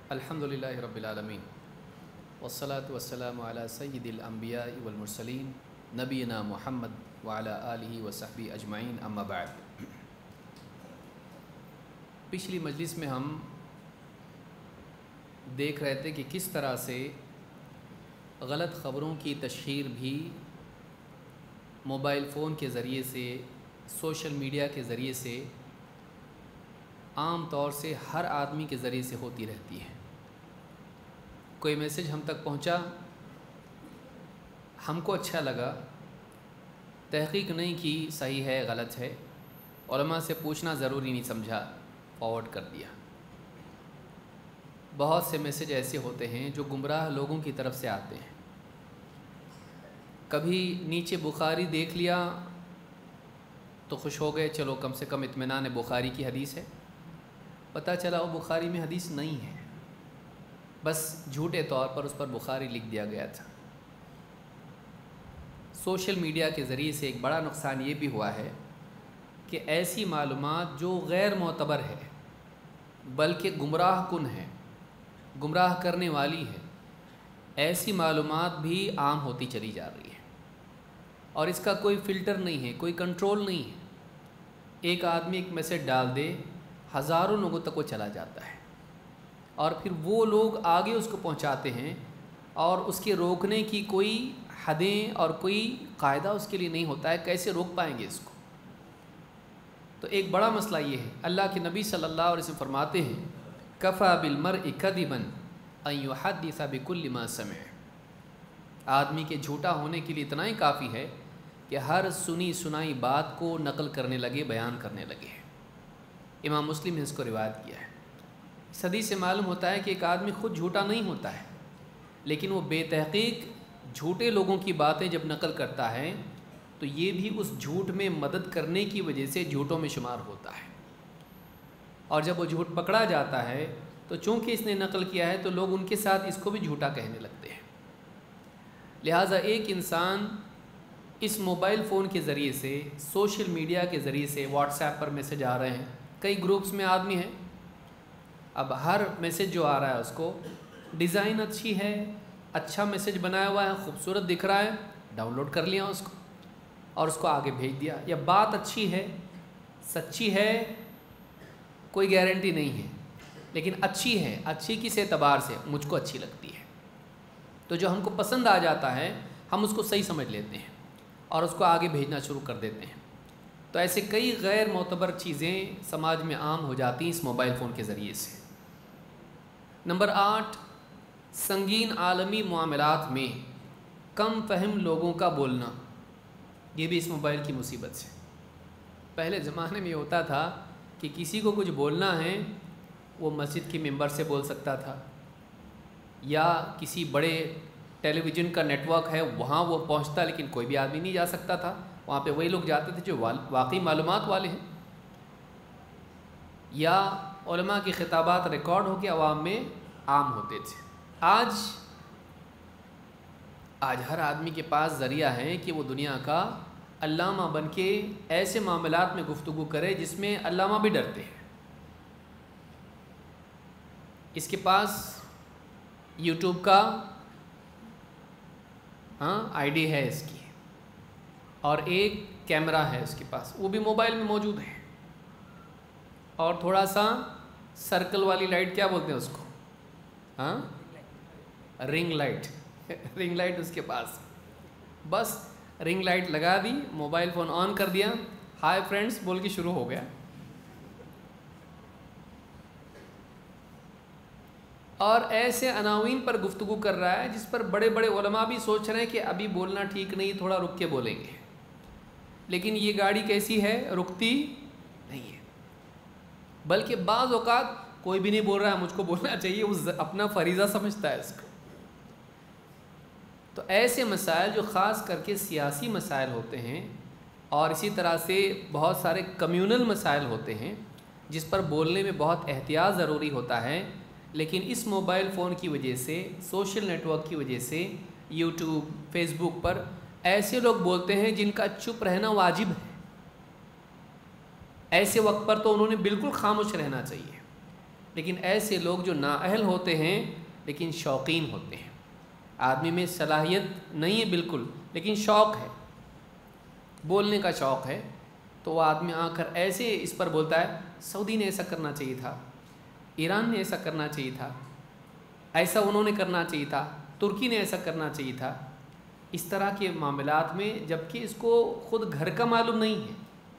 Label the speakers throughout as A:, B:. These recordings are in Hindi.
A: अल्हम्दुलिल्लाहि रब्बिल आलमीन वस्सलातु वस्सलामु अला सय्यिदिल अंबिया वल मुरसलीन नबीना मुहम्मद व अला आलिहि व सहबी अजमाइन अम्मा बाद। पिछली मजलिस में हम देख रहे थे कि किस तरह से गलत ख़बरों की तशहीर भी मोबाइल फ़ोन के ज़रिए से, सोशल मीडिया के ज़रिए से, आम तौर से हर आदमी के ज़रिए से होती रहती है। कोई मैसेज हम तक पहुंचा, हमको अच्छा लगा, तहक़ीक़ नहीं की सही है गलत है, उलमा से पूछना ज़रूरी नहीं समझा, फॉरवर्ड कर दिया। बहुत से मैसेज ऐसे होते हैं जो गुमराह लोगों की तरफ से आते हैं। कभी नीचे बुखारी देख लिया तो खुश हो गए, चलो कम से कम इत्मीनान बुखारी की हदीस है। पता चला वो बुखारी में हदीस नहीं है, बस झूठे तौर पर उस पर बुखारी लिख दिया गया था। सोशल मीडिया के ज़रिए से एक बड़ा नुकसान ये भी हुआ है कि ऐसी मालूमात जो गैर मोतबर है बल्कि गुमराह कुन है, गुमराह करने वाली है, ऐसी मालूमात भी आम होती चली जा रही है और इसका कोई फ़िल्टर नहीं है, कोई कंट्रोल नहीं है। एक आदमी एक मैसेज डाल दे, हज़ारों लोगों तक वो चला जाता है और फिर वो लोग आगे उसको पहुंचाते हैं और उसके रोकने की कोई हदें और कोई कायदा उसके लिए नहीं होता है। कैसे रोक पाएंगे इसको? तो एक बड़ा मसला ये है। अल्लाह के नबी सल्लल्लाहु अलैहि वसल्लम फरमाते हैं, कफ़ा बिल मर्इ कज़िबन अन युहद्दिस बिकुल्लि मा समिअ। आदमी के झूठा होने के लिए इतना ही काफ़ी है कि हर सुनी सुनाई बात को नकल करने लगे, बयान करने लगे। इमाम मुस्लिम ने इसको रिवायत किया है। इस हदीस से मालूम होता है कि एक आदमी खुद झूठा नहीं होता है, लेकिन वो बेतहक़ीक़ झूठे लोगों की बातें जब नकल करता है तो ये भी उस झूठ में मदद करने की वजह से झूठों में शुमार होता है। और जब वो झूठ पकड़ा जाता है तो चूँकि इसने नकल किया है तो लोग उनके साथ इसको भी झूठा कहने लगते हैं। लिहाजा एक इंसान इस मोबाइल फ़ोन के ज़रिए से, सोशल मीडिया के ज़रिए से, व्हाट्सएप पर मैसेज आ रहे हैं, कई ग्रुप्स में आदमी हैं, अब हर मैसेज जो आ रहा है उसको डिज़ाइन अच्छी है, अच्छा मैसेज बनाया हुआ है, खूबसूरत दिख रहा है, डाउनलोड कर लिया उसको और उसको आगे भेज दिया। या बात अच्छी है, सच्ची है, कोई गारंटी नहीं है, लेकिन अच्छी है, अच्छी किस एतबार से मुझको अच्छी लगती है, तो जो हमको पसंद आ जाता है हम उसको सही समझ लेते हैं और उसको आगे भेजना शुरू कर देते हैं। तो ऐसे कई गैर मोतबर चीज़ें समाज में आम हो जाती हैं इस मोबाइल फ़ोन के ज़रिए से। नंबर 8, संगीन आलमी मामलात में कम फहम लोगों का बोलना। ये भी इस मोबाइल की मुसीबत से। पहले ज़माने में होता था कि किसी को कुछ बोलना है वो मस्जिद के मिंबर से बोल सकता था, या किसी बड़े टेलीविज़न का नेटवर्क है वहाँ वो पहुँचता, लेकिन कोई भी आदमी नहीं जा सकता था। वहाँ पे वही लोग जाते थे जो वाकई मालूमात वाले हैं, या उलमा की खिताबात रिकॉर्ड होकर आवाम में आम होते थे। आज हर आदमी के पास ज़रिया है कि वो दुनिया का अल्लामा बन के ऐसे मामलात में गुफ्तगू करे जिसमें अल्लामा भी डरते हैं। इसके पास यूट्यूब का आईडी है इसकी, और एक कैमरा है इसके पास, वो भी मोबाइल में मौजूद है, और थोड़ा सा सर्कल वाली लाइट, क्या बोलते हैं उसको, रिंग लाइट रिंग लाइट उसके पास। बस रिंग लाइट लगा दी, मोबाइल फ़ोन ऑन कर दिया, हाय फ्रेंड्स बोल के शुरू हो गया। और ऐसे अनावीन पर गुफ्तगू कर रहा है जिस पर बड़े बड़े उलमा भी सोच रहे हैं कि अभी बोलना ठीक नहीं, थोड़ा रुक के बोलेंगे, लेकिन ये गाड़ी कैसी है, रुकती नहीं है। बल्कि बाज़ औक़ात कोई भी नहीं बोल रहा है, मुझको बोलना चाहिए, उस अपना फरीज़ा समझता है इसको। तो ऐसे मसाइल जो ख़ास करके सियासी मसाइल होते हैं और इसी तरह से बहुत सारे कम्यूनल मसाइल होते हैं जिस पर बोलने में बहुत एहतियात ज़रूरी होता है, लेकिन इस मोबाइल फ़ोन की वजह से, सोशल नेटवर्क की वजह से, यूट्यूब, फेसबुक पर ऐसे लोग बोलते हैं जिनका चुप रहना वाजिब है। ऐसे वक्त पर तो उन्होंने बिल्कुल खामोश रहना चाहिए, लेकिन ऐसे लोग जो नाअहल होते हैं लेकिन शौकीन होते हैं, आदमी में सलाहियत नहीं है बिल्कुल, लेकिन शौक़ है, बोलने का शौक़ है, तो वो आदमी आकर ऐसे इस पर बोलता है, सऊदी ने ऐसा करना चाहिए था, ईरान ने ऐसा करना चाहिए था, ऐसा उन्होंने करना चाहिए था, तुर्की ने ऐसा करना चाहिए था, इस तरह के मामलात में, जबकि इसको ख़ुद घर का मालूम नहीं है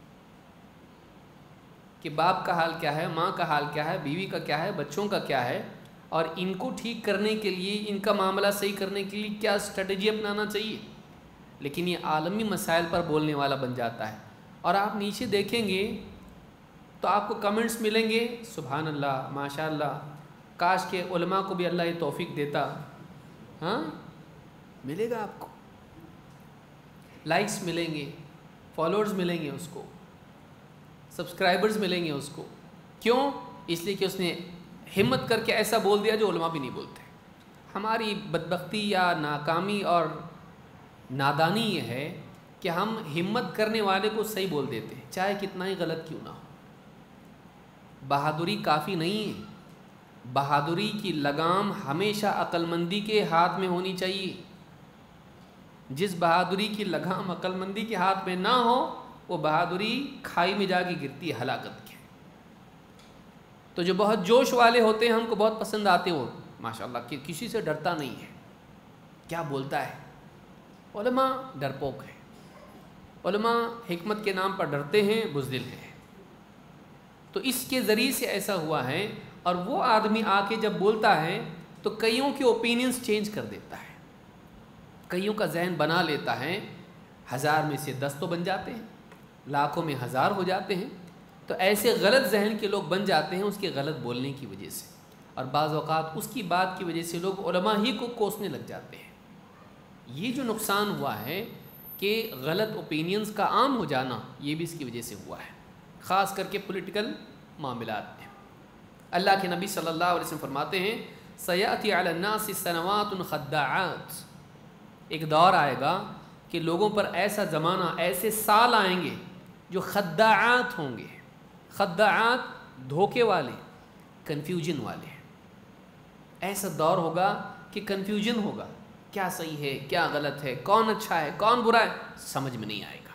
A: कि बाप का हाल क्या है, माँ का हाल क्या है, बीवी का क्या है, बच्चों का क्या है, और इनको ठीक करने के लिए, इनका मामला सही करने के लिए क्या स्ट्रेटजी अपनाना चाहिए। लेकिन ये आलमी मसाइल पर बोलने वाला बन जाता है। और आप नीचे देखेंगे तो आपको कमेंट्स मिलेंगे, सुभान अल्लाह, माशाअल्लाह, काश के उलमा को भी अल्लाह ये तौफीक देता। हाँ, मिलेगा आपको, लाइक्स मिलेंगे, फॉलोअर्स मिलेंगे, उसको सब्सक्राइबर्स मिलेंगे उसको। क्यों? इसलिए कि उसने हिम्मत करके ऐसा बोल दिया जो उलमा भी नहीं बोलते। हमारी बदबख्ती या नाकामी और नादानी ये है कि हम हिम्मत करने वाले को सही बोल देते हैं, चाहे कितना ही गलत क्यों ना हो। बहादुरी काफ़ी नहीं है, बहादुरी की लगाम हमेशा अक्लमंदी के हाथ में होनी चाहिए। जिस बहादुरी की लगाम अक्लमंदी के हाथ में ना हो, वो बहादुरी खाई में जाके गिरती है, हलाकत के। तो जो बहुत जोश वाले होते हैं, हमको बहुत पसंद आते हो, माशाअल्लाह, कि किसी से डरता नहीं है, क्या बोलता है। उलमा डरपोक है, उलमा हिकमत के नाम पर डरते हैं, बुज़दिल हैं। तो इसके ज़रिए से ऐसा हुआ है। और वो आदमी आके जब बोलता है तो कईयों के ओपिनियंस चेंज कर देता है, कईयों का जहन बना लेता है। 1000 में से 10 तो बन जाते हैं, लाखों में 1000 हो जाते हैं। तो ऐसे गलत जहन के लोग बन जाते हैं उसके गलत बोलने की वजह से, और बाज़ औक़ात उसकी बात की वजह से लोग उलमा ही को कोसने लग जाते हैं। ये जो नुकसान हुआ है कि गलत ओपिनियंस का आम हो जाना, ये भी इसकी वजह से हुआ है, ख़ास करके पॉलिटिकल मामलात में। अल्लाह के नबी सल्लल्लाहु अलैहि वसल्लम फरमाते हैं, सयाती अला नासि सनवातुन खद्दाआत, एक दौर आएगा कि लोगों पर ऐसा ज़माना, ऐसे साल आएंगे जो खद्दाआत होंगे। खद्दाआत धोखे वाले, कन्फ्यूजन वाले। ऐसा दौर होगा कि कन्फ्यूजन होगा, क्या सही है, क्या गलत है, कौन अच्छा है, कौन बुरा है, समझ में नहीं आएगा।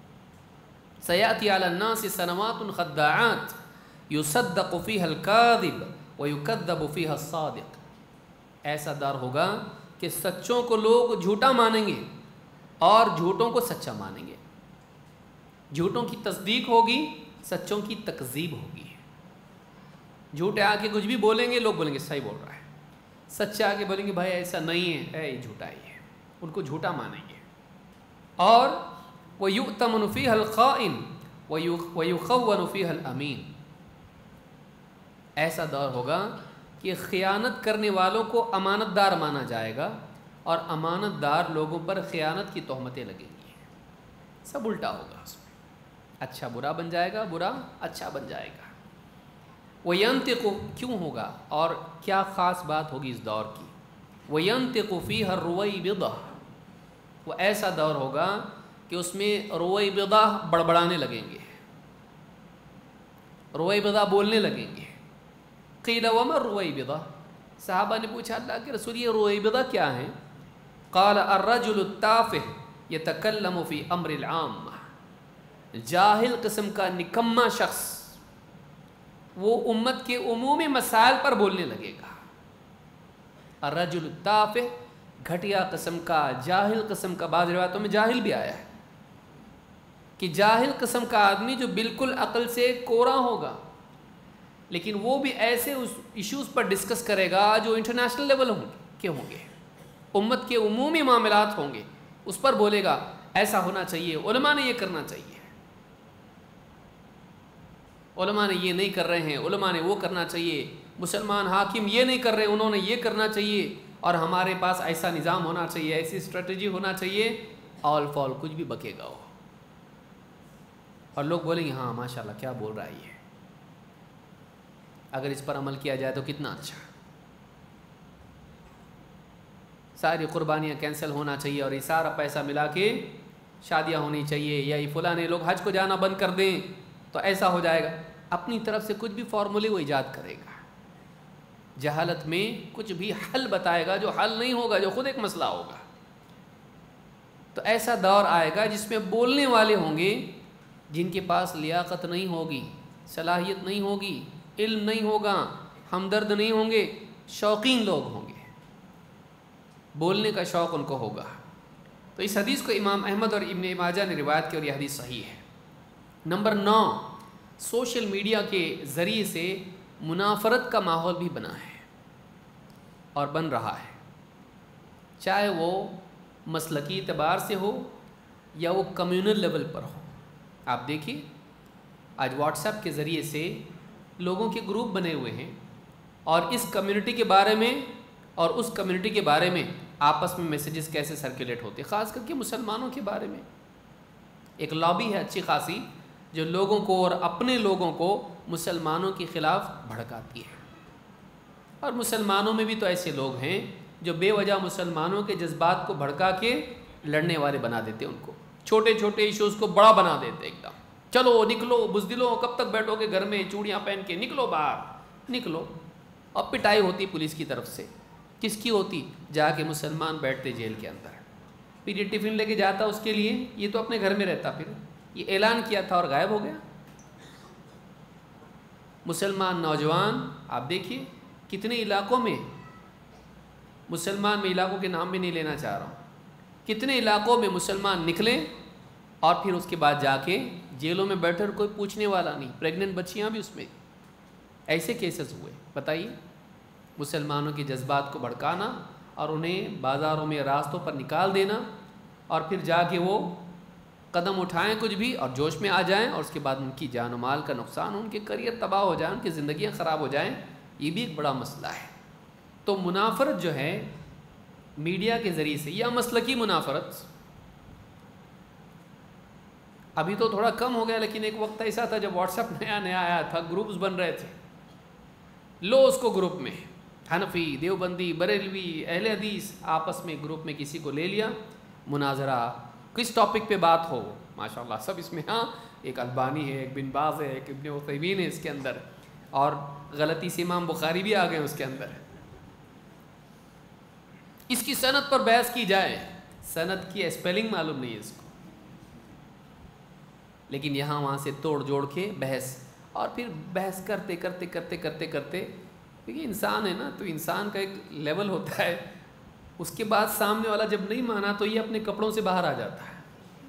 A: सयाती अला नासि सनवातुन खद्दाआत युसद्दक़ु फ़ीहल काज़िब व युकज़्ज़बु फ़ीहा सादिक़। ऐसा दौर होगा कि सच्चों को लोग झूठा मानेंगे और झूठों को सच्चा मानेंगे। झूठों की तस्दीक होगी, सच्चों की तकज़ीब होगी। झूठे आके कुछ भी बोलेंगे, लोग बोलेंगे सही बोल रहा है, सच्चे आके बोलेंगे भाई ऐसा नहीं है, ये झूठा ही है, उनको झूठा मानेंगे। और वह युअ्तमनु फ़ीहल ख़ाइन व युख़व्वनु फ़ीहल अमीन। ऐसा दौर होगा कि ख़ियानत करने वालों को अमानतदार माना जाएगा और अमानतदार लोगों पर ख़ियानत की तोहमतें लगेंगी। सब उल्टा होगा, उसमें अच्छा बुरा बन जाएगा, बुरा अच्छा बन जाएगा। वयंतिक़ु, क्यों होगा और क्या ख़ास बात होगी इस दौर की, वयंतिक़ु फ़ीहा रुवैबिदा, वो ऐसा दौर होगा कि उसमें रुवैबिदा बड़बड़ाने लगेंगे, रुवैबिदा बोलने लगेंगे। क़ील वमा रुवैबिदा, सहाबा ने पूछा अल्लाह के रसूल ये रुवैबिदा क्या है? क़ाल अर्रजुलु ताफ़िह यतकल्लमु फ़ी अम्रिल आम्मा, जाहिल किस्म का निकम्मा शख्स वो उम्मत के उमूमी मसाइल पर बोलने लगेगा। अर्रजुलु ताफ़िह, घटिया किस्म का, जाहिल किस्म का। बाद रिवायतों में जाहिल भी आया है कि जाहिल किस्म का आदमी जो बिल्कुल अक्ल से कोरा होगा, लेकिन वो भी ऐसे उस इश्यूज़ पर डिस्कस करेगा जो इंटरनेशनल लेवल के होंगे, उम्मत के उमूमी मामलात होंगे, उस पर बोलेगा ऐसा होना चाहिए, उलमा ने ये करना चाहिए, उलमा ने ये नहीं कर रहे हैं, उलमा ने वो करना चाहिए, मुसलमान हाकिम ये नहीं कर रहे, उन्होंने ये करना चाहिए, और हमारे पास ऐसा निज़ाम होना चाहिए, ऐसी स्ट्रेटजी होना चाहिए। ऑल फॉल कुछ भी बकेगा वो, और लोग बोलेंगे हाँ माशाल्लाह क्या बोल रहा है ये, अगर इस पर अमल किया जाए तो कितना अच्छा। सारी कुर्बानियाँ कैंसिल होना चाहिए और ये सारा पैसा मिला के शादियाँ होनी चाहिए, या ये फलाने लोग हज को जाना बंद कर दें तो ऐसा हो जाएगा। अपनी तरफ से कुछ भी फार्मूले वो ईजाद करेगा, जहालत में कुछ भी हल बताएगा जो हल नहीं होगा, जो खुद एक मसला होगा। तो ऐसा दौर आएगा जिसमें बोलने वाले होंगे जिनके पास लियाकत नहीं होगी, सलाहियत नहीं होगी, इल्म नहीं होगा, हमदर्द नहीं होंगे, शौकीन लोग होंगे, बोलने का शौक़ उनको होगा। तो इस हदीस को इमाम अहमद और इब्न माजा ने रिवायत की और यह हदीस सही है। नंबर 9, सोशल मीडिया के ज़रिए से मुनाफरत का माहौल भी बना है और बन रहा है, चाहे वो मसलकी एतबार से हो या वो कम्युनल लेवल पर हो। आप देखिए आज व्हाट्सएप के ज़रिए से लोगों के ग्रुप बने हुए हैं और इस कम्युनिटी के बारे में और उस कम्युनिटी के बारे में आपस में मैसेजेस कैसे सर्कुलेट होते हैं, ख़ास करके मुसलमानों के बारे में। एक लॉबी है अच्छी खासी जो लोगों को और अपने लोगों को मुसलमानों के ख़िलाफ़ भड़काती है। और मुसलमानों में भी तो ऐसे लोग हैं जो बेवजह मुसलमानों के जज्बात को भड़का के लड़ने वाले बना देते हैं, उनको छोटे छोटे इश्यूज़ को बड़ा बना देते एकदम। चलो निकलो बुज़दिलो, कब तक बैठोगे घर में चूड़ियाँ पहन के, निकलो बाहर निकलो। अब पिटाई होती पुलिस की तरफ से, किसकी होती? जाके मुसलमान बैठते जेल के अंदर, फिर ये टिफ़िन लेके जाता उसके लिए, ये तो अपने घर में रहता, फिर ये ऐलान किया था और गायब हो गया। मुसलमान नौजवान आप देखिए कितने इलाकों में, मुसलमान में इलाकों के नाम भी नहीं लेना चाह रहा हूँ, कितने इलाकों में मुसलमान निकले और फिर उसके बाद जाके जेलों में बैठे और कोई पूछने वाला नहीं, प्रेग्नेंट बच्चियाँ भी उसमें। ऐसे केसेस हुए। बताइए, मुसलमानों के जज्बात को भड़काना और उन्हें बाज़ारों में रास्तों पर निकाल देना और फिर जाके वो कदम उठाएं कुछ भी और जोश में आ जाएं और उसके बाद उनकी जान माल का नुकसान, उनके करियर तबाह हो जाए, उनकी ज़िंदगियां ख़राब हो जाएं, ये भी एक बड़ा मसला है। तो मुनाफरत जो है मीडिया के ज़रिए से, या मसलकी मुनाफरत अभी तो थोड़ा कम हो गया, लेकिन एक वक्त ऐसा था जब व्हाट्सएप नया नया आया था, ग्रुप्स बन रहे थे, लो उसको ग्रुप में हनफी, देवबंदी, बरेलवी, अहले हदीस आपस में ग्रुप में किसी को ले लिया, मुनाजरा किस टॉपिक पे बात हो, माशाल्लाह सब इसमें। हाँ, एक अल्बानी है, एक बिन बाज है, एक इब्न उथैमीन है इसके अंदर, और गलती से इमाम बुखारी भी आ गए उसके अंदर। इसकी सनद पर बहस की जाए, सनद की स्पेलिंग मालूम नहीं है इसको, लेकिन यहाँ वहाँ से तोड़ जोड़ के बहस, और फिर बहस करते करते करते करते करते, देखिए इंसान है ना, तो इंसान का एक लेवल होता है, उसके बाद सामने वाला जब नहीं माना तो ये अपने कपड़ों से बाहर आ जाता है,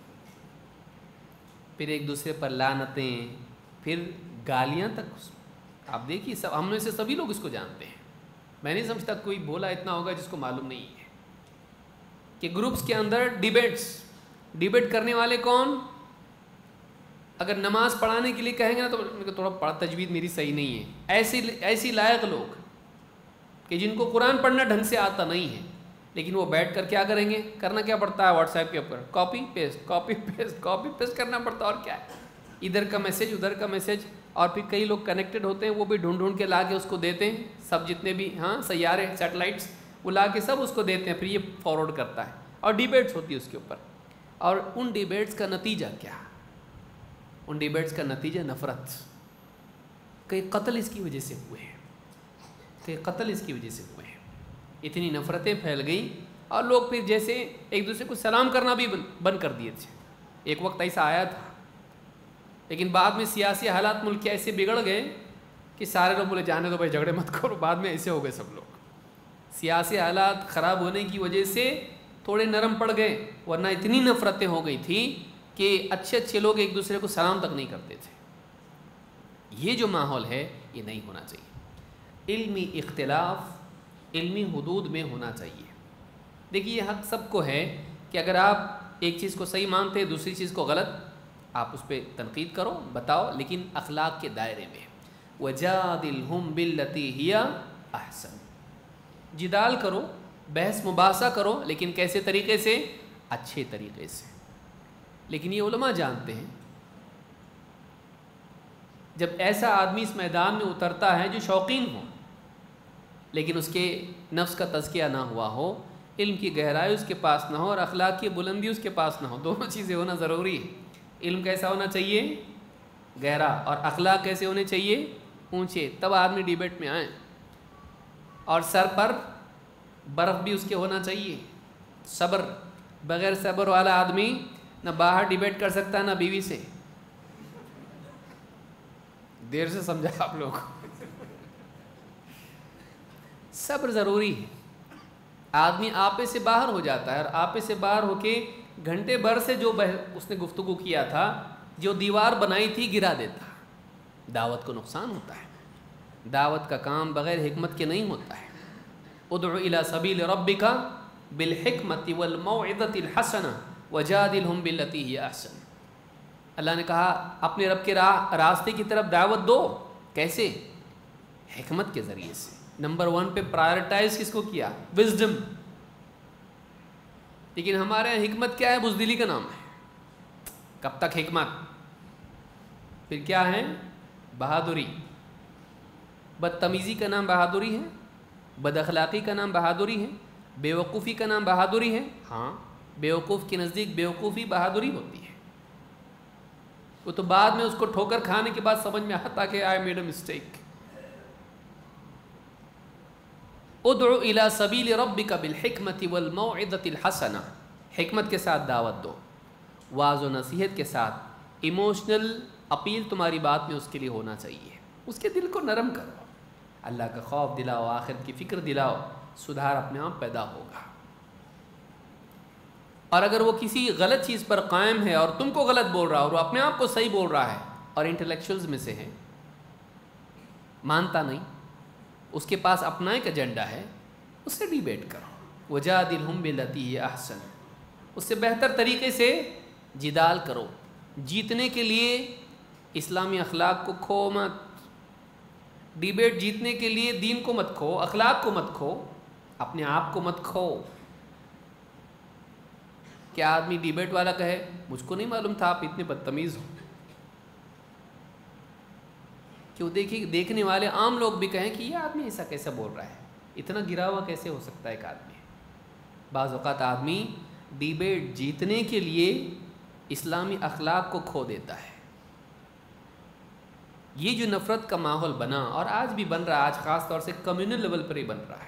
A: फिर एक दूसरे पर लानतें, फिर गालियाँ तक। आप देखिए सब, हम में से सभी लोग इसको जानते हैं। मैं नहीं समझता कोई बोला इतना होगा जिसको मालूम नहीं है कि ग्रुप्स के अंदर डिबेट करने वाले कौन? अगर नमाज पढ़ाने के लिए कहेंगे ना तो थोड़ा तजवीद मेरी सही नहीं है, ऐसी लायक लोग कि जिनको कुरान पढ़ना ढंग से आता नहीं है, लेकिन वो बैठ कर क्या करेंगे, करना क्या पड़ता है व्हाट्सएप के ऊपर, कॉपी पेस्ट करना पड़ता है। और क्या है, इधर का मैसेज उधर का मैसेज, और फिर कई लोग कनेक्टेड होते हैं, वो भी ढूंढ के ला के उसको देते हैं, सब जितने भी हाँ सैयारे सैटेलाइट्स वो ला के सब उसको देते हैं, फिर ये फॉरवर्ड करता है और डिबेट्स होती है उसके ऊपर। और उन डिबेट्स का नतीजा क्या? उन डिबेट्स का नतीजा नफ़रत, कई कत्ल इसकी वजह से हुए हैं, कई कत्ल इसकी वजह से हुए हैं। इतनी नफ़रतें फैल गई और लोग फिर जैसे एक दूसरे को सलाम करना भी बंद कर दिए थे। एक वक्त ऐसा आया था, लेकिन बाद में सियासी हालात मुल्क के ऐसे बिगड़ गए कि सारे लोग बोले जाने दो भाई, झगड़े मत करो। बाद में ऐसे हो गए सब लोग, सियासी हालात ख़राब होने की वजह से थोड़े नरम पड़ गए, वरना इतनी नफ़रतें हो गई थी कि अच्छे अच्छे लोग एक दूसरे को सलाम तक नहीं करते थे। ये जो माहौल है ये नहीं होना चाहिए। इल्मी इख्तिलाफ इल्मी हुदूद में होना चाहिए। देखिए ये हक़ सबको है कि अगर आप एक चीज़ को सही मानते हैं, दूसरी चीज़ को गलत, आप उस पर तनकीद करो, बताओ, लेकिन अखलाक के दायरे में। वजादिलहुम बिल्लती हिया अहसन, जिदाल करो, बहस मुबासा करो, लेकिन कैसे तरीक़े से? अच्छे तरीक़े से। लेकिन ये उलमा जानते हैं जब ऐसा आदमी इस मैदान में उतरता है जो शौकीन हो, लेकिन उसके नफ्स का तज़किया ना हुआ हो, इल्म की गहराई उसके पास ना हो और अखलाक की बुलंदी उसके पास ना हो, दोनों चीज़ें होना ज़रूरी है। इल्म कैसा होना चाहिए? गहरा, और अखलाक कैसे होने चाहिए? ऊंचे, तब आदमी डिबेट में आए। और सर पर बर्फ़ भी उसके होना चाहिए। सब्र, बग़ैर सब्र वाला आदमी ना बाहर डिबेट कर सकता ना बीवी से। देर से समझा आप लोग। सब्र ज़रूरी है। आदमी आपे से बाहर हो जाता है और आपे से बाहर होके घंटे भर से जो उसने गुफ्तगू किया था, जो दीवार बनाई थी, गिरा देता। दावत को नुकसान होता है। दावत का काम बग़ैर हिकमत के नहीं होता है। उदउ इला सबील रब्बिका बिल हिकमति वल मौइज़तिल हसना वजादिलहुम बिल्लती हिय अहसन। अल्लाह ने कहा अपने रब के रास्ते की तरफ दावत दो। कैसे? हिकमत के ज़रिए से। नंबर 1 पे प्रायोरिटाइज किसको किया? विजडम। लेकिन हमारे यहाँ हिकमत क्या है? बुज़दिली का नाम है। कब तक हिकमत? फिर क्या है? बहादुरी। बदतमीज़ी का नाम बहादुरी है, बदअखलाक़ी का नाम बहादुरी है, बेवकूफ़ी का नाम बहादुरी है। हाँ, बेवकूफ़ के नज़दीक बेवकूफ़ी बहादुरी होती है। वो तो बाद में उसको ठोकर खाने के बाद समझ में आता कि आई मेड अ मिस्टेक। उदउ इला सबील रब्बिका बिल हिकमति वल मौइज़तिल हसना। हिकमत के साथ दावत दो, वाज़ व नसीहत के साथ। इमोशनल अपील तुम्हारी बात में उसके लिए होना चाहिए। उसके दिल को नरम करो, अल्लाह का खौफ दिलाओ, आखिरत की फ़िक्र दिलाओ, सुधार अपने आप पैदा होगा। और अगर वो किसी गलत चीज़ पर कायम है और तुमको गलत बोल रहा है और वो अपने आप को सही बोल रहा है और इंटेलेक्चुअल्स में से है, मानता नहीं, उसके पास अपना एक एजेंडा है, उससे डिबेट करो। वजादिलहुम बिल्लती हिय अहसन। उससे बेहतर तरीके से जिदाल करो। जीतने के लिए इस्लामी अखलाक को खो मत। डिबेट जीतने के लिए दीन को मत खो, अखलाक को मत खो, अपने आप को मत खो। क्या आदमी डिबेट वाला कहे मुझको नहीं मालूम था आप इतने बदतमीज़ हो? क्यों? देखिए, देखने वाले आम लोग भी कहें कि ये आदमी ऐसा कैसे बोल रहा है, इतना गिरा हुआ कैसे हो सकता है एक आदमी। बाज़ औक़ात आदमी डिबेट जीतने के लिए इस्लामी अखलाक को खो देता है। ये जो नफ़रत का माहौल बना और आज भी बन रहा है, आज ख़ास तौर से कम्युनल लेवल पर ही बन रहा है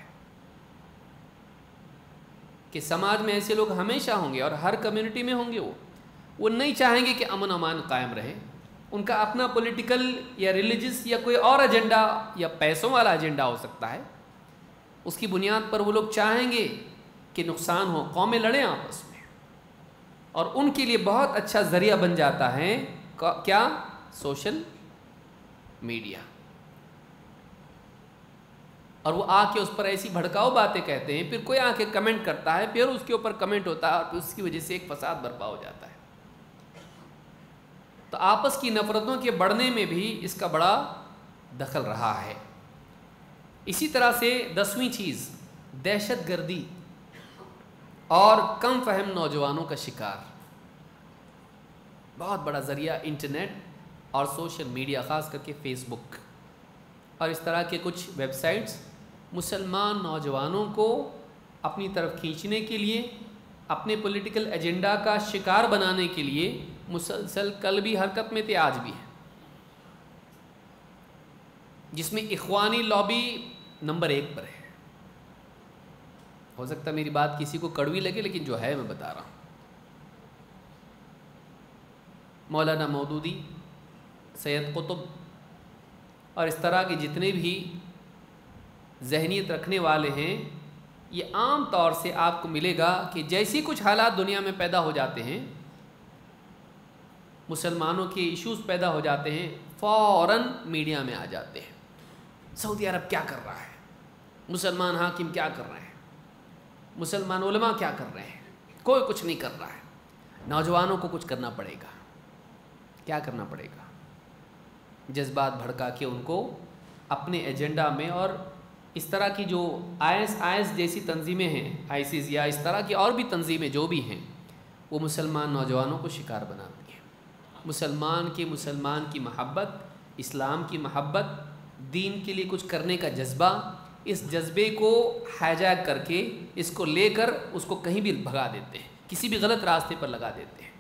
A: कि समाज में ऐसे लोग हमेशा होंगे और हर कम्युनिटी में होंगे। वो नहीं चाहेंगे कि अमन अमान कायम रहे। उनका अपना पॉलिटिकल या रिलीजियस या कोई और एजेंडा या पैसों वाला एजेंडा हो सकता है। उसकी बुनियाद पर वो लोग चाहेंगे कि नुकसान हो, कौमें लड़ें आपस में। और उनके लिए बहुत अच्छा ज़रिया बन जाता है क्या? Social media. और वो आके उस पर ऐसी भड़काऊ बातें कहते हैं, फिर कोई आके कमेंट करता है, फिर उसके ऊपर कमेंट होता है और उसकी वजह से एक फसाद बर्पा हो जाता है। तो आपस की नफ़रतों के बढ़ने में भी इसका बड़ा दखल रहा है। इसी तरह से 10वीं चीज़, दहशतगर्दी और कम फहम नौजवानों का शिकार। बहुत बड़ा ज़रिया इंटरनेट और सोशल मीडिया, ख़ास करके फ़ेसबुक और इस तरह के कुछ वेबसाइट्स मुसलमान नौजवानों को अपनी तरफ खींचने के लिए, अपने पॉलिटिकल एजेंडा का शिकार बनाने के लिए मुसलसल कल भी हरकत में थे, आज भी है, जिसमें इख्वानी लॉबी नंबर 1 पर है। हो सकता है मेरी बात किसी को कड़वी लगे, लेकिन जो है मैं बता रहा हूँ। मौलाना मौदूदी, सैयद कुतुब और इस तरह के जितने भी जहनीत रखने वाले हैं, ये आम तौर से आपको मिलेगा कि जैसे कुछ हालात दुनिया में पैदा हो जाते हैं, मुसलमानों के इश्यूज़ पैदा हो जाते हैं, फ़ौरन मीडिया में आ जाते हैं। सऊदी अरब क्या कर रहा है, मुसलमान हाकिम क्या कर रहे हैं, मुसलमान उलमा क्या कर रहे हैं, कोई कुछ नहीं कर रहा है, नौजवानों को कुछ करना पड़ेगा। क्या करना पड़ेगा? जज्बात भड़का के उनको अपने एजेंडा में, और इस तरह की जो IS जैसी तंजीमें हैं, ISIS या इस तरह की और भी तंजीमें जो भी हैं, वो मुसलमान नौजवानों को शिकार बनाती हैं। मुसलमान की महब्बत, इस्लाम की महब्बत, दीन के लिए कुछ करने का जज्बा, इस जज्बे को हाईजैक करके इसको लेकर उसको कहीं भी भगा देते हैं, किसी भी गलत रास्ते पर लगा देते हैं।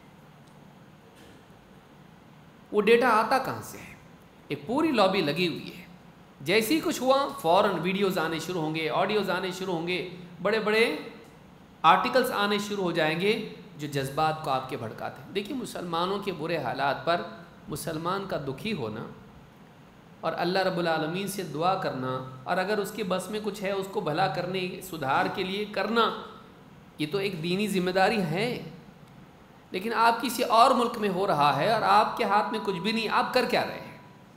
A: वो डेटा आता कहाँ से है? एक पूरी लॉबी लगी हुई है जैसे ही कुछ हुआ फ़ौरन वीडियोज़ आने शुरू होंगे, ऑडियोज़ आने शुरू होंगे, बड़े बड़े आर्टिकल्स आने शुरू हो जाएंगे जो जज्बात को आपके भड़काते हैं। देखिए, मुसलमानों के बुरे हालात पर मुसलमान का दुखी होना और अल्लाह रब्बुल आलमीन से दुआ करना, और अगर उसके बस में कुछ है उसको भला करने, सुधार के लिए करना, ये तो एक दीनी जिम्मेदारी है। लेकिन आप किसी और मुल्क में हो रहा है और आपके हाथ में कुछ भी नहीं, आप कर क्या रहे हैं?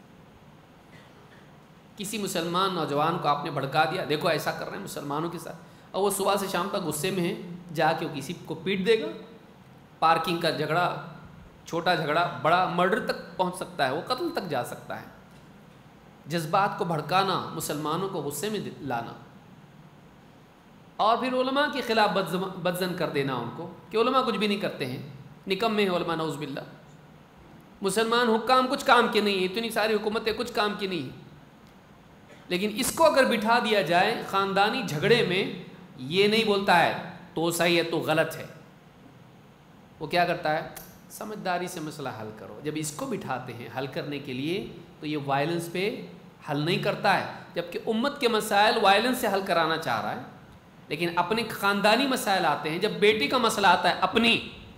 A: किसी मुसलमान नौजवान को आपने भड़का दिया, देखो ऐसा कर रहे हैं मुसलमानों के साथ, और वो सुबह से शाम तक गुस्से में है, जाके वो किसी को पीट देगा। पार्किंग का झगड़ा, छोटा झगड़ा बड़ा मर्डर तक पहुंच सकता है, वो कत्ल तक जा सकता है। जज्बात को भड़काना, मुसलमानों को गुस्से में लाना, और फिर उलमा के ख़िलाफ़ बदज़न कर देना उनको कि उलमा कुछ भी नहीं करते हैं, निकम्मे हैं उलमा, नौज़ुबिल्लाह। मुसलमान हुक्काम कुछ काम के नहीं है, इतनी सारी हुकूमतें कुछ काम की नहीं है। लेकिन इसको अगर बिठा दिया जाए ख़ानदानी झगड़े में, ये नहीं बोलता है तो सही है तो गलत है, वो क्या करता है, समझदारी से मसला हल करो। जब इसको बिठाते हैं हल करने के लिए तो ये वायलेंस पे हल नहीं करता है, जबकि उम्मत के मसाइल वायलेंस से हल कराना चाह रहा है। लेकिन अपने ख़ानदानी मसाइल आते हैं, जब बेटी का मसला आता है, अपनी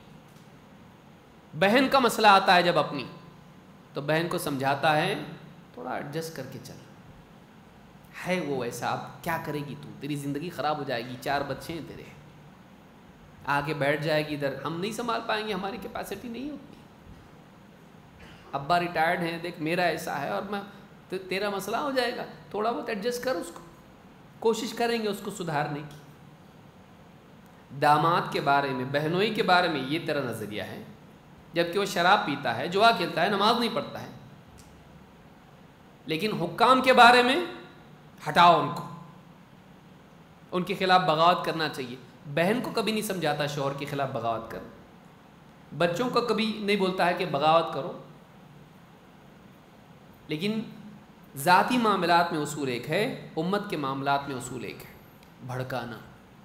A: बहन का मसला आता है जब अपनी, तो बहन को समझाता है थोड़ा एडजस्ट करके चल, है वो ऐसा, अब क्या करेगी तू, तेरी ज़िंदगी ख़राब हो जाएगी, 4 बच्चे हैं तेरे, आके बैठ जाएगी इधर, हम नहीं संभाल पाएंगे, हमारी कैपेसिटी नहीं होती, अब्बा रिटायर्ड हैं, देख मेरा ऐसा है, और मैं तो तेरा मसला हो जाएगा, थोड़ा बहुत एडजस्ट कर उसको, कोशिश करेंगे उसको सुधारने की। दामाद के बारे में, बहनोई के बारे में ये तेरा नज़रिया है, जबकि वो शराब पीता है, जुआ खेलता है, नमाज नहीं पढ़ता है। लेकिन हुक्काम के बारे में हटाओ उनको, उनके खिलाफ बगावत करना चाहिए। बहन को कभी नहीं समझाता शौहर के खिलाफ बगावत कर, बच्चों को कभी नहीं बोलता है कि बगावत करो। लेकिन ज़ाती मामलात में उसूल एक है, उम्मत के मामलात में उसूल एक है, भड़काना।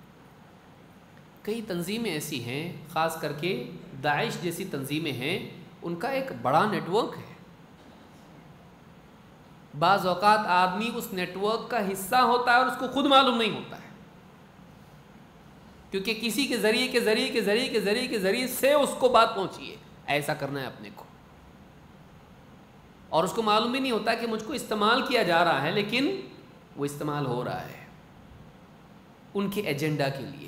A: कई तंजीमें ऐसी हैं, ख़ास करके दाइश जैसी तंजीमें हैं, उनका एक बड़ा नेटवर्क है। बाज़ औक़ात आदमी उस नेटवर्क का हिस्सा होता है और उसको खुद मालूम नहीं होता है, क्योंकि किसी के ज़रिए से उसको बात पहुंची है, ऐसा करना है अपने को, और उसको मालूम भी नहीं होता कि मुझको इस्तेमाल किया जा रहा है, लेकिन वो इस्तेमाल हो रहा है उनके एजेंडा के लिए।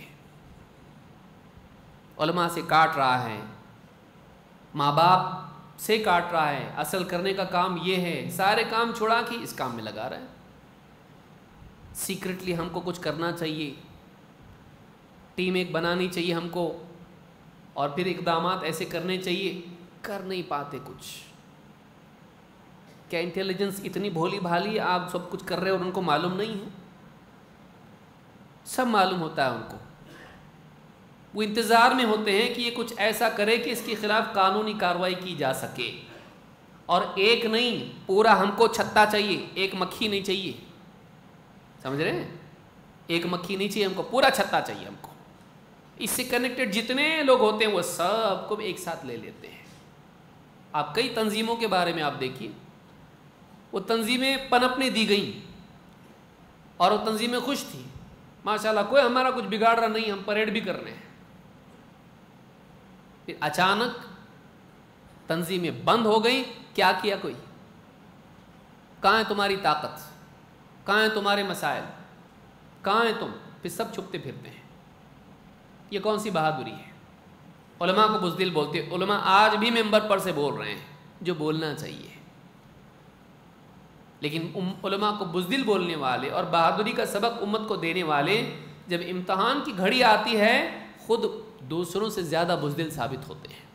A: उलमा से काट रहा है, माँ बाप से काट रहा है, असल करने का काम ये है, सारे काम छुड़ा के इस काम में लगा रहा है। सीक्रेटली हमको कुछ करना चाहिए, टीम एक बनानी चाहिए हमको, और फिर इक़दामात ऐसे करने चाहिए, कर नहीं पाते कुछ। क्या इंटेलिजेंस इतनी भोली भाली है, आप सब कुछ कर रहे हो और उनको मालूम नहीं है? सब मालूम होता है उनको, वो इंतज़ार में होते हैं कि ये कुछ ऐसा करे कि इसके ख़िलाफ़ कानूनी कार्रवाई की जा सके। और एक नहीं, पूरा हमको छत्ता चाहिए, एक मक्खी नहीं चाहिए, समझ रहे हैं? एक मक्खी नहीं चाहिए हमको, पूरा छत्ता चाहिए हमको। इससे कनेक्टेड जितने लोग होते हैं वो सबको एक साथ ले लेते हैं। आप कई तंजीमों के बारे में आप देखिए, वो तंजीमें पनपने दी गई और वो तंजीमें खुश थी, माशाल्लाह कोई हमारा कुछ बिगाड़ रहा नहीं, हम परेड भी कर रहे हैं। फिर अचानक तंजीमें बंद हो गई, क्या किया कोई? कहाँ है तुम्हारी ताकत, कहाँ है तुम्हारे मसाइल, कहाँ है तुम? फिर सब छुपते फिरते हैं। ये कौन सी बहादुरी है? उलमा को बुज़दिल बोलते हैं। उलमा आज भी मिंबर पर से बोल रहे हैं जो बोलना चाहिए, लेकिन उलमा को बुज़दिल बोलने वाले और बहादुरी का सबक उम्मत को देने वाले जब इम्तहान की घड़ी आती है खुद दूसरों से ज़्यादा बुज़दिल साबित होते हैं।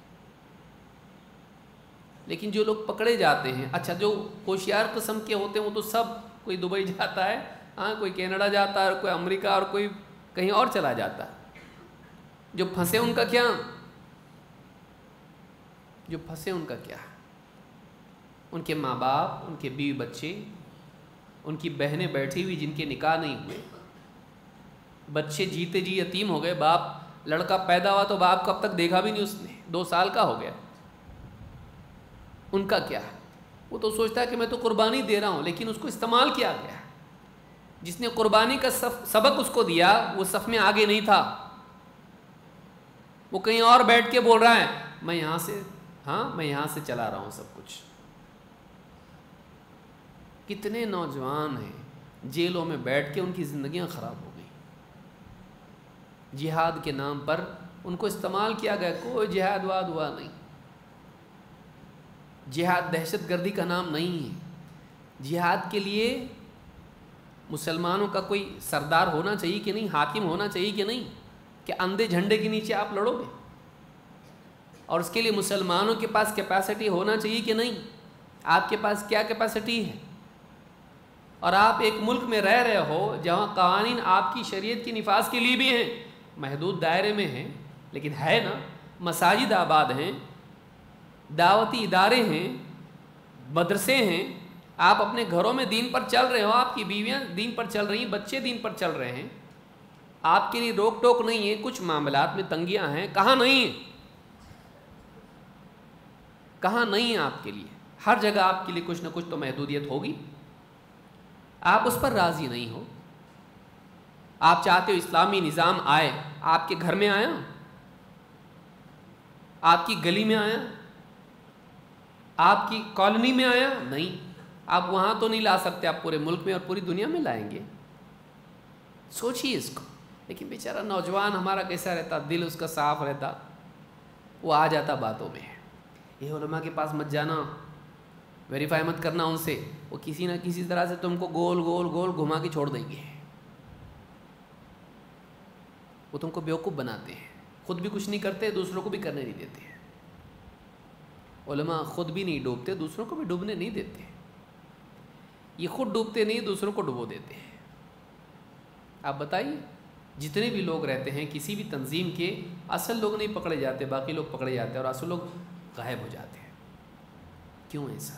A: लेकिन जो लोग पकड़े जाते हैं, अच्छा जो होशियार किस्म के होते हैं वो तो सब, कोई दुबई जाता है, हाँ कोई कनाडा जाता है, कोई अमेरिका, और कोई कहीं और चला जाता है। जो फंसे उनका क्या, जो फंसे उनका क्या? उनके माँ बाप, उनके बीवी बच्चे, उनकी बहनें बैठी हुई जिनके निकाह नहीं हुए, बच्चे जीते जी यतीम हो गए, बाप, लड़का पैदा हुआ तो बाप को अब तक देखा भी नहीं उसने, 2 साल का हो गया, उनका क्या? वो तो सोचता है कि मैं तो कुर्बानी दे रहा हूँ, लेकिन उसको इस्तेमाल किया गया। जिसने कुर्बानी का सबक उसको दिया वो सफ़ में आगे नहीं था, वो कहीं और बैठ के बोल रहा है मैं यहाँ से, हाँ मैं यहाँ से चला रहा हूँ सब कुछ। कितने नौजवान हैं जेलों में बैठ के उनकी ज़िंदगियाँ ख़राब हो गई, जिहाद के नाम पर उनको इस्तेमाल किया गया। कोई जिहाद वाद हुआ नहीं, जिहाद दहशतगर्दी का नाम नहीं है। जिहाद के लिए मुसलमानों का कोई सरदार होना चाहिए कि नहीं, हाकिम होना चाहिए कि नहीं, कि अंधे झंडे के नीचे आप लड़ोगे? और उसके लिए मुसलमानों के पास कैपेसिटी होना चाहिए कि नहीं? आपके पास क्या कैपेसिटी है? और आप एक मुल्क में रह रहे हो जहाँ कवानीन आपकी शरीयत की निफाज के लिए भी हैं, महदूद दायरे में हैं, लेकिन है ना, मसाजिद आबाद हैं, दावती इदारे हैं, मदरसे हैं, आप अपने घरों में दीन पर चल रहे हो, आपकी बीवियाँ दीन पर चल रही हैं, बच्चे दीन पर चल रहे हैं, आपके लिए रोक टोक नहीं है। कुछ मामलात में तंगियाँ हैं, कहाँ नहीं है, कहाँ नहीं है आपके लिए? हर जगह आपके लिए कुछ ना कुछ तो महदूदियत होगी। आप उस पर राज़ी नहीं हो। आप चाहते हो इस्लामी निज़ाम आए, आपके घर में आया, आपकी गली में आया, आपकी कॉलोनी में आया? नहीं, आप वहाँ तो नहीं ला सकते, आप पूरे मुल्क में और पूरी दुनिया में लाएंगे। सोचिए इसको। लेकिन बेचारा नौजवान हमारा कैसा रहता, दिल उसका साफ रहता, वो आ जाता बातों में। ये उलमा के पास मत जाना, वेरीफाई मत करना उनसे, वो किसी ना किसी तरह से तुमको गोल गोल गोल घुमा के छोड़ देंगे। वो तुमको बेवकूफ़ बनाते हैं, खुद भी कुछ नहीं करते, दूसरों को भी करने नहीं देते हैं। उलमा खुद भी नहीं डूबते, दूसरों को भी डूबने नहीं देते। ये खुद डूबते नहीं, दूसरों को डुबो देते हैं। आप बताइए, जितने भी लोग रहते हैं किसी भी तंजीम के, असल लोग नहीं पकड़े जाते, बाकी लोग पकड़े जाते हैं और असल लोग गायब हो जाते हैं। क्यों ऐसा?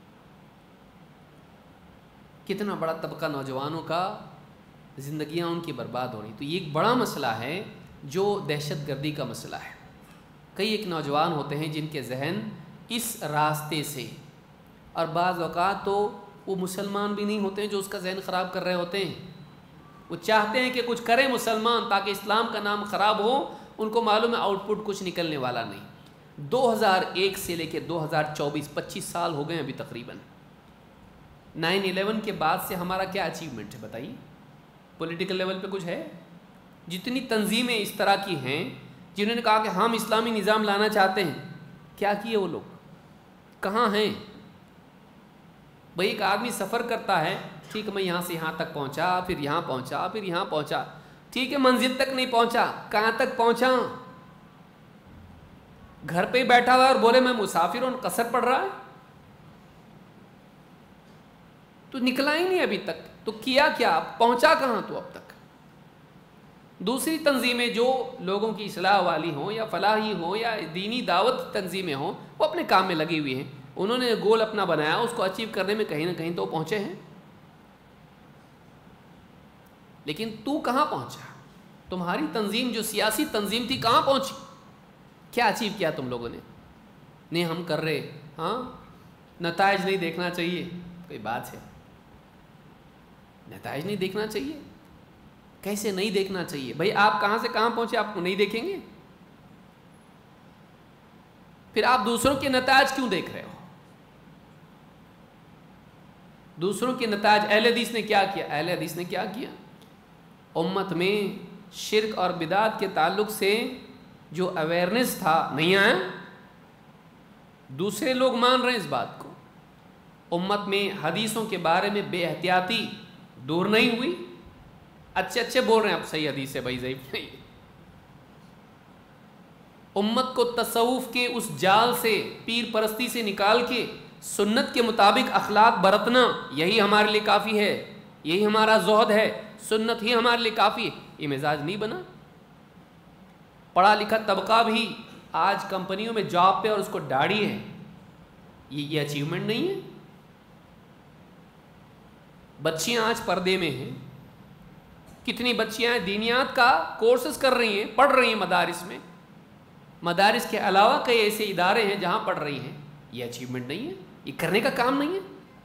A: कितना बड़ा तबका नौजवानों का ज़िंदगियाँ उनकी बर्बाद हो रही। तो ये एक बड़ा मसला है जो दहशतगर्दी का मसला है। कई एक नौजवान होते हैं जिनके जहन इस रास्ते से, और बाज़ औक़ात तो वो मुसलमान भी नहीं होते हैं जो उसका जहन ख़राब कर रहे होते हैं। वो चाहते हैं कि कुछ करें मुसलमान ताकि इस्लाम का नाम ख़राब हो, उनको मालूम है आउटपुट कुछ निकलने वाला नहीं। 2001 से लेके 2024 25 साल हो गए अभी तकरीबन। 9/11 के बाद से हमारा क्या अचीवमेंट है बताइए? पॉलिटिकल लेवल पे कुछ है? जितनी तंजीमें इस तरह की हैं जिन्होंने कहा कि हम इस्लामी निज़ाम लाना चाहते हैं, क्या किए वो लोग? कहाँ हैं भाई? एक आदमी सफ़र करता है, ठीक है मैं यहाँ से यहाँ तक पहुँचा, फिर यहाँ पहुँचा, फिर यहाँ पहुँचा, ठीक है मंजिल तक नहीं पहुँचा, कहाँ तक पहुँचा? घर पे ही बैठा हुआ और बोले मैं मुसाफिर हूँ, कसर पड़ रहा है, तो निकला ही नहीं अभी तक। तो किया क्या? पहुँचा कहाँ तो अब तक? दूसरी तंजीमें जो लोगों की इस्लाह वाली हों या फलाही हों या दीनी दावत तंजीमें हों, वो अपने काम में लगी हुई हैं। उन्होंने गोल अपना बनाया, उसको अचीव करने में कहीं ना कहीं तो पहुँचे हैं। लेकिन तू कहाँ पहुँचा? तुम्हारी तंजीम जो सियासी तंजीम थी कहाँ पहुँची? क्या अचीव किया तुम लोगों ने? नहीं हम कर रहे, हाँ नताइज नहीं देखना चाहिए, कोई बात है? नताइज नहीं देखना चाहिए? कैसे नहीं देखना चाहिए भाई? आप कहाँ से कहाँ पहुँचे आपको नहीं देखेंगे? फिर आप दूसरों के नताइज क्यों देख रहे हो? दूसरों के नताइज अहले हदीस ने क्या किया? अहले हदीस ने क्या किया? उम्मत में शिर्क और बिदात के ताल्लुक से जो अवेयरनेस था नहीं आया। दूसरे लोग मान रहे हैं इस बात को। उम्मत में हदीसों के बारे में बेहतियाती दूर नहीं हुई। अच्छे अच्छे बोल रहे हैं आप, सही हदीस है भाई, ज़ईफ़ नहीं। उम्मत को तसव्वुफ़ के उस जाल से, पीर परस्ती से निकाल के सुन्नत के मुताबिक अखलाक बरतना, यही हमारे लिए काफ़ी है, यही हमारा ज़ुहद है, सुन्नत ही हमारे लिए काफ़ी है। ये मिजाज नहीं बना। पढ़ा लिखा तबका भी आज कंपनियों में जॉब पे और उसको दाढ़ी है, ये अचीवमेंट नहीं है। बच्चियां आज पर्दे में हैं। कितनी बच्चियां दीनियात का कोर्सेज कर रही हैं, पढ़ रही हैं मदारिस में। मदारिस के अलावा कई ऐसे इदारे हैं जहां पढ़ रही हैं। ये अचीवमेंट नहीं है। ये करने का काम नहीं है।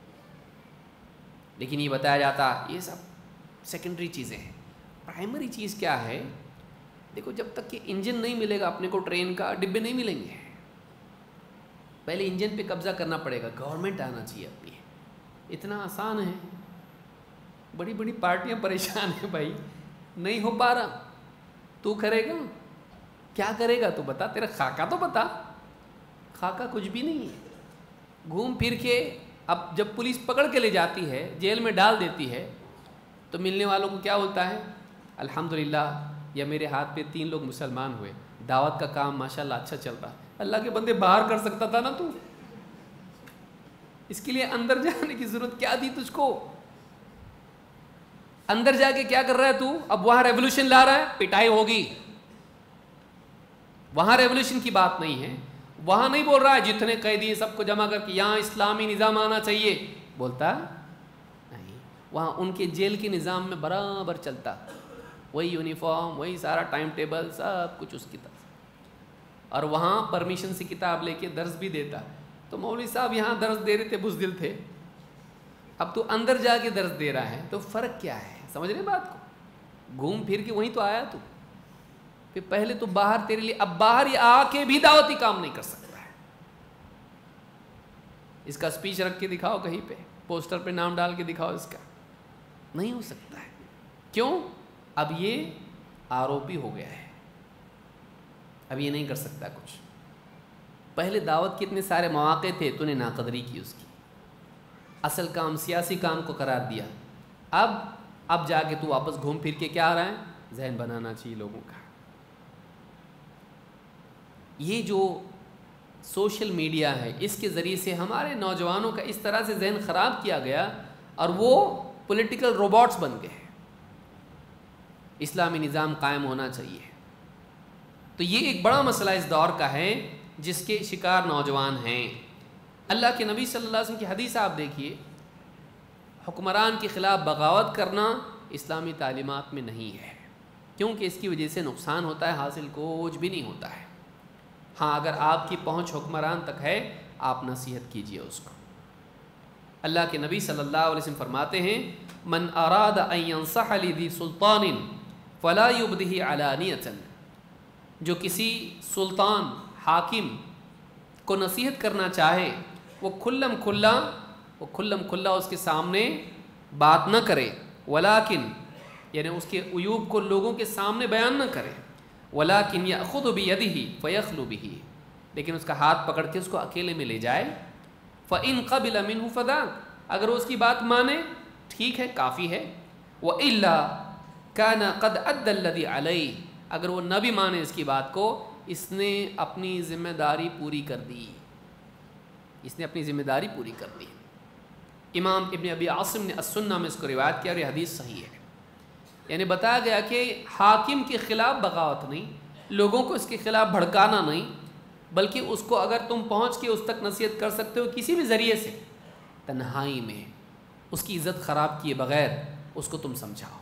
A: लेकिन ये बताया जाता ये सब सेकेंडरी चीज़ें हैं। प्राइमरी चीज़ क्या है? देखो, जब तक कि इंजन नहीं मिलेगा अपने को, ट्रेन का डिब्बे नहीं मिलेंगे। पहले इंजन पे कब्जा करना पड़ेगा, गवर्नमेंट आना चाहिए अपनी। इतना आसान है। बड़ी बड़ी पार्टियां परेशान हैं भाई, नहीं हो पा रहा। तू करेगा क्या? करेगा तो बता, तेरा खाका तो बता। खाका कुछ भी नहीं है। घूम फिर के अब जब पुलिस पकड़ के ले जाती है, जेल में डाल देती है, तो मिलने वालों को क्या होता है? अल्हम्दुलिल्लाह, या मेरे हाथ पे 3 लोग मुसलमान हुए, दावत का काम माशाल्लाह अच्छा चल रहा। अल्लाह के बंदे, बाहर कर सकता था ना तू। इसके लिए अंदर जाने की जरूरत क्या थी तुझको? अंदर जाके क्या कर रहा है तू? अब वहां रेवोल्यूशन ला रहा है, पिटाई होगी। वहां रेवोल्यूशन की बात नहीं है। वहां नहीं बोल रहा है जितने कैदी सबको जमा करके यहां इस्लामी निज़ाम आना चाहिए, बोलता नहीं। वहां उनके जेल के निज़ाम में बराबर चलता, वही यूनिफॉर्म, वही सारा टाइम टेबल, सब कुछ उसकी तरफ। और वहाँ परमिशन से किताब लेके दर्स भी देता। तो मौलवी साहब यहाँ दर्स दे रहे थे, बुज़दिल थे, अब तो अंदर जाके दर्स दे रहा है, तो फ़र्क क्या है? समझ रहे बात को? घूम फिर के वहीं तो आया तू। फिर पहले तो बाहर तेरे लिए, अब बाहर ये आके भी दावती काम नहीं कर सकता है। इसका स्पीच रख के दिखाओ कहीं पे, पोस्टर पे नाम डाल के दिखाओ, इसका नहीं हो सकता है। क्यों? अब ये आरोपी हो गया है, अब ये नहीं कर सकता कुछ। पहले दावत के इतने सारे मौके थे, तूने नाकदरी की उसकी, असल काम सियासी काम को करार दिया। अब जाके तू वापस घूम फिर के क्या आ रहा है? जहन बनाना चाहिए लोगों का। ये जो सोशल मीडिया है, इसके ज़रिए से हमारे नौजवानों का इस तरह से जहन ख़राब किया गया और वो पॉलिटिकल रोबोट्स बन गए। इस्लामी निज़ाम कायम होना चाहिए, तो ये एक बड़ा मसला इस दौर का है जिसके शिकार नौजवान हैं। अल्लाह के नबी सल्लल्लाहु अलैहि वसल्लम की हदीस आप देखिए, हुक्मरान के ख़िलाफ़ बगावत करना इस्लामी तालीमात में नहीं है, क्योंकि इसकी वजह से नुकसान होता है, हासिल कुछ भी नहीं होता है। हाँ, अगर आपकी पहुँच हुक्मरान तक है, आप नसीहत कीजिए उसको। अल्लाह के नबी सल्लल्लाहु अलैहि वसल्लम फरमाते हैं, मन अराद अन यंसह लिदी सुल्तानिन फला युबदिही अलानियतन, जो किसी सुल्तान हाकिम को नसीहत करना चाहे, वो खुल्लम खुल्ला उसके सामने बात न करे। वलाकिन, यानी उसके उयूब को लोगों के सामने बयान न करे। वलाकिन यअख़ुज़ु बियदिही फ़यख़्लु बिही, लेकिन उसका हाथ पकड़ के उसको अकेले में ले जाए। फ़इन क़बिल मिन्हु फ़ज़ाक, अगर उसकी बात माने ठीक है, काफ़ी है। व इल्ला काना क़द अद्दा अल्लज़ी अलैहि, अगर वो न भी माने इसकी बात को, इसने अपनी ज़िम्मेदारी पूरी कर दी, इसने अपनी ज़िम्मेदारी पूरी कर दी। इमाम इब्न अबी आसिम ने अस्सुन्ना में इसको रिवायत किया और यह हदीस सही है। यानी बताया गया कि हाकिम के ख़िलाफ़ बगावत नहीं, लोगों को इसके ख़िलाफ़ भड़काना नहीं, बल्कि उसको अगर तुम पहुँच के उस तक नसीहत कर सकते हो किसी भी ज़रिए से, तन्हाई में, उसकी इज़्ज़त ख़राब किए बग़ैर उसको तुम समझाओ।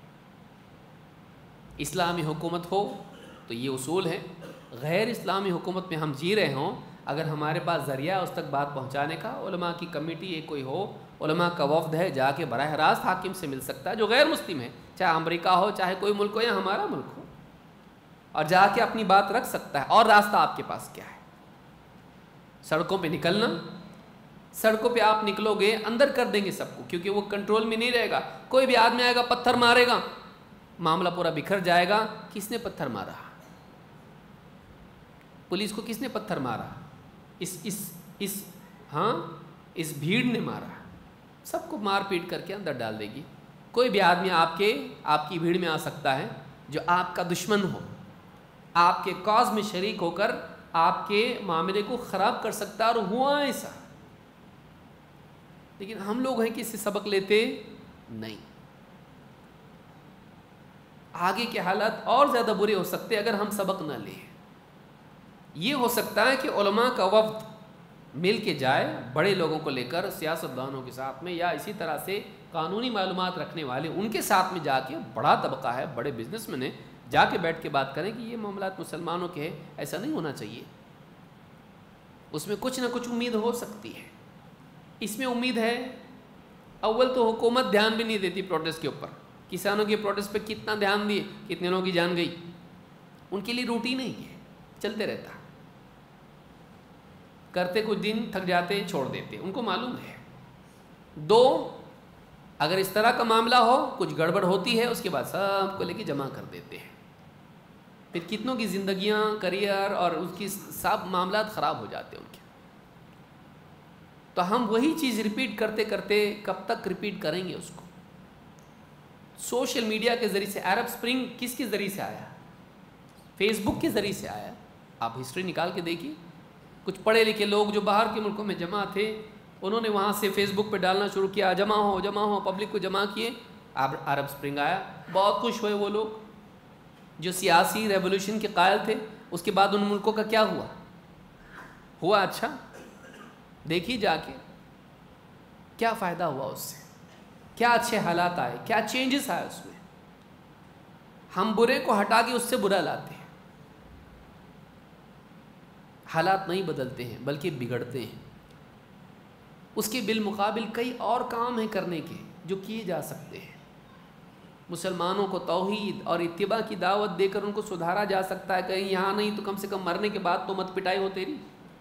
A: इस्लामी हुकूमत हो तो ये उसूल है। गैर इस्लामी हुकूमत में हम जी रहे हों, अगर हमारे पास ज़रिया उस तक बात पहुँचाने का, उलमा की कमेटी एक कोई हो, उलमा का वफ़द है, जाके बराह रास्त हाकिम से मिल सकता है जो गैर मुस्लिम है, चाहे अमेरिका हो, चाहे कोई मुल्क हो या हमारा मुल्क हो, और जाके अपनी बात रख सकता है। और रास्ता आपके पास क्या है? सड़कों पे निकलना, सड़कों पे आप निकलोगे अंदर कर देंगे सबको, क्योंकि वो कंट्रोल में नहीं रहेगा। कोई भी आदमी आएगा पत्थर मारेगा, मामला पूरा बिखर जाएगा। किसने पत्थर मारा? पुलिस को किसने पत्थर मारा? इस भीड़ ने मारा। सबको मार पीट करके अंदर डाल देगी। कोई भी आदमी आपकी भीड़ में आ सकता है जो आपका दुश्मन हो, आपके कॉज में शरीक होकर आपके मामले को ख़राब कर सकता है, और हुआ ऐसा। लेकिन हम लोग हैं कि इससे सबक लेते नहीं। आगे के हालात और ज़्यादा बुरे हो सकते अगर हम सबक न लें। ये हो सकता है कि उलमा का वफ़द मिल के जाए, बड़े लोगों को लेकर, सियासतदानों के साथ में, या इसी तरह से कानूनी मालूमात रखने वाले उनके साथ में जाके, बड़ा तबका है, बड़े बिजनेसमैन है, जाके बैठ के बात करें कि ये मामलात मुसलमानों के हैं, ऐसा नहीं होना चाहिए। उसमें कुछ ना कुछ उम्मीद हो सकती है। इसमें उम्मीद है, अव्वल तो हुकूमत ध्यान भी नहीं देती प्रोटेस्ट के ऊपर। किसानों के प्रोटेस्ट पे कितना ध्यान दिए, कितने लोगों की जान गई। उनके लिए रूटीन ही है, चलते रहता, करते कुछ दिन, थक जाते, छोड़ देते, उनको मालूम है। दो, अगर इस तरह का मामला हो, कुछ गड़बड़ होती है, उसके बाद सबको लेके जमा कर देते हैं। फिर कितनों की ज़िंदगियां, करियर और उसकी सब मामला ख़राब हो जाते हैं उनके। तो हम वही चीज़ रिपीट करते करते कब तक रिपीट करेंगे उसको। सोशल मीडिया के ज़रिए से अरब स्प्रिंग किसके ज़रिए से आया? फेसबुक के ज़रिए से आया। आप हिस्ट्री निकाल के देखिए, कुछ पढ़े लिखे लोग जो बाहर के मुल्कों में जमा थे, उन्होंने वहाँ से फेसबुक पे डालना शुरू किया, जमा हो, पब्लिक को जमा किए, अरब स्प्रिंग आया। बहुत खुश हुए वो लोग जो सियासी रेवोल्यूशन के कायल थे। उसके बाद उन मुल्कों का क्या हुआ अच्छा, देखिए जाके क्या फ़ायदा हुआ उससे, क्या अच्छे हालात आए, क्या चेंजेस आए उसमें। हम बुरे को हटा के उससे बुरा लाते हैं। हालात नहीं बदलते हैं बल्कि बिगड़ते हैं। उसके बिलमुकाबिल कई और काम हैं करने के जो किए जा सकते हैं। मुसलमानों को तौहीद और इत्तिबा की दावत देकर उनको सुधारा जा सकता है। कहीं यहाँ नहीं तो कम से कम मरने के बाद तो मत पिटाई हो तेरी।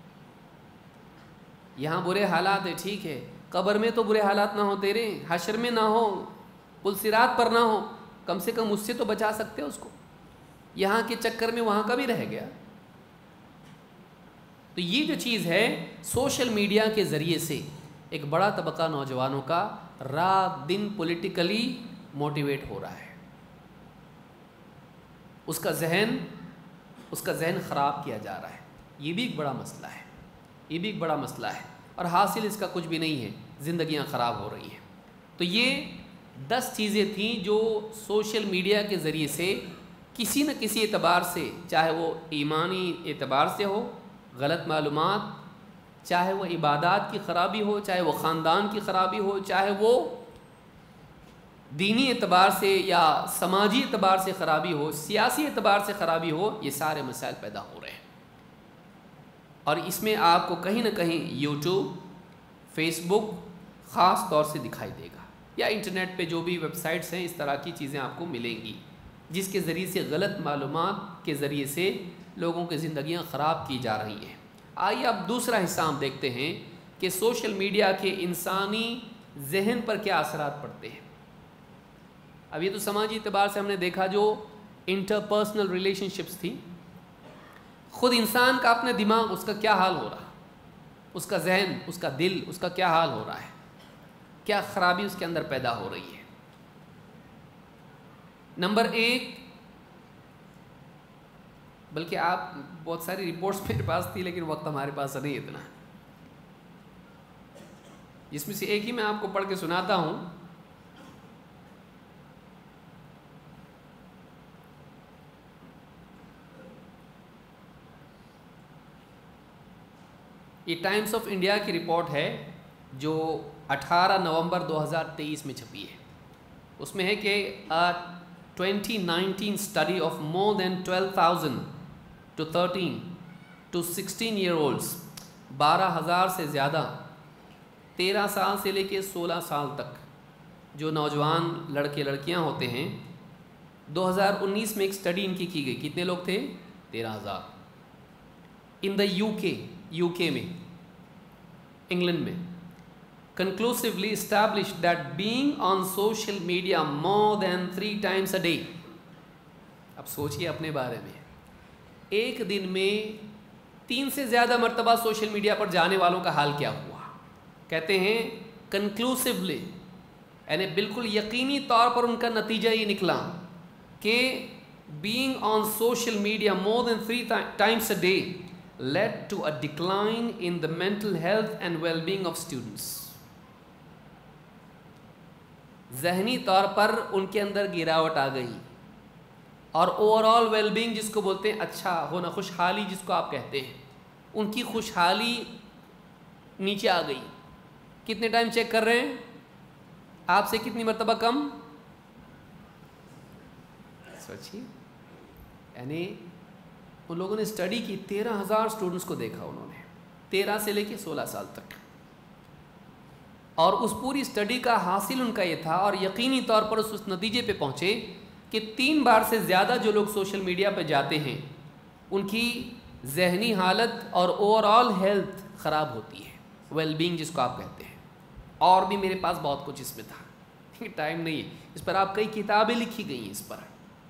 A: यहाँ बुरे हालात है, ठीक है, कब्र में तो बुरे हालात ना हो तेरे, हशर में ना हो, पुलसिरात पर ना हो, कम से कम उससे तो बचा सकते हो उसको। यहाँ के चक्कर में वहाँ का भी रह गया। तो ये जो चीज़ है, सोशल मीडिया के ज़रिए से एक बड़ा तबका नौजवानों का रात दिन पॉलिटिकली मोटिवेट हो रहा है। उसका जहन ख़राब किया जा रहा है। ये भी एक बड़ा मसला है, और हासिल इसका कुछ भी नहीं है, ज़िंदगियां ख़राब हो रही हैं। तो ये 10 चीज़ें थीं जो सोशल मीडिया के ज़रिए से किसी न किसी एतबार से, चाहे वो ईमानी एतबार से हो, गलत मालूमात, चाहे वो इबादत की ख़राबी हो, चाहे वो ख़ानदान की ख़राबी हो, चाहे वो दीनी एतबार से या समाजी एतबार से ख़राबी हो, सियासी एतबार से ख़राबी हो, ये सारे मसाइल पैदा हो रहे हैं। और इसमें आपको कहीं ना कहीं यूट्यूब, फेसबुक ख़ास तौर से दिखाई देगा, या इंटरनेट पे जो भी वेबसाइट्स हैं, इस तरह की चीज़ें आपको मिलेंगी जिसके ज़रिए से गलत मालूमात के ज़रिए से लोगों की ज़िंदगियां ख़राब की जा रही हैं। आइए अब दूसरा हिस्सा हम देखते हैं कि सोशल मीडिया के इंसानी जहन पर क्या असरात पड़ते हैं। अब ये तो समाजी एतबार से हमने देखा, जो इंटरपर्सनल रिलेशनशिप्स थी, ख़ुद इंसान का अपने दिमाग, उसका क्या हाल हो रहा, उसका जहन, उसका दिल, उसका क्या हाल हो रहा है, क्या ख़राबी उसके अंदर पैदा हो रही है। नंबर 1, बल्कि आप बहुत सारी रिपोर्ट्स मेरे पास थी लेकिन वक्त हमारे पास नहीं इतना, जिसमें से एक ही मैं आपको पढ़ के सुनाता हूँ। ये टाइम्स ऑफ इंडिया की रिपोर्ट है जो 18 नवंबर 2023 में छपी है। उसमें है कि 2019 study of more than 12,000 to 13 to 16 year olds, 12,000 से ज़्यादा 13 साल से लेके 16 साल तक जो नौजवान लड़के लड़कियां होते हैं, 2019 में एक स्टडी इनकी की गई। कितने लोग थे? 13,000। इन द यूके में, इंग्लैंड में, conclusively established that being on social media more than 3 times a day, अब सोचिए अपने बारे में, एक दिन में 3 से ज़्यादा मरतबा सोशल मीडिया पर जाने वालों का हाल क्या हुआ। कहते हैं कंक्लूसिवली, यानी बिल्कुल यकीनी तौर पर उनका नतीजा ये निकला कि being on social media more than 3 times a day led to a decline in the mental health and well-being of students. ज़हनी तौर पर उनके अंदर गिरावट आ गई, और ओवरऑल वेलबींग जिसको बोलते हैं, अच्छा होना, खुशहाली जिसको आप कहते हैं, उनकी खुशहाली नीचे आ गई। कितने टाइम चेक कर रहे हैं? आपसे कितनी मरतबा कम? सोचिए, यानी उन लोगों ने स्टडी की, 13,000 स्टूडेंट्स को देखा उन्होंने, 13 से लेके 16 साल तक। और उस पूरी स्टडी का हासिल उनका ये था और यकीनी तौर पर उस नतीजे पे पहुँचे कि 3 बार से ज़्यादा जो लोग सोशल मीडिया पर जाते हैं उनकी जहनी हालत और ओवरऑल हेल्थ ख़राब होती है, वेलबींग जिसको आप कहते हैं। और भी मेरे पास बहुत कुछ इसमें था, टाइम नहीं है इस पर। आप कई किताबें लिखी गई हैं इस पर,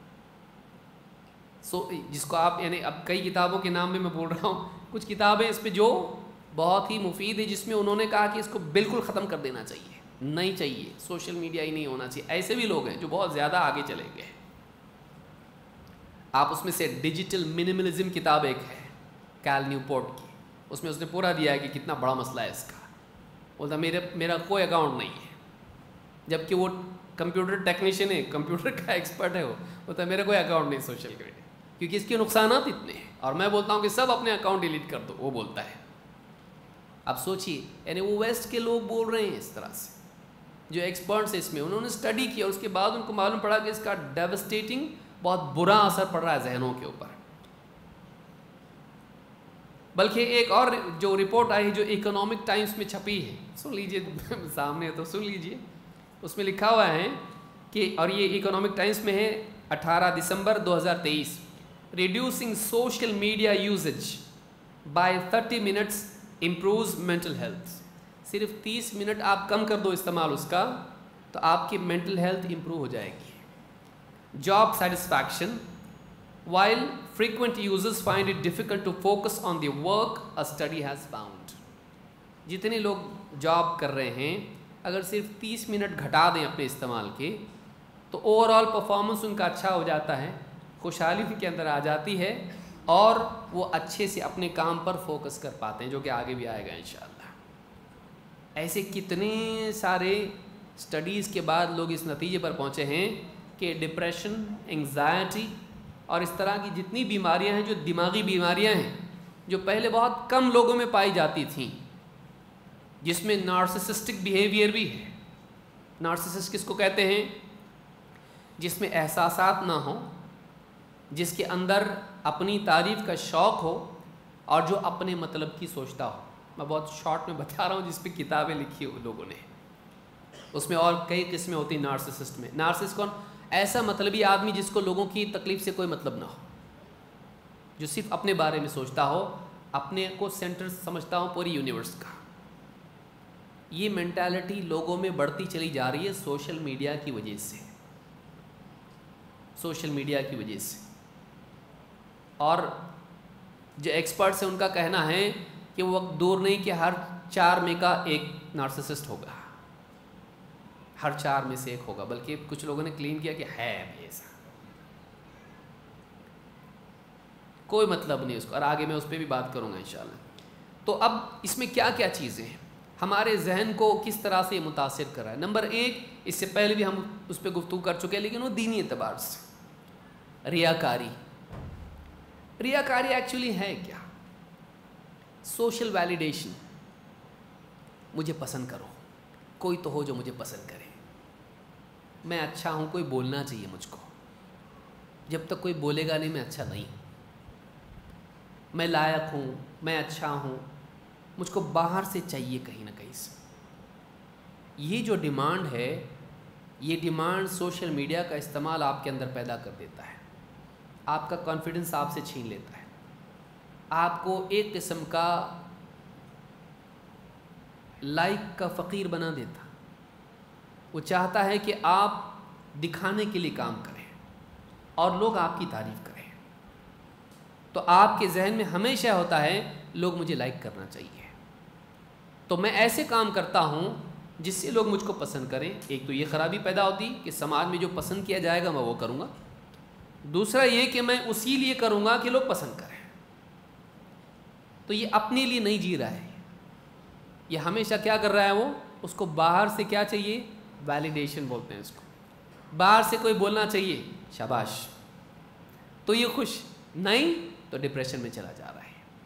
A: जिसको आप यानी अब कई किताबों के नाम में मैं बोल रहा हूँ, कुछ किताबें इस पर जो बहुत ही मुफीद है, जिसमें उन्होंने कहा कि इसको बिल्कुल ख़त्म कर देना चाहिए, नहीं चाहिए, सोशल मीडिया ही नहीं होना चाहिए। ऐसे भी लोग हैं जो बहुत ज़्यादा आगे चले गए। आप उसमें से डिजिटल मिनिमलिज्म किताब एक है कैल न्यूपोर्ट की, उसमें उसने पूरा दिया है कि कितना बड़ा मसला है इसका। बोलता मेरा कोई अकाउंट नहीं है, जबकि वो कंप्यूटर टेक्नीशियन है, कंप्यूटर का एक्सपर्ट है। वो बोलता मेरा कोई अकाउंट नहीं सोशल मीडिया, क्योंकि इसके नुकसानात इतने हैं। और मैं बोलता हूँ कि सब अपने अकाउंट डिलीट कर दो, वो बोलता है। अब सोचिए, यानी वो वेस्ट के लोग बोल रहे हैं इस तरह से, जो एक्सपर्ट्स हैं इसमें, उन्होंने स्टडी किया, उसके बाद उनको मालूम पड़ा कि इसका डेवस्टेटिंग बहुत बुरा असर पड़ रहा है जहनों के ऊपर। बल्कि एक और जो रिपोर्ट आई जो इकोनॉमिक टाइम्स में छपी है, सुन लीजिए सामने है तो सुन लीजिए। उसमें लिखा हुआ है कि, और ये इकोनॉमिक टाइम्स में है 18 दिसंबर 2023, reducing social media usage by 30 minutes improves mental health. सिर्फ 30 मिनट आप कम कर दो इस्तेमाल उसका, तो आपकी मेंटल हेल्थ इम्प्रूव हो जाएगी। Job satisfaction, while frequent users find it difficult to focus on their work, a study has found। जितने लोग जॉब कर रहे हैं, अगर सिर्फ 30 मिनट घटा दें अपने इस्तेमाल के, तो ओवरऑल परफॉर्मेंस उनका अच्छा हो जाता है, खुशहाली उनके अंदर आ जाती है और वो अच्छे से अपने काम पर फोकस कर पाते हैं, जो कि आगे भी आएगा इंशाअल्लाह। ऐसे कितने सारे स्टडीज़ के बाद लोग इस नतीजे पर पहुँचे हैं कि डिप्रेशन, एंग्जाइटी और इस तरह की जितनी बीमारियां हैं, जो दिमागी बीमारियां हैं, जो पहले बहुत कम लोगों में पाई जाती थीं, जिसमें नार्सिसिस्टिक बिहेवियर भी है। नार्सिसिस्ट किसको कहते हैं? जिसमें एहसासात ना हो, जिसके अंदर अपनी तारीफ़ का शौक़ हो और जो अपने मतलब की सोचता हो। मैं बहुत शॉर्ट में बता रहा हूँ, जिस पे किताबें लिखी हो लोगों ने। उसमें और कई किस्में होती हैं नार्सिसिस्ट में। नार्सिसिस्ट कौन? ऐसा मतलबी आदमी जिसको लोगों की तकलीफ़ से कोई मतलब ना हो, जो सिर्फ अपने बारे में सोचता हो, अपने को सेंटर समझता हो पूरी यूनिवर्स का। ये मेंटालिटी लोगों में बढ़ती चली जा रही है सोशल मीडिया की वजह से, सोशल मीडिया की वजह से। और जो एक्सपर्ट्स हैं उनका कहना है कि वो वक्त दूर नहीं कि हर 4 में का एक नार्सिसिस्ट होगा, हर 4 में से एक होगा। बल्कि कुछ लोगों ने क्लेम किया कि है अभी ऐसा, कोई मतलब नहीं उसको, और आगे मैं उस पर भी बात करूंगा इंशाल्लाह। तो अब इसमें क्या क्या चीज़ें हैं, हमारे जहन को किस तरह से मुतासिर कर रहा है। नंबर 1, इससे पहले भी हम उस पर गुफ्तगू कर चुके हैं, लेकिन वो दीनी एतबार से, रियाकारी। रियाकारी एक्चुअली है क्या? सोशल वैलिडेशन, मुझे पसंद करो, कोई तो हो जो मुझे पसंद करे, मैं अच्छा हूँ, कोई बोलना चाहिए मुझको, जब तक कोई बोलेगा नहीं मैं अच्छा नहीं, मैं लायक हूँ, मैं अच्छा हूँ, मुझको बाहर से चाहिए कहीं ना कहीं से। ये जो डिमांड है, ये डिमांड सोशल मीडिया का इस्तेमाल आपके अंदर पैदा कर देता है, आपका कॉन्फिडेंस आपसे छीन लेता है, आपको एक किस्म का लाइक का फ़कीर बना देता। वो चाहता है कि आप दिखाने के लिए काम करें और लोग आपकी तारीफ़ करें। तो आपके जहन में हमेशा होता है लोग मुझे लाइक करना चाहिए, तो मैं ऐसे काम करता हूँ जिससे लोग मुझको पसंद करें। एक तो ये ख़राबी पैदा होती कि समाज में जो पसंद किया जाएगा मैं वो करूँगा, दूसरा ये कि मैं उसी लिए करूँगा कि लोग पसंद करें। तो ये अपने लिए नहीं जी रहा है, ये हमेशा क्या कर रहा है, वो उसको बाहर से क्या चाहिए, वैलिडेशन बोलते हैं इसको। बाहर से कोई बोलना चाहिए, शाबाश, तो ये खुश, नहीं तो डिप्रेशन में चला जा रहा है।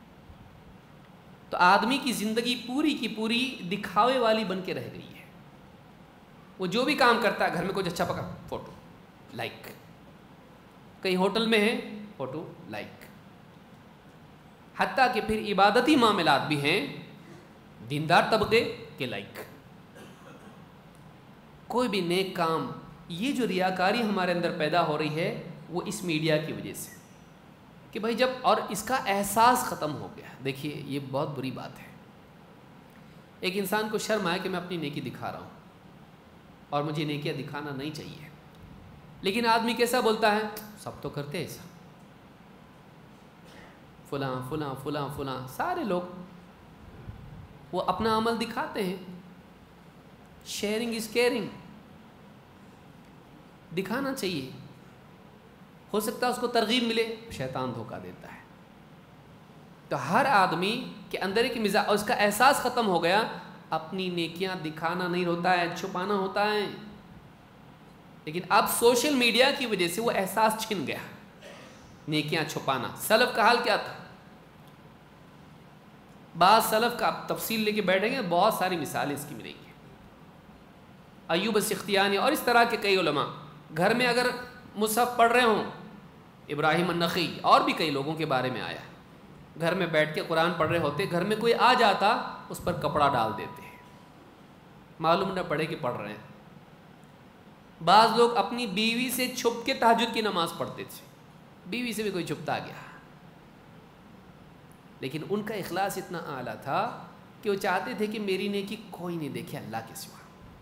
A: तो आदमी की ज़िंदगी पूरी की पूरी दिखावे वाली बन के रह गई है। वो जो भी काम करता है, घर में कुछ अच्छा पका, फ़ोटो लाइक, कहीं होटल में है, फ़ोटो लाइक, हत्ता कि फिर इबादती मामलात भी हैं, दीनदार तबके के लाइक, कोई भी नेक काम, ये जो रियाकारी हमारे अंदर पैदा हो रही है वो इस मीडिया की वजह से, कि भाई जब और इसका एहसास ख़त्म हो गया। देखिए ये बहुत बुरी बात है। एक इंसान को शर्म आए कि मैं अपनी नेकी दिखा रहा हूँ और मुझे नेकियां दिखाना नहीं चाहिए, लेकिन आदमी कैसा बोलता है, सब तो करते हैं ऐसा, फलां फलां फलां फलां, सारे लोग वो अपना अमल दिखाते हैं। शेयरिंग इज़ केयरिंग, दिखाना चाहिए। हो सकता है उसको तरगीब मिले, शैतान धोखा देता है। तो हर आदमी के अंदर एक मिजाज, उसका एहसास ख़त्म हो गया, अपनी नेकियां दिखाना नहीं होता है, छुपाना होता है। लेकिन अब सोशल मीडिया की वजह से वो एहसास छिन गया, नेकियां छुपाना। सलफ का हाल क्या था? बाज़ सलफ का आप तफसील लेके बैठेंगे, बहुत सारी मिसालें इसकी मिलेंगी। अय्यूब सिख्तियानी और इस तरह के कई उलमा घर में अगर मुसहफ पढ़ रहे हों, इब्राहिम अन्नखी और भी कई लोगों के बारे में आया, घर में बैठ के कुरान पढ़ रहे होते, घर में कोई आ जाता उस पर कपड़ा डाल देते हैं, मालूम न पड़े कि पढ़ रहे हैं। बाज़ लोग अपनी बीवी से छुप के तहज्जुद की नमाज़ पढ़ते थे, बीवी से भी कोई छुपता गया, लेकिन उनका इखलास इतना आला था कि वो चाहते थे कि मेरी नेकी कोई नहीं देखे अल्लाह के सिवा।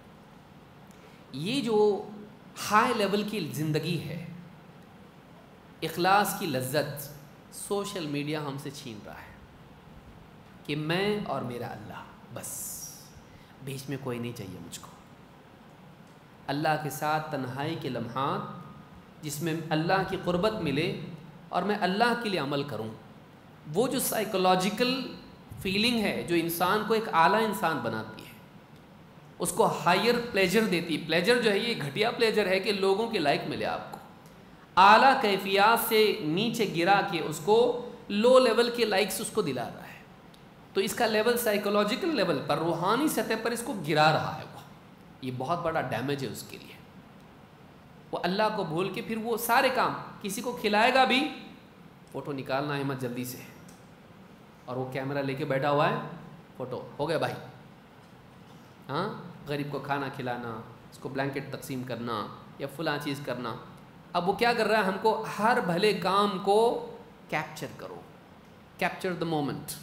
A: ये जो हाई लेवल की ज़िंदगी है, इखलास की लज्जत, सोशल मीडिया हमसे छीन रहा है कि मैं और मेरा अल्लाह, बस बीच में कोई नहीं चाहिए मुझको। अल्लाह के साथ तन्हाई के लम्हात जिसमें अल्लाह की क़ुर्बत मिले और मैं अल्लाह के लिए अमल करूं, वो जो साइकोलॉजिकल फीलिंग है जो इंसान को एक आला इंसान बनाती है, उसको हायर प्लेजर देती है। प्लेजर जो है ये घटिया प्लेजर है कि लोगों के लाइक मिले आपको, आला कैफियत से नीचे गिरा के उसको लो लेवल के लाइक्स उसको दिला रहा है। तो इसका लेवल साइकोलॉजिकल लेवल पर, रूहानी सतह पर इसको गिरा रहा है। वो ये बहुत बड़ा डैमेज है उसके लिए। वो अल्लाह को भूल के फिर वो सारे काम, किसी को खिलाएगा भी, फ़ोटो निकालना है मत जल्दी से, और वो कैमरा लेके बैठा हुआ है, फ़ोटो हो गया भाई। हाँ, गरीब को खाना खिलाना, उसको ब्लैंकेट तकसीम करना या फलां चीज़ करना। अब वो क्या कर रहा है, हमको हर भले काम को कैप्चर करो, कैप्चर द मोमेंट।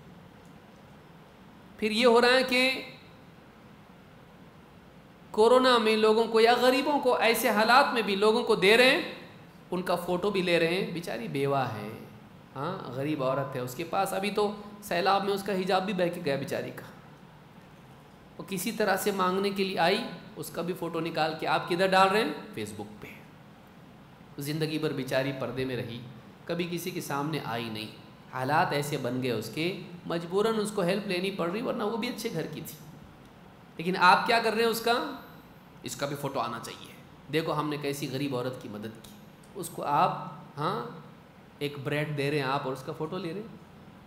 A: फिर ये हो रहा है कि कोरोना में लोगों को या गरीबों को ऐसे हालात में भी लोगों को दे रहे हैं, उनका फ़ोटो भी ले रहे हैं। बेचारी बेवा है, हाँ गरीब औरत है, उसके पास अभी तो सैलाब में उसका हिजाब भी बह के गया बेचारी का, वो किसी तरह से मांगने के लिए आई, उसका भी फ़ोटो निकाल के आप किधर डाल रहे हैं, फेसबुक पे। ज़िंदगी भर बेचारी पर्दे में रही, कभी किसी के सामने आई नहीं। हालात ऐसे बन गए उसके, मजबूरन उसको हेल्प लेनी पड़ रही, वरना वो भी अच्छे घर की थी। लेकिन आप क्या कर रहे हैं, उसका, इसका भी फ़ोटो आना चाहिए, देखो हमने कैसी गरीब औरत की मदद की। उसको आप, हाँ एक ब्रेड दे रहे हैं आप और उसका फ़ोटो ले रहे हैं,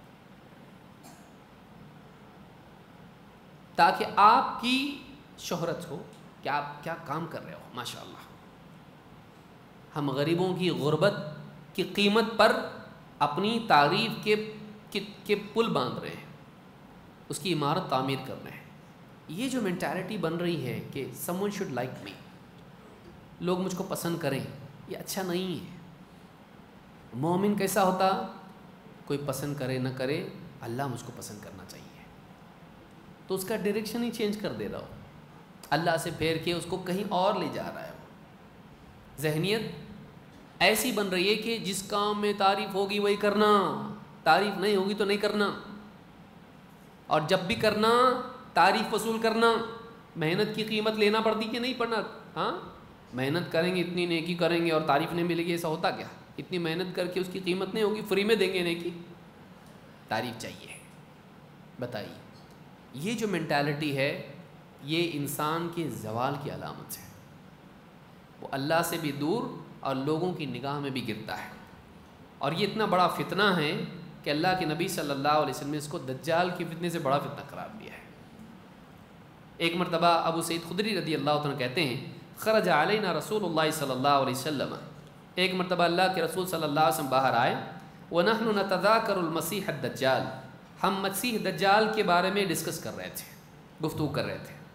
A: ताकि आपकी शोहरत हो कि आप क्या काम कर रहे हो, माशाअल्लाह। हम गरीबों की गुर्बत की कीमत पर अपनी तारीफ़ के पुल बांध रहे हैं, उसकी इमारत तामीर कर रहे हैं। ये जो मेंटालिटी बन रही है कि समवन शुड लाइक मी, लोग मुझको पसंद करें, ये अच्छा नहीं है। मोमिन कैसा होता, कोई पसंद करे न करे, अल्लाह मुझको पसंद करना चाहिए, तो उसका डायरेक्शन ही चेंज कर दे रहा हो, अल्लाह से फेर के उसको कहीं और ले जा रहा है। जहनियत ऐसी बन रही है कि जिस काम में तारीफ़ होगी वही करना, तारीफ़ नहीं होगी तो नहीं करना, और जब भी करना तारीफ़ वसूल करना। मेहनत की कीमत लेना पड़ती कि नहीं पड़ना? हाँ, मेहनत करेंगे, इतनी नेकी करेंगे और तारीफ़ नहीं मिलेगी, ऐसा होता क्या? इतनी मेहनत करके उसकी कीमत नहीं होगी, फ्री में देंगे नेकी, तारीफ़ चाहिए। बताइए, ये जो मेंटालिटी है ये इंसान के ज़वाल की अलामत है। वो अल्लाह से भी दूर और लोगों की निगाह में भी गिरता है। और ये इतना बड़ा फितना है कि अल्लाह के नबी सल्लल्लाहु अलैहि वसल्लम ने इसको दज्जाल की फितने से बड़ा फितना करार दिया है। एक मरतबा अबू सईद खुदरी रदी अल्लाह तआला कहते हैं, खरज अलैना रसूलुल्लाह सल्लल्लाहु अलैहि वसल्लम, एक मरतबा अल्लाह के रसूल सल्लल्लाहु अलैहि वसल्लम बाहर आए, व नहनु नतज़ाकरुल मसीह दज्जाल, हम मसीह दज्जाल के बारे में डिस्कस कर रहे थे, गुफ्तगू कर रहे थे।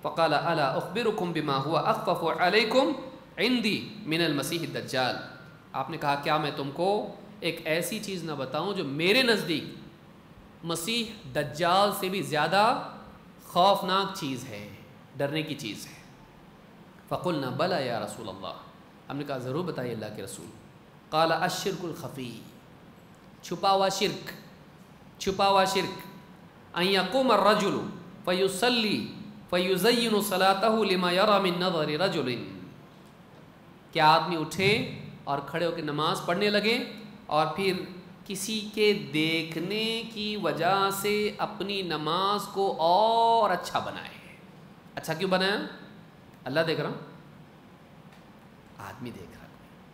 A: फ़क़ाल अला उख़बिरुकुम बिमा हुवा अख़फ़फ़ु अलैकुम इंदी मिनल मसीह दज्जाल। आपने कहा क्या मैं तुमको एक ऐसी चीज़ न बताऊं जो मेरे नज़दीक मसीह दज्जाल से भी ज़्यादा खौफनाक चीज़ है, डरने की चीज़ है। फ़क़ुलना बला या रसूल अल्लाह, हमने कहा ज़रूर बताइए अल्लाह के रसूल। क़ाला अश्शिरकुल ख़फ़ी, छुपा हुआ शिर्क, छुपा हुआ शिर्क। अन यक़ूम अर्रजुलु फ़युसल्ली फ़युज़य्यिनु सलातहु लिमा यरा मिन नज़रि रजुलिन, क्या आदमी उठे और खड़े होकर नमाज़ पढ़ने लगे और फिर किसी के देखने की वजह से अपनी नमाज को और अच्छा बनाए। अच्छा क्यों बनाया? अल्लाह देख रहा, आदमी देख रहा,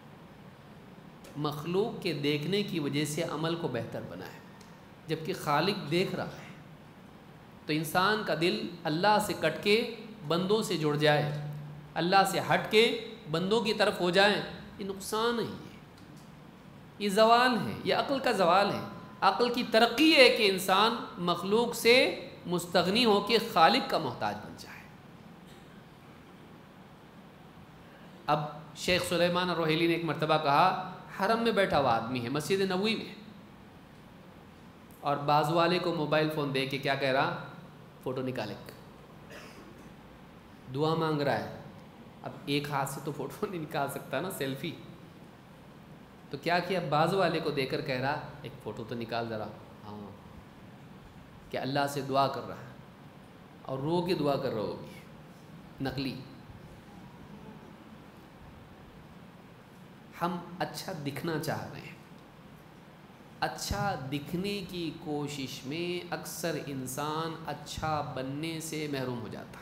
A: मखलूक के देखने की वजह से अमल को बेहतर बनाए, जबकि खालिक देख रहा है। तो इंसान का दिल अल्लाह से कट के बंदों से जुड़ जाए, अल्लाह से हट के बंदों की तरफ हो जाए, ये नुकसान नहीं है, ये ज़वाल है, ये अक़ल का ज़वाल है। अक़ल की तरक्की है कि इंसान मखलूक से मुस्तगनी होकर खालिक का मोहताज बन जाए। अब शेख सुलेमान रोहेली ने एक मरतबा कहा, हरम में बैठा हुआ आदमी है, मस्जिद नबवी में, और बाजू वाले को मोबाइल फ़ोन दे के क्या कह रहा, फ़ोटो निकाले, दुआ मांग रहा है। अब एक हाथ से तो फ़ोटो नहीं निकाल सकता ना, सेल्फ़ी। तो क्या किया, बाजू वाले को देकर कह रहा, एक फ़ोटो तो निकाल ज़रा। हाँ, क्या अल्लाह से दुआ कर रहा है और रो के दुआ कर रहा होगी, नकली। हम अच्छा दिखना चाह रहे हैं, अच्छा दिखने की कोशिश में अक्सर इंसान अच्छा बनने से महरूम हो जाता है।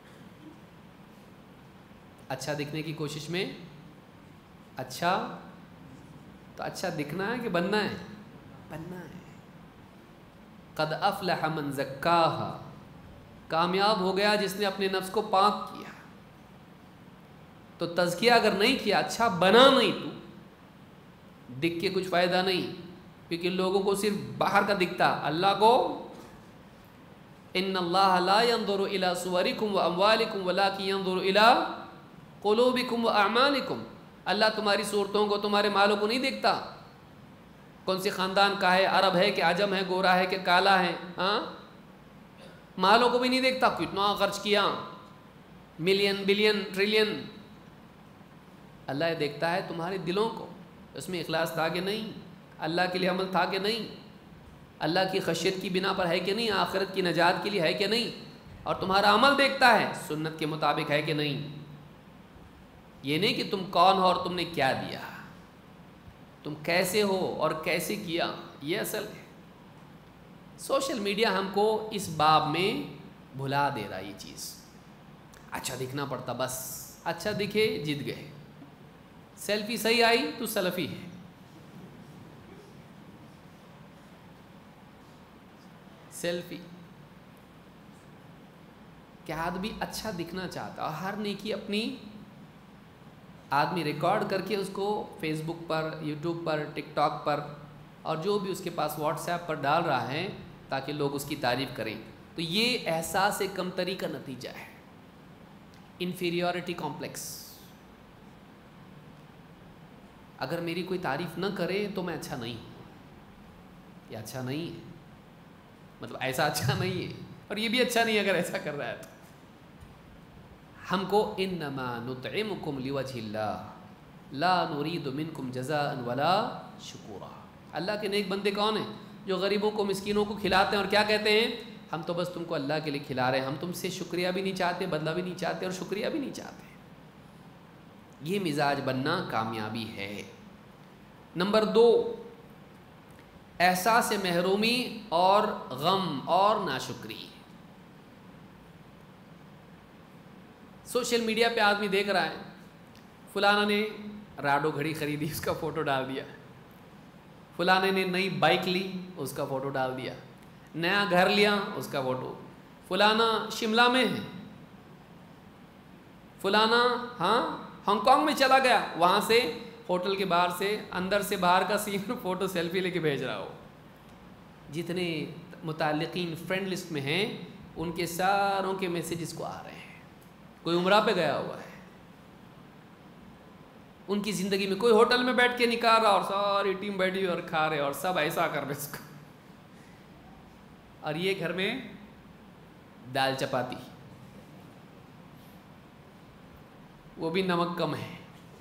A: अच्छा दिखने की कोशिश में, अच्छा तो अच्छा दिखना है कि बनना है? बनना है। क़द अफ़लह मन ज़क्काहा, कामयाब हो गया जिसने अपने नफ्स को पाक किया। तो तज़किया अगर नहीं किया, अच्छा बना नहीं, तू दिख के कुछ फ़ायदा नहीं, क्योंकि लोगों को सिर्फ बाहर का दिखता, अल्लाह को इन्नल्लाह ला यंज़ुरु इला सुवरिकुम व अमवालिकुम वलाकिन यंज़ुरु इला क़ुलूबिकुम व अअमालिकुम। अल्लाह तुम्हारी सूरतों को, तुम्हारे मालों को नहीं देखता, कौन से ख़ानदान का है, अरब है कि अजम है, गोरा है कि काला है, हाँ, मालों को भी नहीं देखता, कितना खर्च किया, मिलियन बिलियन ट्रिलियन। अल्लाह देखता है तुम्हारे दिलों को, उसमें इखलास था कि नहीं, अल्लाह के लिए अमल था कि नहीं, अल्लाह की खशियत की बिना पर है कि नहीं, आखिरत की नजात के लिए है कि नहीं, और तुम्हारा अमल देखता है सुन्नत के मुताबिक है कि नहीं। ये नहीं कि तुम कौन हो और तुमने क्या दिया, तुम कैसे हो और कैसे किया, ये असल है। सोशल मीडिया हमको इस बाब में भुला दे रहा है ये चीज़। अच्छा दिखना पड़ता, बस अच्छा दिखे जीत गए, सेल्फी सही आई तो सलफ़ी है। सेल्फी क्या आदमी अच्छा दिखना चाहता, और हर नेकी अपनी आदमी रिकॉर्ड करके उसको फेसबुक पर, यूट्यूब पर, टिकटॉक पर और जो भी उसके पास व्हाट्सएप पर डाल रहा है ताकि लोग उसकी तारीफ़ करें। तो ये एहसास कमतरी का नतीजा है, इन्फीरियॉरिटी कॉम्प्लेक्स। अगर मेरी कोई तारीफ़ न करे तो मैं अच्छा नहीं हूँ, ये अच्छा नहीं है, मतलब ऐसा अच्छा नहीं है, और ये भी अच्छा नहीं है अगर ऐसा कर रहा है तो। हमको इन्नमा नुतइमुकुम लिवजहिल्लाह ला नुरीदु मिनकुम जज़ाअन वला शुकुरा। अल्लाह के नेक बंदे कौन हैं? जो गरीबों को, मिस्कीनों को खिलाते हैं और क्या कहते हैं, हम तो बस तुमको अल्लाह के लिए खिला रहे हैं, हम तुमसे शुक्रिया भी नहीं चाहते, बदला भी नहीं चाहते और शुक्रिया भी नहीं चाहते। ये मिजाज बनना कामयाबी है। नंबर 2, एहसास महरूमी और गम और नाशुक्री। सोशल मीडिया पे आदमी देख रहा है, फलाना ने राडो घड़ी खरीदी, उसका फ़ोटो डाल दिया, फलाने ने नई बाइक ली, उसका फ़ोटो डाल दिया, नया घर लिया, उसका फ़ोटो, फलाना शिमला में है, फलाना हाँ हांगकांग में चला गया, वहाँ से होटल के बाहर से, अंदर से बाहर का सीन फ़ोटो सेल्फी लेके भेज रहा हो। जितने मुताल्लिकीन फ्रेंड लिस्ट में हैं उनके सारों के मैसेजेस को आ रहे हैं, कोई उम्रा पे गया हुआ है, उनकी ज़िंदगी में कोई होटल में बैठ के निकाल रहा और सारी टीम बैठी और खा रहे और सब ऐसा कर रहे इसको, और ये घर में दाल चपाती, वो भी नमक कम है।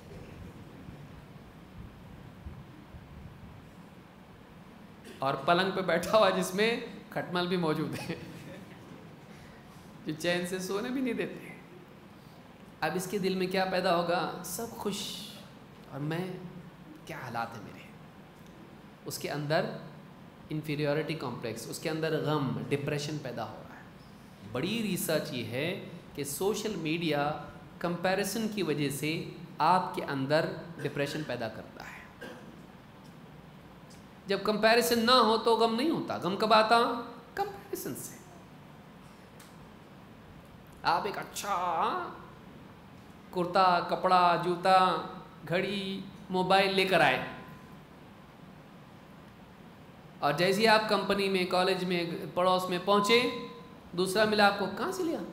A: और पलंग पे बैठा हुआ जिसमें खटमल भी मौजूद है, जो चैन से सोने भी नहीं देते। अब इसके दिल में क्या पैदा होगा? सब खुश और मैं, क्या हालात है मेरे। उसके अंदर इन्फीरियरिटी कॉम्प्लेक्स, उसके अंदर गम, डिप्रेशन पैदा हो रहा है। बड़ी रिसर्च ये है कि सोशल मीडिया कंपैरिजन की वजह से आपके अंदर डिप्रेशन पैदा करता है। जब कंपैरिजन ना हो तो गम नहीं होता। गम कब आता? कंपैरिजन से। आप एक अच्छा कुर्ता, कपड़ा, जूता, घड़ी, मोबाइल लेकर आए, और जैसे ही आप कंपनी में, कॉलेज में, पड़ोस में पहुंचे, दूसरा मिला आपको। कहाँ से लिया?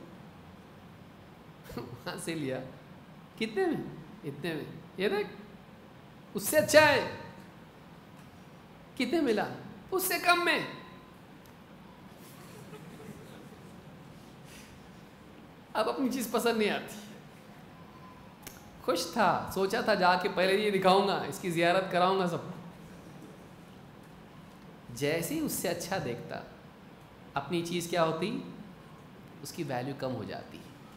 A: वहाँ से लिया। कितने में? इतने में। ये देख, उससे अच्छा है। कितने मिला? उससे कम में। अब अपनी चीज़ पसंद नहीं आती। खुश था, सोचा था जाके पहले ये दिखाऊंगा, इसकी ज़ियारत कराऊंगा सबको। जैसे ही उससे अच्छा देखता, अपनी चीज़ क्या होती? उसकी वैल्यू कम हो जाती।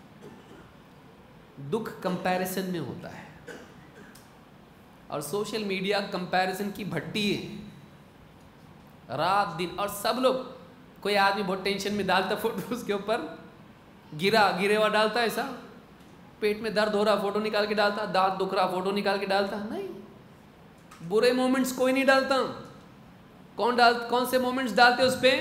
A: दुख कंपैरिजन में होता है, और सोशल मीडिया कंपैरिजन की भट्टी है रात दिन। और सब लोग, कोई आदमी बहुत टेंशन में डालता फोटो, उसके ऊपर गिरे हुआ डालता है, ऐसा पेट में दर्द हो रहा फोटो निकाल के डालता, दांत दुख रहा फोटो निकाल के डालता। नहीं, बुरे मोमेंट्स कोई नहीं डालता। कौन से मोमेंट्स डालते उस पे?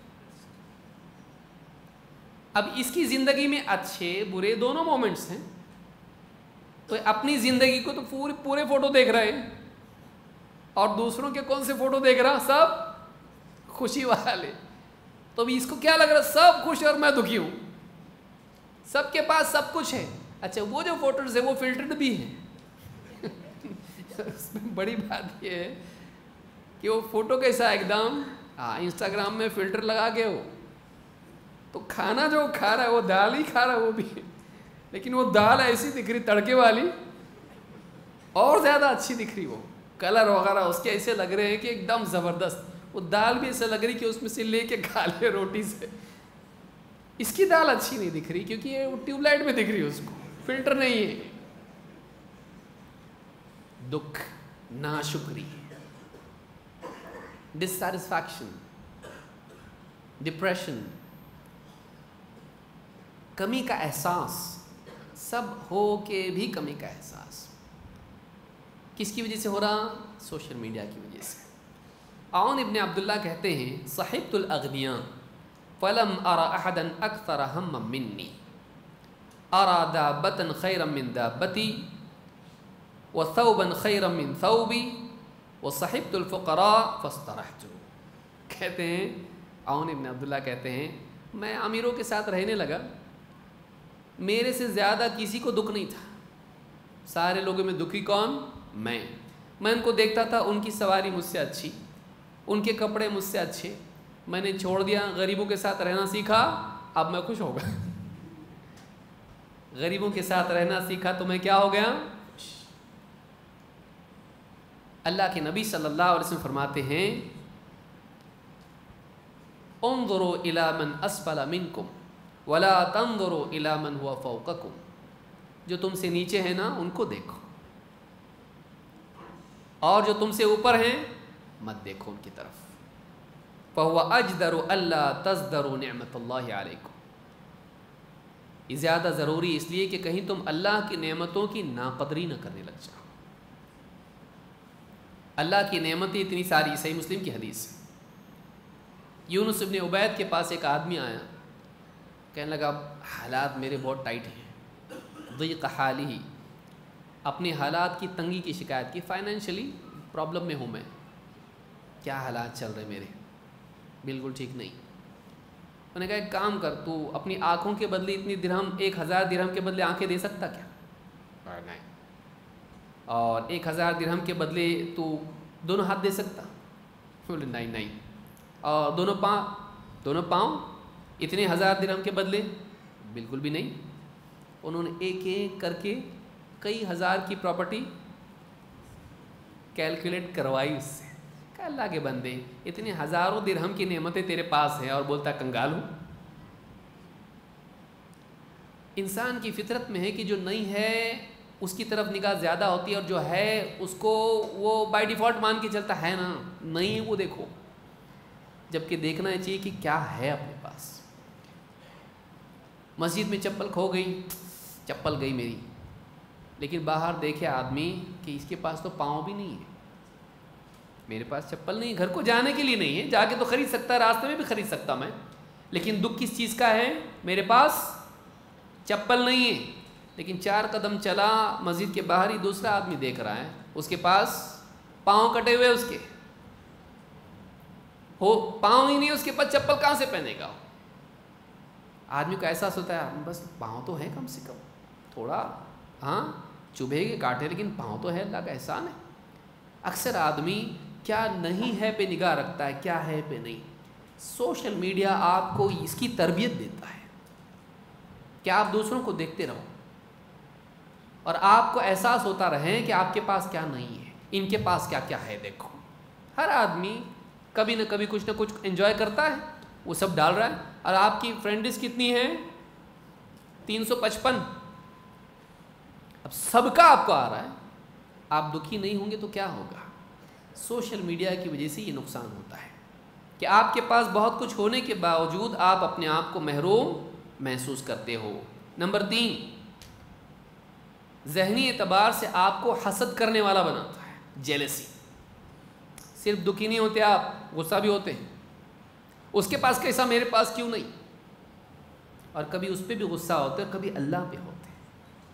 A: अब इसकी जिंदगी में अच्छे बुरे दोनों मोमेंट्स हैं, तो अपनी जिंदगी को तो पूरे फोटो देख रहा है, और दूसरों के कौन से फोटो देख रहा? सब खुशी वाले। तो भी इसको क्या लग रहा? सब खुश और मैं दुखी हूं। सबके पास सब कुछ है। अच्छा, वो जो फोटोज है वो फिल्टर्ड भी है। उसमें बड़ी बात ये है कि वो फोटो कैसा एकदम, इंस्टाग्राम में फिल्टर लगा के हो, तो खाना जो खा रहा है वो दाल ही खा रहा है वो भी, लेकिन वो दाल ऐसी दिख रही तड़के वाली, और ज़्यादा अच्छी दिख रही। वो कलर वगैरह उसके ऐसे लग रहे हैं कि एकदम ज़बरदस्त। वो दाल भी ऐसा लग रही कि उसमें से लेके खा ले रोटी से। इसकी दाल अच्छी नहीं दिख रही क्योंकि ये ट्यूबलाइट में दिख रही है, उसको फिल्टर नहीं है। दुख, नाशुक्री, डिससैटिस्फैक्शन, डिप्रेशन, कमी का एहसास, सब हो के भी कमी का एहसास किसकी वजह से हो रहा? सोशल मीडिया की वजह से। औन इब्न अब्दुल्ला कहते हैं, सहिब्तुल अगनिया फलम अरा अहदन अक्तर हम्मम मिन्नी अरा दाबतन खैरम मिन दाबती व थौबन खैरम मिन थौबी व सहिब्तुल फुकरा फस्तरहतु। कहते हैं, औन इब्न अब्दुल्ला कहते हैं, मैं अमीरों के साथ रहने लगा, मेरे से ज़्यादा किसी को दुख नहीं था। सारे लोगों में दुखी कौन? मैं उनको देखता था, उनकी सवारी मुझसे अच्छी, उनके कपड़े मुझसे अच्छे। मैंने छोड़ दिया, गरीबों के साथ रहना सीखा, अब मैं खुश हो गया। गरीबों के साथ रहना सीखा तो मैं क्या हो गया? अल्लाह के नबी सल्लल्लाहु अलैहि वसल्लम फरमाते हैं, उन्ज़ुरू इला मन अस्फला मिनकुम वला तंज़ुरू इला मन हुवा फ़ौक़कुम। जो तुमसे नीचे है ना, उनको देखो, और जो तुमसे ऊपर हैं मत देखो उनकी तरफ। फ़हुवा अजदरु अल्ला तज़दरु निअमतुल्लाहि अलैकुम। ये ज़्यादा ज़रूरी इसलिए कि कहीं तुम अल्लाह की नेमतों की नाक़दरी न करने लग जाओ। अल्लाह की नेमतें इतनी सारी, सही मुस्लिम की हदीस। यूनुस इब्न उबैद के पास एक आदमी आया, कहने लगा हालात मेरे बहुत टाइट हैं, ज़ीक़ हालिही, अपने हालात की तंगी की शिकायत की, फाइनेंशियली प्रॉब्लम में हूँ मैं, क्या हालात चल रहे मेरे, बिल्कुल ठीक नहीं। उन्होंने कहा एक काम कर, तू अपनी आँखों के बदले इतनी दिरहम, 1000 दिरहम के बदले आंखें दे सकता क्या? नहीं। और 1000 दिरहम के बदले तू दोनों हाथ दे सकता? बोले नहीं नहीं। और दोनों पाँव इतने 1000 दिरहम के बदले? बिल्कुल भी नहीं। उन्होंने एक एक करके कई हज़ार की प्रॉपर्टी कैलकुलेट करवाई उससे। कहा अल्लाह के बंदे, इतने हज़ारों दिरहम की नेमतें तेरे पास हैं और बोलता कंगाल हूँ। इंसान की फितरत में है कि जो नहीं है उसकी तरफ निगाह ज़्यादा होती है, और जो है उसको वो बाय डिफ़ॉल्ट मान के चलता है ना, नहीं वो देखो। जबकि देखना चाहिए कि क्या है अपने पास। मस्जिद में चप्पल खो गई, चप्पल गई मेरी, लेकिन बाहर देखे आदमी कि इसके पास तो पाँव भी नहीं है। मेरे पास चप्पल नहीं, घर को जाने के लिए नहीं है, जाके तो खरीद सकता, रास्ते में भी खरीद सकता मैं, लेकिन दुख किस चीज़ का है? मेरे पास चप्पल नहीं है। लेकिन 4 कदम चला, मस्जिद के बाहर ही दूसरा आदमी देख रहा है, उसके पास पाँव कटे हुए, उसके हो पाँव ही नहीं, उसके पास चप्पल कहाँ से पहनेगा? आदमी को एहसास होता है बस पाँव तो है कम से कम, थोड़ा हाँ चुभेगे काटे, लेकिन पाँव तो है, अल्लाह का एहसान है। अक्सर आदमी क्या नहीं है पे निगाह रखता है, क्या है पे नहीं। सोशल मीडिया आपको इसकी तरबियत देता है कि आप दूसरों को देखते रहो और आपको एहसास होता रहे कि आपके पास क्या नहीं है, इनके पास क्या क्या है। देखो, हर आदमी कभी न कभी कुछ ना कुछ एंजॉय करता है, वो सब डाल रहा है। और आपकी फ्रेंड्स कितनी हैं? 355। अब सबका आपको आ रहा है, आप दुखी नहीं होंगे तो क्या होगा? सोशल मीडिया की वजह से ये नुकसान होता है कि आपके पास बहुत कुछ होने के बावजूद आप अपने आप को महरूम महसूस करते हो। नंबर 3, ज़हनी एतबार से आपको हसद करने वाला बनाता है, जेलसी। सिर्फ दुखी नहीं होते आप, गुस्सा भी होते हैं, उसके पास कैसा, मेरे पास क्यों नहीं। और कभी उस पर भी गुस्सा होता है, कभी अल्लाह पे होते हैं,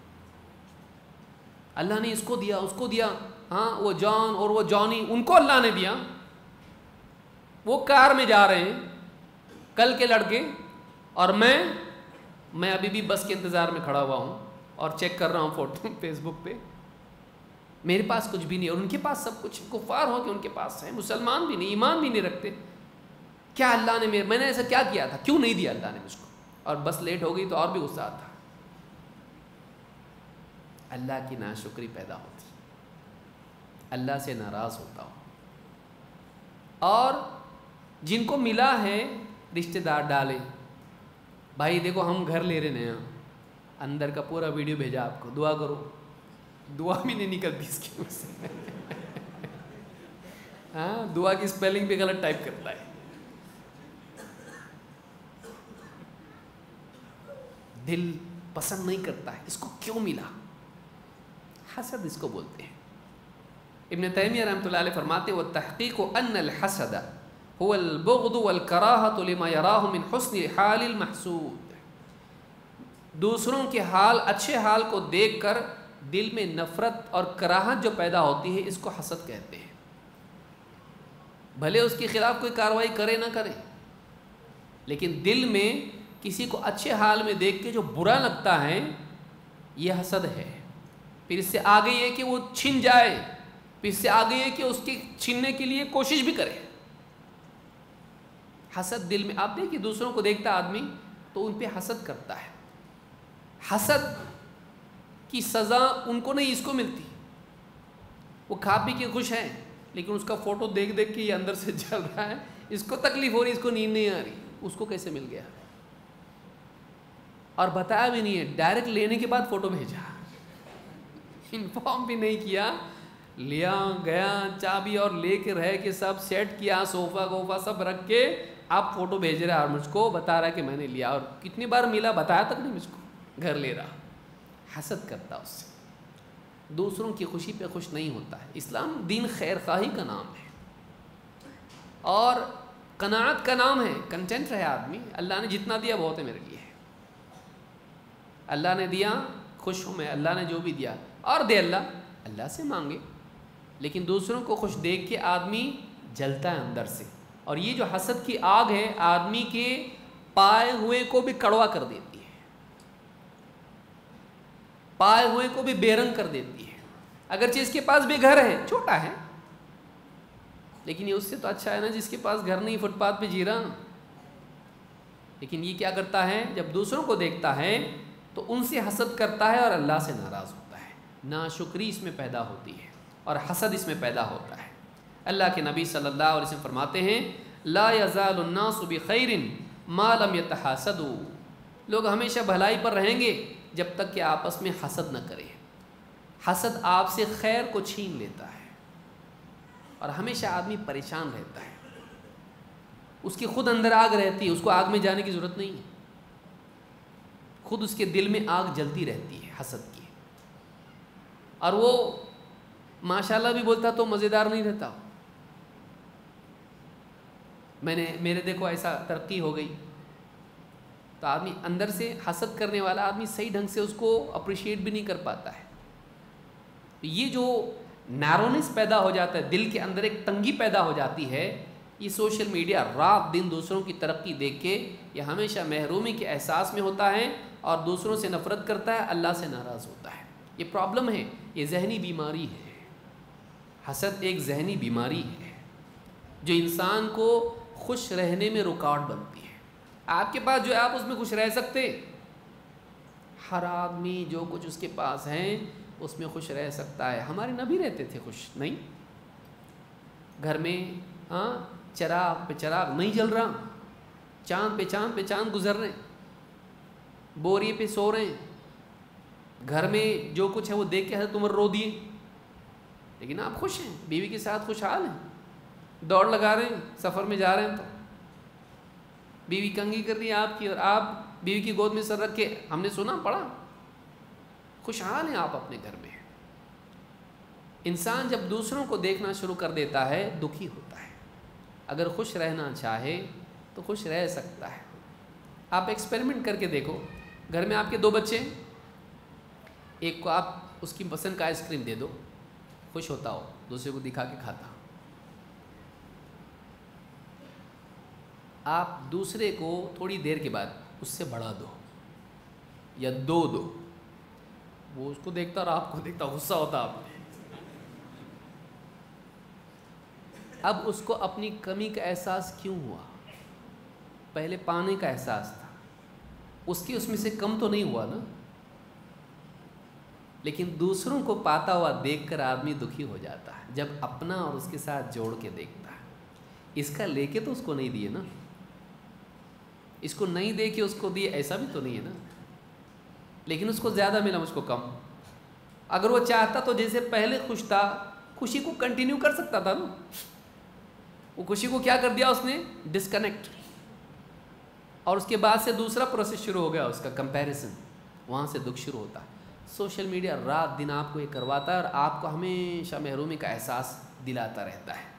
A: अल्लाह ने इसको दिया, उसको दिया। हाँ, वो जॉन और वो जॉनी, उनको अल्लाह ने दिया, वो कार में जा रहे हैं कल के लड़के, और मैं अभी भी बस के इंतज़ार में खड़ा हुआ हूँ और चेक कर रहा हूँ फोटो फेसबुक पे। मेरे पास कुछ भी नहीं और उनके पास सब कुछ। कुफार हो के उनके पास है, मुसलमान भी नहीं, ईमान भी नहीं रखते। क्या अल्लाह ने मैंने ऐसा क्या किया था, क्यों नहीं दिया अल्लाह ने मुझको? और बस लेट हो गई तो और भी गुस्सा आता। अल्लाह की नाशुक्री पैदा होती, अल्लाह से नाराज़ होता हो। और जिनको मिला है रिश्तेदार डाले, भाई देखो हम घर ले रहे हैं, अंदर का पूरा वीडियो भेजा आपको, दुआ करो, दुआ भी नहीं निकलती इसकी मुझसे। हाँ, दुआ की स्पेलिंग भी गलत टाइप करता है। दिल पसंद नहीं करता है, इसको क्यों मिला? हसद इसको बोलते हैं। इब्न तैमिया रहमतुल्लाह अलैह फरमाते व तहक़ीक़ु अन्नल हसद हुवल बुग़्दु वल कराहतु लिमा यराहु मिन हुस्नि हालिल महसूद। दूसरों के हाल, अच्छे हाल को देखकर दिल में नफ़रत और कराहत जो पैदा होती है, इसको हसद कहते हैं। भले उसके ख़िलाफ़ कोई कार्रवाई करे ना करे, लेकिन दिल में किसी को अच्छे हाल में देख के जो बुरा लगता है, ये हसद है। फिर इससे आगे ये कि वो छिन जाए, फिर इससे आगे ये कि उसके छीनने के लिए कोशिश भी करे। हसद दिल में, आप देखिए दूसरों को देखता आदमी तो उन पे हसद करता है। हसद की सज़ा उनको नहीं, इसको मिलती। वो खा पी के खुश है, लेकिन उसका फ़ोटो देख देख के ये अंदर से जल रहा है, इसको तकलीफ़ हो रही, इसको नींद नहीं आ रही। उसको कैसे मिल गया? और बताया भी नहीं है, डायरेक्ट लेने के बाद फ़ोटो भेजा, इन्फॉर्म भी नहीं किया, लिया गया चाबी और लेके रह के सब सेट किया, सोफ़ा गोफ़ा सब रख के आप फ़ोटो भेज रहा है और मुझको बता रहा है कि मैंने लिया, और कितनी बार मिला बताया तक नहीं मुझको, घर ले रहा। हसद करता उससे, दूसरों की खुशी पे खुश नहीं होता है। इस्लाम दीन खैर खाही का नाम है और कनाअत का नाम है। कंटेंट रहे आदमी, अल्लाह ने जितना दिया बहुत है मेरे लिए, अल्लाह ने दिया, खुश हूँ मैं, अल्लाह ने जो भी दिया और दे अल्लाह से मांगे। लेकिन दूसरों को खुश देख के आदमी जलता है अंदर से, और ये जो हसद की आग है आदमी के पाए हुए को भी कड़वा कर देती है, पाए हुए को भी बेरंग कर देती है। अगरचे इसके पास भी घर है, छोटा है, लेकिन ये उससे तो अच्छा है ना जिसके पास घर नहीं, फुटपाथ पे जी रहा। लेकिन ये क्या करता है, जब दूसरों को देखता है तो उनसे हसद करता है और अल्लाह से नाराज़ होता है। नाशुक्री इसमें पैदा होती है और हसद इसमें पैदा होता है। अल्लाह के नबी सल्लल्लाहु अलैहि वसल्लम फरमाते हैं, ला यज़ालुन्नासु बिखैरिन मा लम यतहासदू। लोग हमेशा भलाई पर रहेंगे जब तक कि आपस में हसद न करें। हसद आपसे खैर को छीन लेता है और हमेशा आदमी परेशान रहता है। उसकी खुद अंदर आग रहती है, उसको आग में जाने की ज़रूरत नहीं है, खुद उसके दिल में आग जलती रहती है हसद की। और वो माशाल्लाह भी बोलता तो मज़ेदार नहीं रहता। मेरे देखो ऐसा तरक्की हो गई तो आदमी अंदर से हसद करने वाला आदमी सही ढंग से उसको अप्रिशिएट भी नहीं कर पाता है। तो ये जो नैरोनेस पैदा हो जाता है, दिल के अंदर एक तंगी पैदा हो जाती है, ये सोशल मीडिया रात दिन दूसरों की तरक्की देख के ये हमेशा महरूमी के एहसास में होता है और दूसरों से नफ़रत करता है, अल्लाह से नाराज़ होता है। ये प्रॉब्लम है, ये जहनी बीमारी है। हसद एक जहनी बीमारी है जो इंसान को खुश रहने में रुकावट बनती है। आपके पास जो है आप उसमें खुश रह सकते, हर आदमी जो कुछ उसके पास है उसमें खुश रह सकता है। हमारे नबी रहते थे खुश, नहीं? घर में हाँ चिराग पे चिराग नहीं जल रहा, चांद पे चांद गुजर रहे, बोरिए पे सो रहे हैं, घर में जो कुछ है वो देख के हज़रत उमर रो दिए, लेकिन आप खुश हैं, बीवी के साथ खुशहाल हैं, दौड़ लगा रहे हैं, सफ़र में जा रहे हैं तो बीवी कंगी कर रही है आपकी और आप बीवी की गोद में सर रख के, हमने सुना पढ़ा, खुशहाल हैं आप अपने घर में। इंसान जब दूसरों को देखना शुरू कर देता है दुखी होता है। अगर खुश रहना चाहे तो खुश रह सकता है। आप एक्सपेरिमेंट करके देखो, घर में आपके 2 बच्चे, एक को आप उसकी पसंद का आइसक्रीम दे दो, खुश होता हो, दूसरे को दिखा के खाता। आप दूसरे को थोड़ी देर के बाद उससे बढ़ा दो या 2 दो, वो उसको देखता और आपको देखता, गुस्सा होता आपने। अब उसको अपनी कमी का एहसास क्यों हुआ? पहले पाने का एहसास था, उसकी उसमें से कम तो नहीं हुआ ना। लेकिन दूसरों को पाता हुआ देखकर आदमी दुखी हो जाता है जब अपना और उसके साथ जोड़ के देखता है। इसका लेके तो उसको नहीं दिए ना, इसको नहीं दे के उसको दिए, ऐसा भी तो नहीं है ना। लेकिन उसको ज़्यादा मिला, मुझको कम। अगर वो चाहता तो जैसे पहले खुश था, खुशी को कंटिन्यू कर सकता था ना। वो खुशी को क्या कर दिया उसने, डिस्कनेक्ट, और उसके बाद से दूसरा प्रोसेस शुरू हो गया उसका, कंपैरिजन, वहाँ से दुख शुरू होता है। सोशल मीडिया रात दिन आपको ये करवाता है और आपको हमेशा महरूमी का एहसास दिलाता रहता है।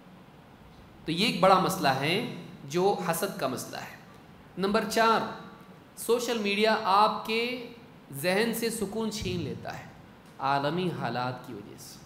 A: तो ये एक बड़ा मसला है जो हसद का मसला है। नंबर 4, सोशल मीडिया आपके जहन से सुकून छीन लेता है आलमी हालात की वजह से।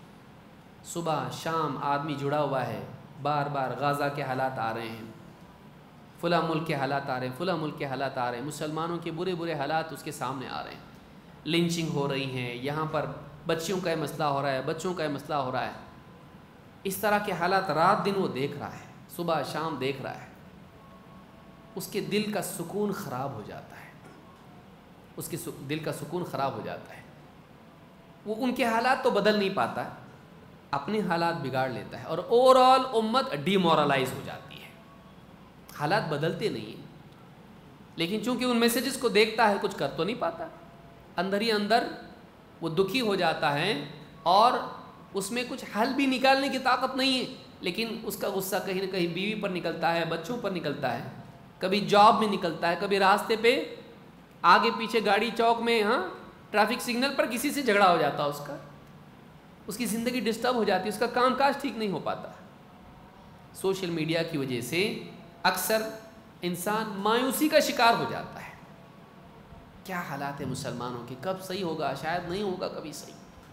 A: सुबह शाम आदमी जुड़ा हुआ है, बार बार गाज़ा के हालात आ रहे हैं, फ़ुला मुल्क के हालात आ रहे हैं, फ़ुला मुल्क के हालात आ रहे हैं, मुसलमानों के बुरे बुरे हालात उसके सामने आ रहे हैं, लिंचिंग हो रही हैं, यहाँ पर बच्चियों का मसला हो रहा है, बच्चों का मसला हो रहा है। इस तरह के हालात रात दिन वो देख रहा है, सुबह शाम देख रहा है। उसके दिल का सुकून ख़राब हो जाता है, उसके दिल का सुकून ख़राब हो जाता है। वो उनके हालात तो बदल नहीं पाता, अपने हालात बिगाड़ लेता है और ओवरऑल उम्मत डिमोरलाइज हो जाती है। हालात बदलते नहीं हैं, लेकिन चूंकि उन मैसेजेस को देखता है कुछ कर तो नहीं पाता, अंदर ही अंदर वो दुखी हो जाता है और उसमें कुछ हल भी निकालने की ताकत नहीं है। लेकिन उसका गुस्सा कहीं ना कहीं बीवी पर निकलता है, बच्चों पर निकलता है, कभी जॉब में निकलता है, कभी रास्ते पे आगे पीछे गाड़ी चौक में, हाँ ट्रैफिक सिग्नल पर किसी से झगड़ा हो जाता है, उसकी ज़िंदगी डिस्टर्ब हो जाती है, उसका कामकाज ठीक नहीं हो पाता। सोशल मीडिया की वजह से अक्सर इंसान मायूसी का शिकार हो जाता है। क्या हालात है मुसलमानों के, कब सही होगा, शायद नहीं होगा कभी सही।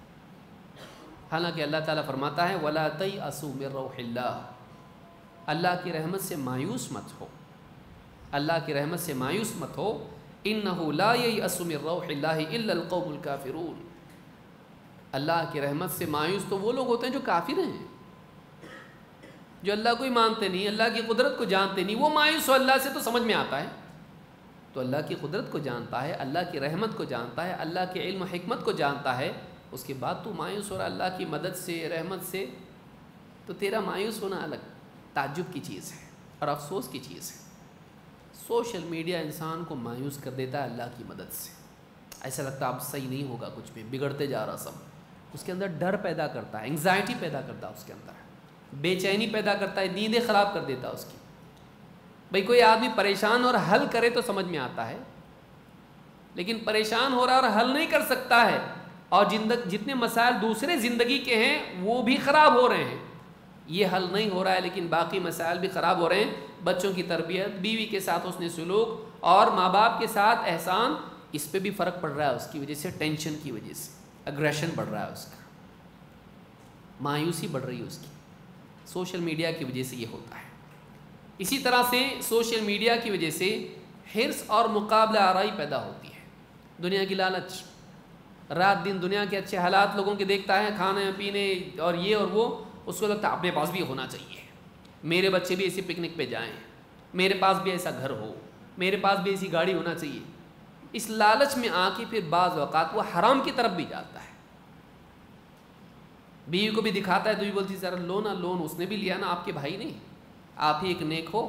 A: हालांकि अल्लाह ताला फरमाता है वला तयअसू मिन रौहिल्लाह, अल्लाह की रहमत से मायूस मत हो, अल्लाह की रहमत से मायूस मत हो। इन्नहु ला ययअसु मिन रौहिल्लाहि इल्लल कौमुल काफिरून। अल्लाह की रहमत से मायूस तो वो लोग होते हैं जो काफिर हैं, जो अल्लाह को ही मानते नहीं, अल्लाह की कुदरत को जानते नहीं। वो मायूस हो अल्लाह से तो समझ में आता है, तो अल्लाह की कुदरत को जानता है, अल्लाह की रहमत को जानता है, अल्लाह के इल्म हिकमत को जानता है, उसके बाद तू मायूस हो रहा अल्लाह की मदद से, रहमत से, तो तेरा मायूस होना अलग ताज्जुब की चीज़ है और अफसोस की चीज़ है। सोशल मीडिया इंसान को मायूस कर देता है अल्लाह की मदद से। ऐसा लगता है अब सही नहीं होगा, कुछ भी बिगड़ते जा रहा सब। उसके अंदर डर पैदा करता है, एंग्जाइटी पैदा करता है, उसके अंदर बेचैनी पैदा करता है, नींदें ख़राब कर देता है उसकी। भाई कोई आदमी परेशान और हल करे तो समझ में आता है, लेकिन परेशान हो रहा है और हल नहीं कर सकता है, और जितने मसाइल दूसरे ज़िंदगी के हैं वो भी ख़राब हो रहे हैं, ये हल नहीं हो रहा है लेकिन बाकी मसाइल भी ख़राब हो रहे हैं। बच्चों की तरबियत, बीवी के साथ उसने सुलूक और माँ बाप के साथ एहसान, इस पे भी फ़र्क पड़ रहा है उसकी वजह से, टेंशन की वजह से अग्रेशन बढ़ रहा है उसका, मायूसी बढ़ रही है उसकी, सोशल मीडिया की वजह से ये होता है। इसी तरह से सोशल मीडिया की वजह से हिर्स और मुकाबला आराई पैदा होती है, दुनिया की लालच। रात दिन दुनिया के अच्छे हालात लोगों के देखता है, खाने पीने और ये और वो, उसको लगता है अपने पास भी होना चाहिए, मेरे बच्चे भी ऐसी पिकनिक पे जाएं, मेरे पास भी ऐसा घर हो, मेरे पास भी ऐसी गाड़ी होना चाहिए। इस लालच में आके फिर बाज़ औक़ात वो हराम की तरफ भी जाता है। बीवी को भी दिखाता है तो भी बोलती ज़रा लो ना, लोन उसने भी लिया ना, आपके भाई नहीं, आप ही एक नेक हो,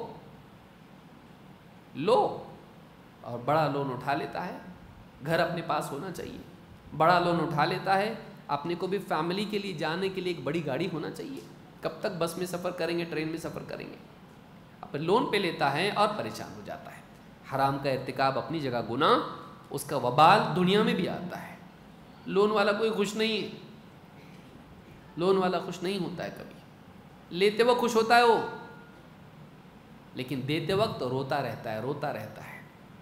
A: लो। और बड़ा लोन उठा लेता है, घर अपने पास होना चाहिए, बड़ा लोन उठा लेता है, अपने को भी फैमिली के लिए जाने के लिए एक बड़ी गाड़ी होना चाहिए। कब तक बस में सफ़र करेंगे, ट्रेन में सफ़र करेंगे, अब लोन पे लेता है और परेशान हो जाता है। हराम का इर्तिकाब अपनी जगह गुनाह, उसका वबाल दुनिया में भी आता है। लोन वाला कोई खुश नहीं है, लोन वाला खुश नहीं होता है कभी। लेते वक्त खुश होता है वो, लेकिन देते वक्त तो रोता रहता है, रोता रहता है।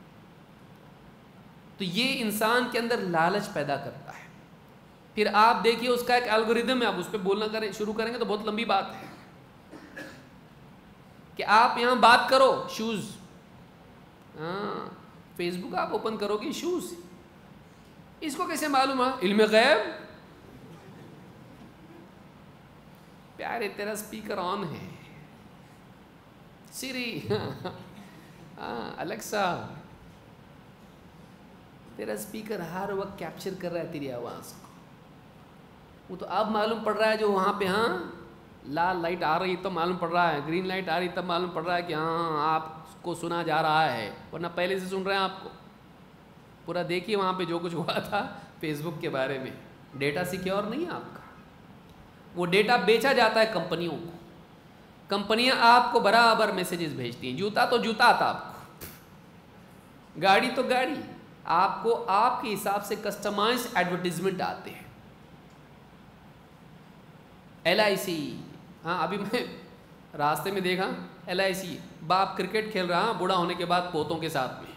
A: तो ये इंसान के अंदर लालच पैदा करता है। फिर आप देखिए उसका एक एल्गोरिदम है, आप उस पर बोलना शुरू करेंगे तो बहुत लंबी बात है कि आप यहाँ बात करो शूज़, हाँ फेसबुक आप ओपन करोगे शूज़, इसको कैसे मालूम है? इल्म गैब। प्यारे तेरा स्पीकर ऑन है, सिरी, अलेक्सा, तेरा स्पीकर हर वक्त कैप्चर कर रहा है तेरी आवाज़ को। वो तो अब मालूम पड़ रहा है जो वहाँ पे, हाँ लाल लाइट आ रही तब मालूम पड़ रहा है, ग्रीन लाइट आ रही तब मालूम पड़ रहा है कि हाँ आपको सुना जा रहा है, वरना पहले से सुन रहे हैं आपको। पूरा देखिए वहाँ पे जो कुछ हुआ था फेसबुक के बारे में। डेटा सिक्योर नहीं है आपका, वो डेटा बेचा जाता है कंपनियों को, कंपनियां आपको बराबर मैसेजेस भेजती हैं। जूता तो जूता आता आपको, गाड़ी तो गाड़ी, आपको आपके हिसाब से कस्टमाइज एडवर्टीजमेंट आते हैं। LIC, हाँ अभी मैं रास्ते में देखा LIC, बाप क्रिकेट खेल रहा बूढ़ा होने के बाद पोतों के साथ में,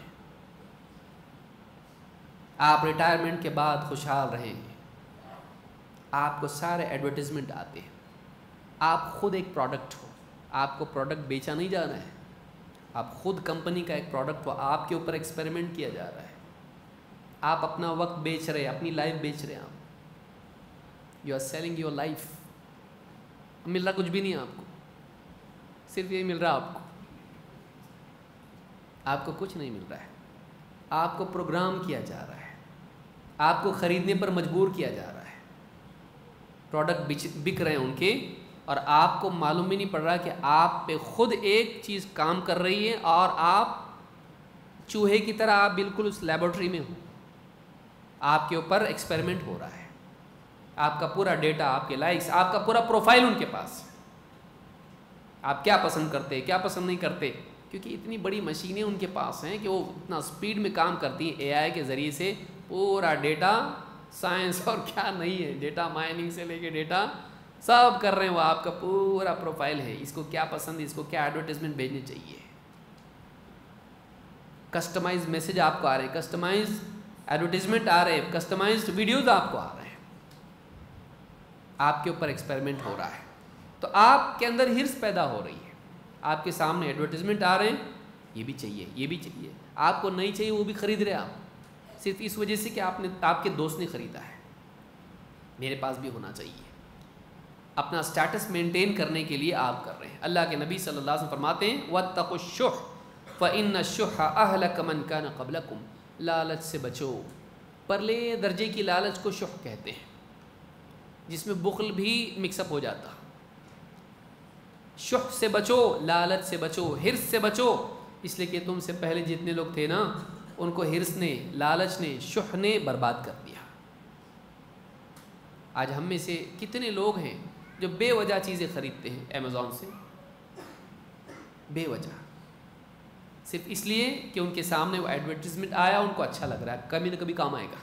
A: आप रिटायरमेंट के बाद खुशहाल रहेंगे, आपको सारे एडवर्टीजमेंट आते हैं। आप खुद एक प्रोडक्ट हो, आपको प्रोडक्ट बेचा नहीं जा रहा है, आप खुद कंपनी का एक प्रोडक्ट हो, आपके ऊपर एक्सपेरिमेंट किया जा रहा है, आप अपना वक्त बेच रहे हैं, अपनी लाइफ बेच रहे हैं, आप you are selling your life. मिल रहा कुछ भी नहीं आपको, सिर्फ ये मिल रहा आपको, आपको कुछ नहीं मिल रहा है। आपको प्रोग्राम किया जा रहा है, आपको ख़रीदने पर मजबूर किया जा रहा है, प्रोडक्ट बिक रहे हैं उनके, और आपको मालूम ही नहीं पड़ रहा कि आप पे खुद एक चीज़ काम कर रही है और आप चूहे की तरह आप बिल्कुल उस लेबोरेटरी में हो, आपके ऊपर एक्सपेरिमेंट हो रहा है। आपका पूरा डेटा, आपके लाइक्स, आपका पूरा प्रोफाइल उनके पास, आप क्या पसंद करते, क्या पसंद नहीं करते, क्योंकि इतनी बड़ी मशीनें उनके पास हैं कि वो इतना स्पीड में काम करती हैं। AI के ज़रिए से पूरा डेटा, साइंस और क्या नहीं है, डेटा माइनिंग से लेके डेटा सब कर रहे हैं, वो आपका पूरा प्रोफाइल है, इसको क्या पसंद है, इसको क्या एडवर्टाइजमेंट भेजनी चाहिए, कस्टमाइज मैसेज आपको आ रहे हैं, कस्टमाइज एडवर्टाइजमेंट आ रहे हैं, कस्टमाइज्ड वीडियोज़ आपको आ रहे हैं, आपके ऊपर एक्सपेरिमेंट हो रहा है। तो आपके अंदर हिर्स पैदा हो रही है, आपके सामने एडवर्टाइजमेंट आ रहे हैं, ये भी चाहिए, ये भी चाहिए, आपको नहीं चाहिए वो भी खरीद रहे आप, सिर्फ इस वजह से कि आपके दोस्त ने ख़रीदा है, मेरे पास भी होना चाहिए। अपना स्टेटस मेंटेन करने के लिए आप कर रहे हैं। अल्लाह के नबी सल्लल्लाहु अलैहि वसल्लम फरमाते हैं वत्तकुश्शुह फ़इन्नश्शुह अहलक मन कान क़ब्लकुम, लालच से बचो। परले दर्जे की लालच को शुह कहते हैं, जिसमें बुख्ल भी मिक्सअप हो जाता। शुह से बचो, लालच से बचो, हिर्स से बचो, इसलिए कि तुमसे पहले जितने लोग थे ना, उनको हिर्स ने, लालच ने, शुह ने बर्बाद कर दिया। आज हम में से कितने लोग हैं जो बेवजह चीज़ें ख़रीदते हैं अमेज़ॉन से, बेवजह, सिर्फ इसलिए कि उनके सामने वो एडवर्टीज़मेंट आया, उनको अच्छा लग रहा है, कभी न कभी काम आएगा।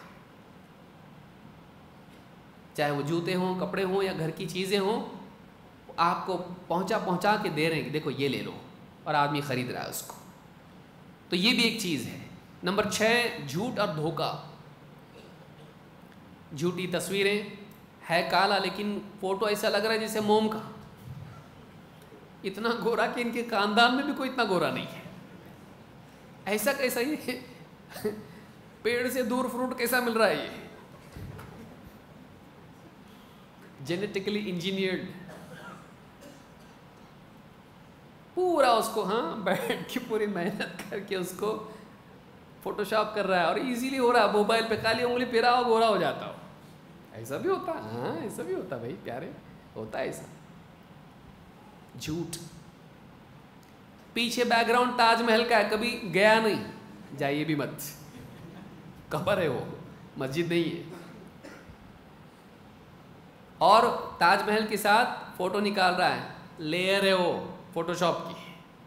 A: चाहे वो जूते हों, कपड़े हों या घर की चीज़ें हों, आपको पहुंचा के दे रहे हैं कि देखो ये ले लो, और आदमी ख़रीद रहा है उसको। तो ये भी एक चीज़ है। नंबर 6, झूठ और धोखा। झूठी तस्वीरें, है काला लेकिन फ़ोटो ऐसा लग रहा है जैसे मोम का, इतना गोरा कि इनके ख़ानदान में भी कोई इतना गोरा नहीं है। ऐसा कैसा ये पेड़ से दूर फ्रूट कैसा मिल रहा है, ये जेनेटिकली इंजीनियर्ड, पूरा उसको, हाँ, बैठ के पूरी मेहनत करके उसको फोटोशॉप कर रहा है, और इजीली हो रहा है। मोबाइल पे खाली उंगली फिरा हो, गोरा हो जाता हो। ऐसा भी होता है, हाँ, ऐसा भी होता है भाई प्यारे, होता है ऐसा। झूठ। पीछे बैकग्राउंड ताजमहल का है, कभी गया नहीं, जाइए भी मत, कब्र है वो, मस्जिद नहीं है। और ताजमहल के साथ फोटो निकाल रहा है, लेयर है वो फोटोशॉप की,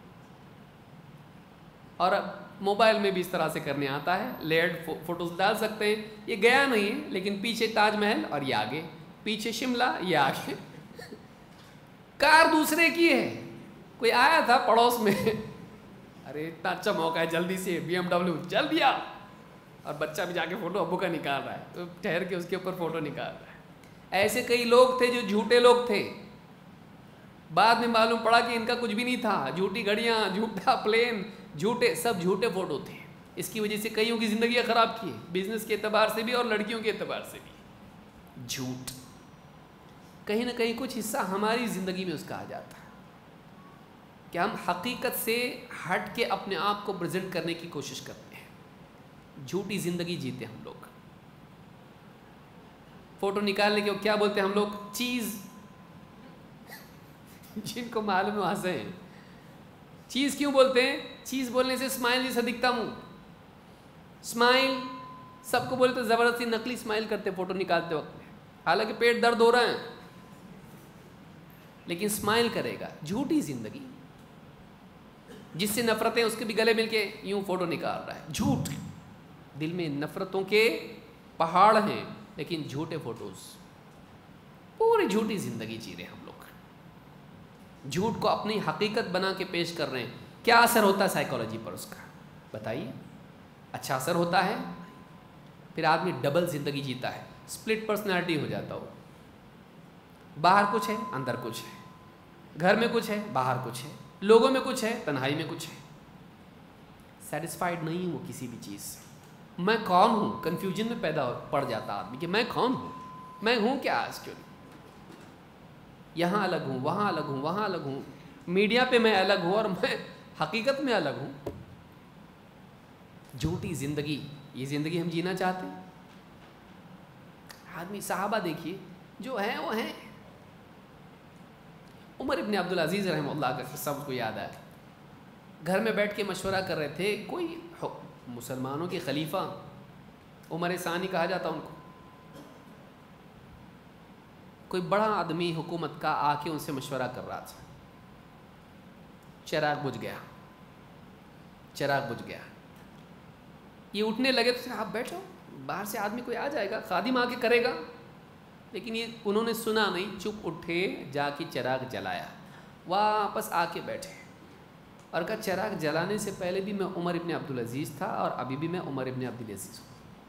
A: और मोबाइल में भी इस तरह से करने आता है, लेयर्ड फोटोज डाल सकते हैं। ये गया नहीं है, लेकिन पीछे ताजमहल और ये आगे, पीछे शिमला, ये आगे कार दूसरे की है। कोई आया था पड़ोस में, अरे इतना अच्छा मौका है, जल्दी से BMW चल दिया, और बच्चा भी जाके फ़ोटो अब्बू का निकाल रहा है, तो ठहर के उसके ऊपर फ़ोटो निकाल रहा है। ऐसे कई लोग थे जो झूठे लोग थे, बाद में मालूम पड़ा कि इनका कुछ भी नहीं था, झूठी घड़ियाँ, झूठा प्लेन, झूठे, सब झूठे फ़ोटो थे। इसकी वजह से कईयों की ज़िंदगी ख़राब की, बिजनेस के एतबार से भी और लड़कियों के एतबार से भी। झूठ, कहीं ना कहीं कुछ हिस्सा हमारी ज़िंदगी में उसका आ जाता है कि हम हकीकत से हट के अपने आप को प्रेजेंट करने की कोशिश करते हैं। झूठी ज़िंदगी जीते हम लोग। फ़ोटो निकालने के क्या बोलते हैं हम लोग, चीज़, जिनको मालूम है वहाँ से हैं। चीज़ क्यों बोलते हैं? चीज़ बोलने से स्माइल जैसा दिखता मुँह, स्माइल सबको बोलते, ज़बरदस्ती नकली स्माइल करते फ़ोटो निकालते वक्त में, हालांकि पेट दर्द हो रहा है लेकिन स्माइल करेगा। झूठी ज़िंदगी, जिससे नफ़रतें उसके भी गले मिल के यूँ फ़ोटो निकाल रहा है। झूठ, दिल में नफ़रतों के पहाड़ हैं लेकिन झूठे फ़ोटोज़, पूरी झूठी ज़िंदगी जी रहे हम लोग। झूठ को अपनी हकीकत बना के पेश कर रहे हैं। क्या असर होता है साइकोलॉजी पर उसका, बताइए? अच्छा असर होता है। फिर आदमी डबल ज़िंदगी जीता है, स्प्लिट पर्सनैलिटी हो जाता हो। बाहर कुछ है, अंदर कुछ है, घर में कुछ है, बाहर कुछ है, लोगों में कुछ है, तन्हाई में कुछ है। सेटिस्फाइड नहीं हूँ किसी भी चीज़ से। मैं कौन हूँ, कन्फ्यूजन में पैदा पड़ जाता आदमी कि मैं कौन हूँ, मैं हूँ क्या एक्चुअली। यहाँ अलग हूँ, वहाँ अलग हूँ, वहाँ अलग हूँ, मीडिया पे मैं अलग हूँ और मैं हकीकत में अलग हूँ। झूठी ज़िंदगी, ये ज़िंदगी हम जीना चाहते हैं? आदमी, सहाबा देखिए जो हैं वो हैं। उमर इब्न अब्दुल अज़ीज़ रहमतुल्लाह का सबको याद आया, घर में बैठ के मशवरा कर रहे थे। कोई मुसलमानों के खलीफा, उमर सानी कहा जाता उनको, कोई बड़ा आदमी हुकूमत का आके उनसे मशवरा कर रहा था। चिराग बुझ गया, चिराग बुझ गया। ये उठने लगे तो आप बैठो, बाहर से आदमी कोई आ जाएगा, खादिम आके करेगा। लेकिन ये उन्होंने सुना नहीं, चुप उठे, जाके चिराग जलाया, वापस आके बैठे और कहा चिराग जलाने से पहले भी मैं उमर इब्न अब्दुल अज़ीज़ था और अभी भी मैं उमर इब्न अब्दुल अज़ीज़ हूँ।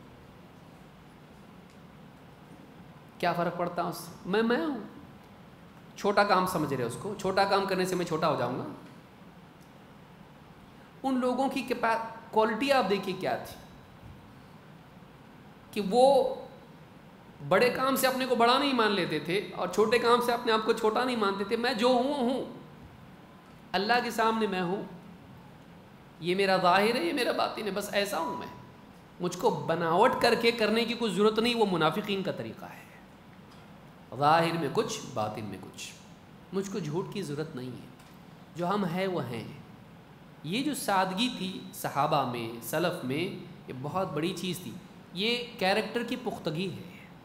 A: क्या फ़र्क पड़ता है उससे? मैं हूँ। छोटा काम समझ रहे उसको, छोटा काम करने से मैं छोटा हो जाऊँगा? उन लोगों की क्वालिटी आप देखिए क्या थी कि वो बड़े काम से अपने को बड़ा नहीं मान लेते थे और छोटे काम से अपने आप को छोटा नहीं मानते थे। मैं जो हूँ अल्लाह के सामने मैं हूँ, ये मेरा ज़ाहिर है, ये मेरा बातिन है, बस ऐसा हूँ मैं। मुझको बनावट करके करने की कोई ज़रूरत नहीं, वो मुनाफिकीन का तरीक़ा है। ज़ाहिर में कुछ, बातिन में कुछ। मुझको झूठ की ज़रूरत नहीं है, जो हम हैं वो हैं। ये जो सादगी थी सहाबा में, सलफ़ में, ये बहुत बड़ी चीज़ थी। ये कैरेक्टर की पुख्तगी है।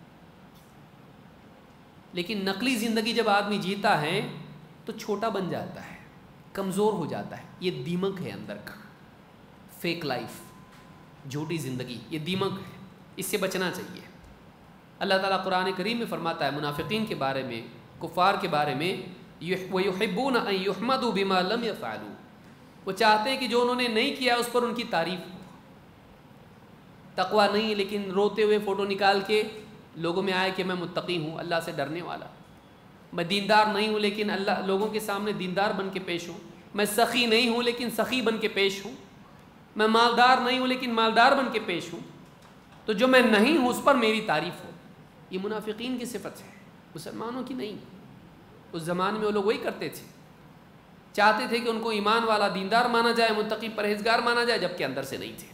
A: लेकिन नकली ज़िंदगी जब आदमी जीता है तो छोटा बन जाता है, कमज़ोर हो जाता है। ये दीमक है अंदर का, फेक लाइफ, झूठी ज़िंदगी, ये दीमक है, इससे बचना चाहिए। अल्लाह ताला कुरान करीम में फरमाता है मुनाफिकीन के बारे में, कुफ़ार के बारे में, वयुहिब्बून अन युहमदू बिमा लम यफ़अलू, वो चाहते हैं कि जो उन्होंने नहीं किया उस पर उनकी तारीफ़ हो। तक़वा नहीं है लेकिन रोते हुए फ़ोटो निकाल के लोगों में आए कि मैं मुत्तक़ी हूँ, अल्लाह से डरने वाला। मैं दीनदार नहीं हूँ लेकिन अल्लाह लोगों के सामने दीनदार बन के पेश हूँ। मैं सखी नहीं हूँ लेकिन सखी बन के पेश हूँ। मैं मालदार नहीं हूँ लेकिन मालदार बन के पेश हूँ। तो जो मैं नहीं हूँ उस पर मेरी तारीफ़ हो। ये मुनाफिकीन की सिफत है, मुसलमानों की नहीं। उस ज़माने में वो लोग वही करते थे, चाहते थे कि उनको ईमान वाला, दीनदार माना जाए, मुत्तकी, परहेजगार माना जाए, जबकि अंदर से नहीं थे।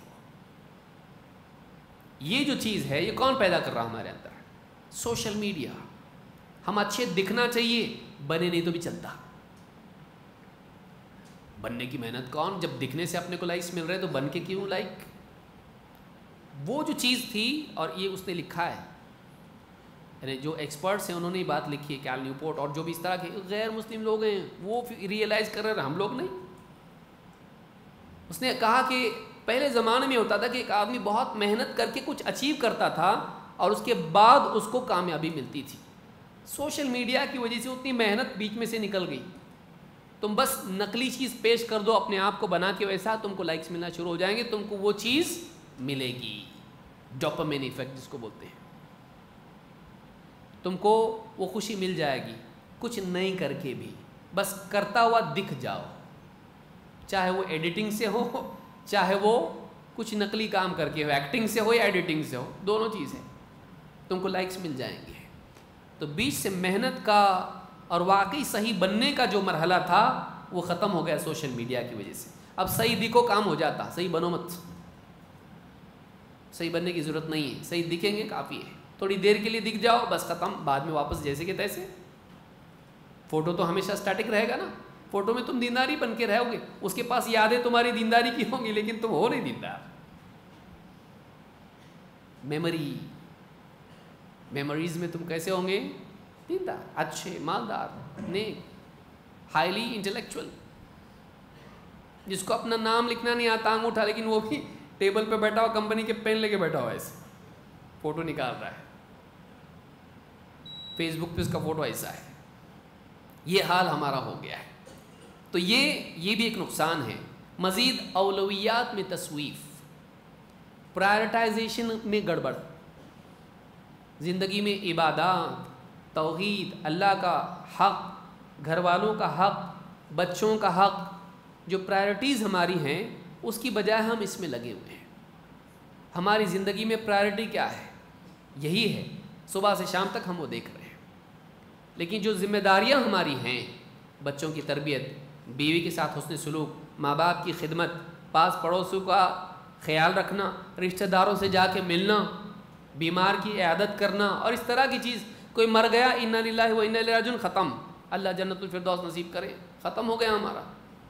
A: ये जो चीज़ है ये कौन पैदा कर रहा है हमारे अंदर? Social media. हम अच्छे दिखना चाहिए, बने नहीं तो भी चलता। बनने की मेहनत कौन? जब दिखने से अपने को लाइक्स मिल रहे तो बन के क्यों लाइक? वो जो चीज़ थी, और ये उसने लिखा है, यानी जो एक्सपर्ट्स हैं उन्होंने ये बात लिखी है, कैल न्यूपोर्ट और जो भी इस तरह के गैर मुस्लिम लोग हैं वो रियलाइज़ कर रहे हैं, हम लोग नहीं। उसने कहा कि पहले ज़माने में होता था कि एक आदमी बहुत मेहनत करके कुछ अचीव करता था और उसके बाद उसको कामयाबी मिलती थी। सोशल मीडिया की वजह से उतनी मेहनत बीच में से निकल गई। तुम बस नकली चीज़ पेश कर दो अपने आप को बना के, वैसा तुमको लाइक्स मिलना शुरू हो जाएंगे, तुमको वो चीज़ मिलेगी। डोपामिन इफेक्ट जिसको बोलते हैं, तुमको वो खुशी मिल जाएगी कुछ नहीं करके भी, बस करता हुआ दिख जाओ, चाहे वो एडिटिंग से हो, चाहे वो कुछ नकली काम करके हो, एक्टिंग से हो या एडिटिंग से हो, दोनों चीज़ है, तुमको लाइक्स मिल जाएंगे। तो बीच से मेहनत का और वाकई सही बनने का जो मरहला था वो ख़त्म हो गया सोशल मीडिया की वजह से। अब सही दिखो काम हो जाता, सही बनो मत, सही बनने की ज़रूरत नहीं है, सही दिखेंगे काफ़ी है, थोड़ी देर के लिए दिख जाओ बस ख़त्म, बाद में वापस जैसे के तैसे। फ़ोटो तो हमेशा स्टैटिक रहेगा ना, फ़ोटो में तुम दीनदारी बन के रहोगे, उसके पास यादें तुम्हारी दीनदारी की होंगी लेकिन तुम हो नहीं दीनदार। मेमोरीज में तुम कैसे होंगे? दीनदार, अच्छे, मालदार, नेक, हाईली इंटेलेक्चुअल, जिसको अपना नाम लिखना नहीं आता अंगूठा, लेकिन वो भी टेबल पे बैठा हुआ कंपनी के पेन लेके बैठा हुआ ऐसे फ़ोटो निकाल रहा है, फेसबुक पे उसका फ़ोटो ऐसा है। ये हाल हमारा हो गया है। तो ये भी एक नुकसान है। मज़ीद औलवियात में तस्वीफ़, प्रायोरिटाइजेशन में गड़बड़, ज़िंदगी में इबादत, तौहीद, अल्लाह का हक़, घर वालों का हक़, बच्चों का हक़, जो प्रायोरिटीज़ हमारी हैं उसकी बजाय हम इसमें लगे हुए हैं। हमारी ज़िंदगी में प्रायोरिटी क्या है? यही है, सुबह से शाम तक हम वो देख रहे हैं। लेकिन जो ज़िम्मेदारियाँ हमारी हैं, बच्चों की तरबियत, बीवी के साथ हुस्न सलूक, माँ बाप की खिदमत, पास पड़ोसियों का ख्याल रखना, रिश्तेदारों से जाके मिलना, बीमार की इयादत करना और इस तरह की चीज़। कोई मर गया, इन्ना लिल्लाहि व इन्ना इलैहि राजिऊन, ख़त्म, अल्लाह जन्नतुल फिरदौस नसीब करे, ख़त्म हो गया हमारा।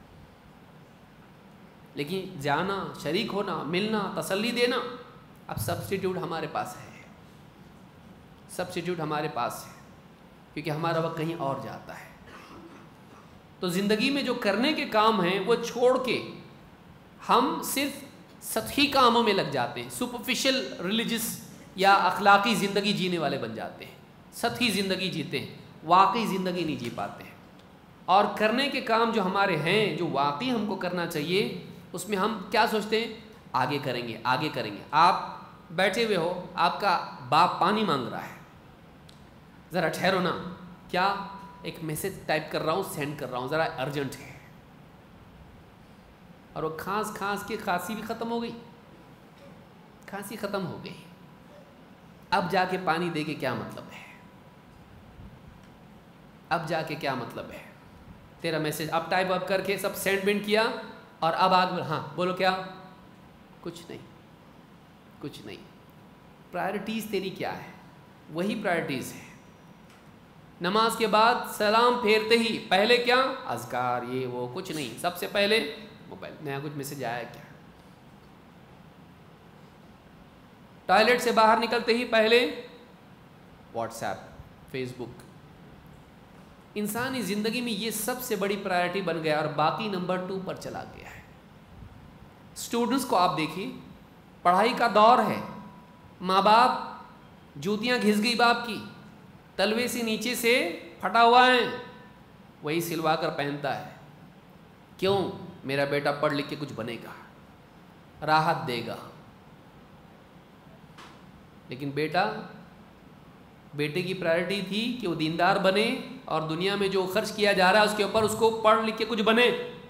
A: लेकिन जाना, शरीक होना, मिलना, तसल्ली देना, अब सब्स्टिट्यूट हमारे पास है, सब्स्टिट्यूट हमारे पास है, क्योंकि हमारा वक्त कहीं और जाता है। तो ज़िंदगी में जो करने के काम हैं वो छोड़ के हम सिर्फ सतही कामों में लग जाते हैं, सुपरफिशियल रिलीजियस या अखलाकी ज़िंदगी जीने वाले बन जाते हैं, सतही ज़िंदगी जीते हैं, वाकई ज़िंदगी नहीं जी पाते हैं। और करने के काम जो हमारे हैं, जो वाकई हमको करना चाहिए, उसमें हम क्या सोचते हैं? आगे करेंगे, आगे करेंगे। आप बैठे हुए हो, आपका बाप पानी मांग रहा है, ज़रा ठहरो ना, क्या एक मैसेज टाइप कर रहा हूँ, सेंड कर रहा हूँ, ज़रा अर्जेंट है। और वो खांस खांस के खांसी भी ख़त्म हो गई, खांसी ख़त्म हो गई। अब जाके पानी दे के क्या मतलब है? अब जाके क्या मतलब है? तेरा मैसेज अब टाइप अप करके सब सेंड किया और अब आगे हाँ बोलो क्या? कुछ नहीं, कुछ नहीं। प्रायोरिटीज़ तेरी क्या है? वही प्रायोरिटीज़ है। नमाज के बाद सलाम फेरते ही पहले क्या? अज़कार, ये वो, कुछ नहीं। सबसे पहले मोबाइल, नया कुछ मैसेज आया क्या? टॉयलेट से बाहर निकलते ही पहले व्हाट्सएप, फेसबुक। इंसानी ज़िंदगी में ये सबसे बड़ी प्रायोरिटी बन गया और बाकी नंबर 2 पर चला गया है। स्टूडेंट्स को आप देखिए, पढ़ाई का दौर है, माँ बाप जूतियाँ घिस गई बाप की, तलवे से नीचे से फटा हुआ है, वही सिलवा कर पहनता है। क्यों? मेरा बेटा पढ़ लिख के कुछ बनेगा, राहत देगा। लेकिन बेटे की प्रायोरिटी थी कि वो दीनदार बने और दुनिया में जो खर्च किया जा रहा है उसके ऊपर उसको पढ़ लिख के कुछ बने,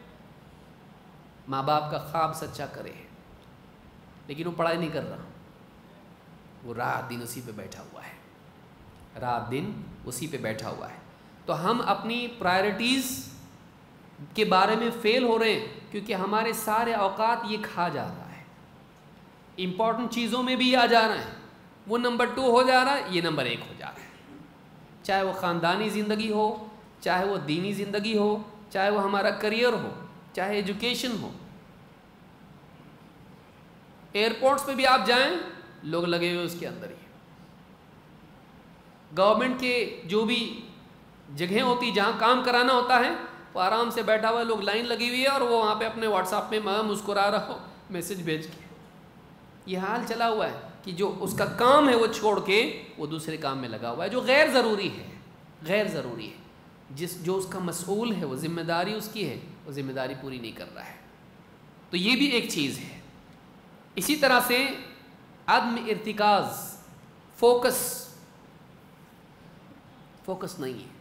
A: माँ बाप का ख्वाब सच्चा करे। लेकिन वो पढ़ाई नहीं कर रहा, वो रात दिन उसी पे बैठा हुआ है, रात दिन उसी पे बैठा हुआ है। तो हम अपनी प्रायोरिटीज़ के बारे में फेल हो रहे हैं क्योंकि हमारे सारे औकात ये खा जा रहा है। इम्पॉर्टेंट चीज़ों में भी आ जा रहा है, वो नंबर 2 हो जा रहा है, ये नंबर 1 हो जा रहा है। चाहे वो ख़ानदानी ज़िंदगी हो, चाहे वो दीनी ज़िंदगी हो, चाहे वो हमारा करियर हो, चाहे एजुकेशन हो। एयरपोर्ट्स पे भी आप जाएं, लोग लगे हुए उसके अंदर ही। गवर्नमेंट के जो भी जगह होती जहाँ काम कराना होता है, वो आराम से बैठा हुआ, लोग लाइन लगी हुई है और वो वहाँ पे अपने व्हाट्सएप में मुस्कुरा रहा हो मैसेज भेज के। ये हाल चला हुआ है कि जो उसका काम है वो छोड़ के वो दूसरे काम में लगा हुआ है जो गैर ज़रूरी है, गैर ज़रूरी है। जो उसका मसूल है, वो जिम्मेदारी उसकी है, वो जिम्मेदारी पूरी नहीं कर रहा है। तो ये भी एक चीज़ है। इसी तरह से अदम इर्तिकाज़, फोकस नहीं है।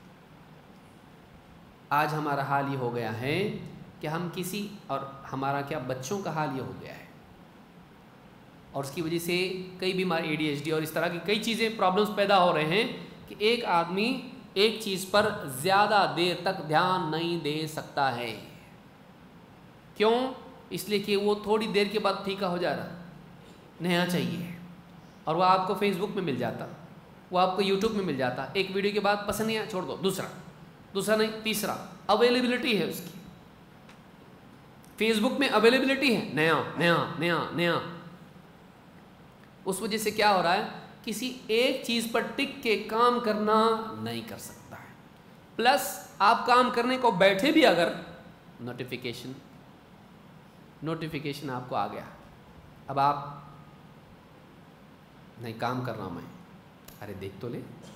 A: आज हमारा हाल ये हो गया है कि हम किसी, और हमारा क्या बच्चों का हाल ये हो गया है, और उसकी वजह से कई बीमारी, ADHD और इस तरह की कई चीज़ें, प्रॉब्लम्स पैदा हो रहे हैं कि एक आदमी एक चीज़ पर ज़्यादा देर तक ध्यान नहीं दे सकता है। क्यों? इसलिए कि वो थोड़ी देर के बाद फीका हो जा रहा, नया चाहिए, और वह आपको फेसबुक में मिल जाता, वो आपको यूट्यूब में मिल जाता। एक वीडियो के बाद पसंद नहीं आया, छोड़ दो, दूसरा नहीं, तीसरा। अवेलेबिलिटी है उसकी, फेसबुक में अवेलेबिलिटी है, नया नया नया नया। उस वजह से क्या हो रहा है, किसी एक चीज़ पर टिक के काम करना नहीं कर सकता है। प्लस आप काम करने को बैठे भी अगर, नोटिफिकेशन आपको आ गया, अब आप नहीं काम कर रहा मैं, अरे देख तो ले,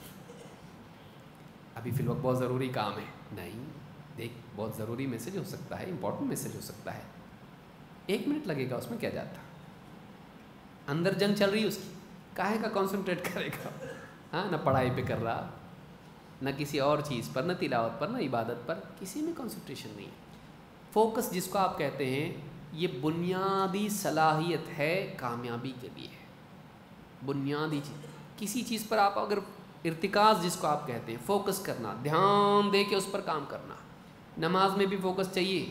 A: अभी फिल वक्त बहुत ज़रूरी काम है, नहीं देख, बहुत ज़रूरी मैसेज हो सकता है, इंपॉर्टेंट मैसेज हो सकता है, 1 मिनट लगेगा, उसमें क्या जाता। अंदर जंग चल रही है उसकी, काहे का कंसंट्रेट करेगा? हाँ, ना पढ़ाई पे कर रहा, ना किसी और चीज़ पर, ना तिलावत पर, ना इबादत पर, किसी में कंसंट्रेशन नहीं है। फोकस जिसको आप कहते हैं, ये बुनियादी सलाहियत है कामयाबी के लिए, बुनियादी चीज़। किसी चीज़ पर आप अगर इर्तिकाज़ जिसको आप कहते हैं, फोकस करना, ध्यान दे के उस पर काम करना। नमाज में भी फोकस चाहिए,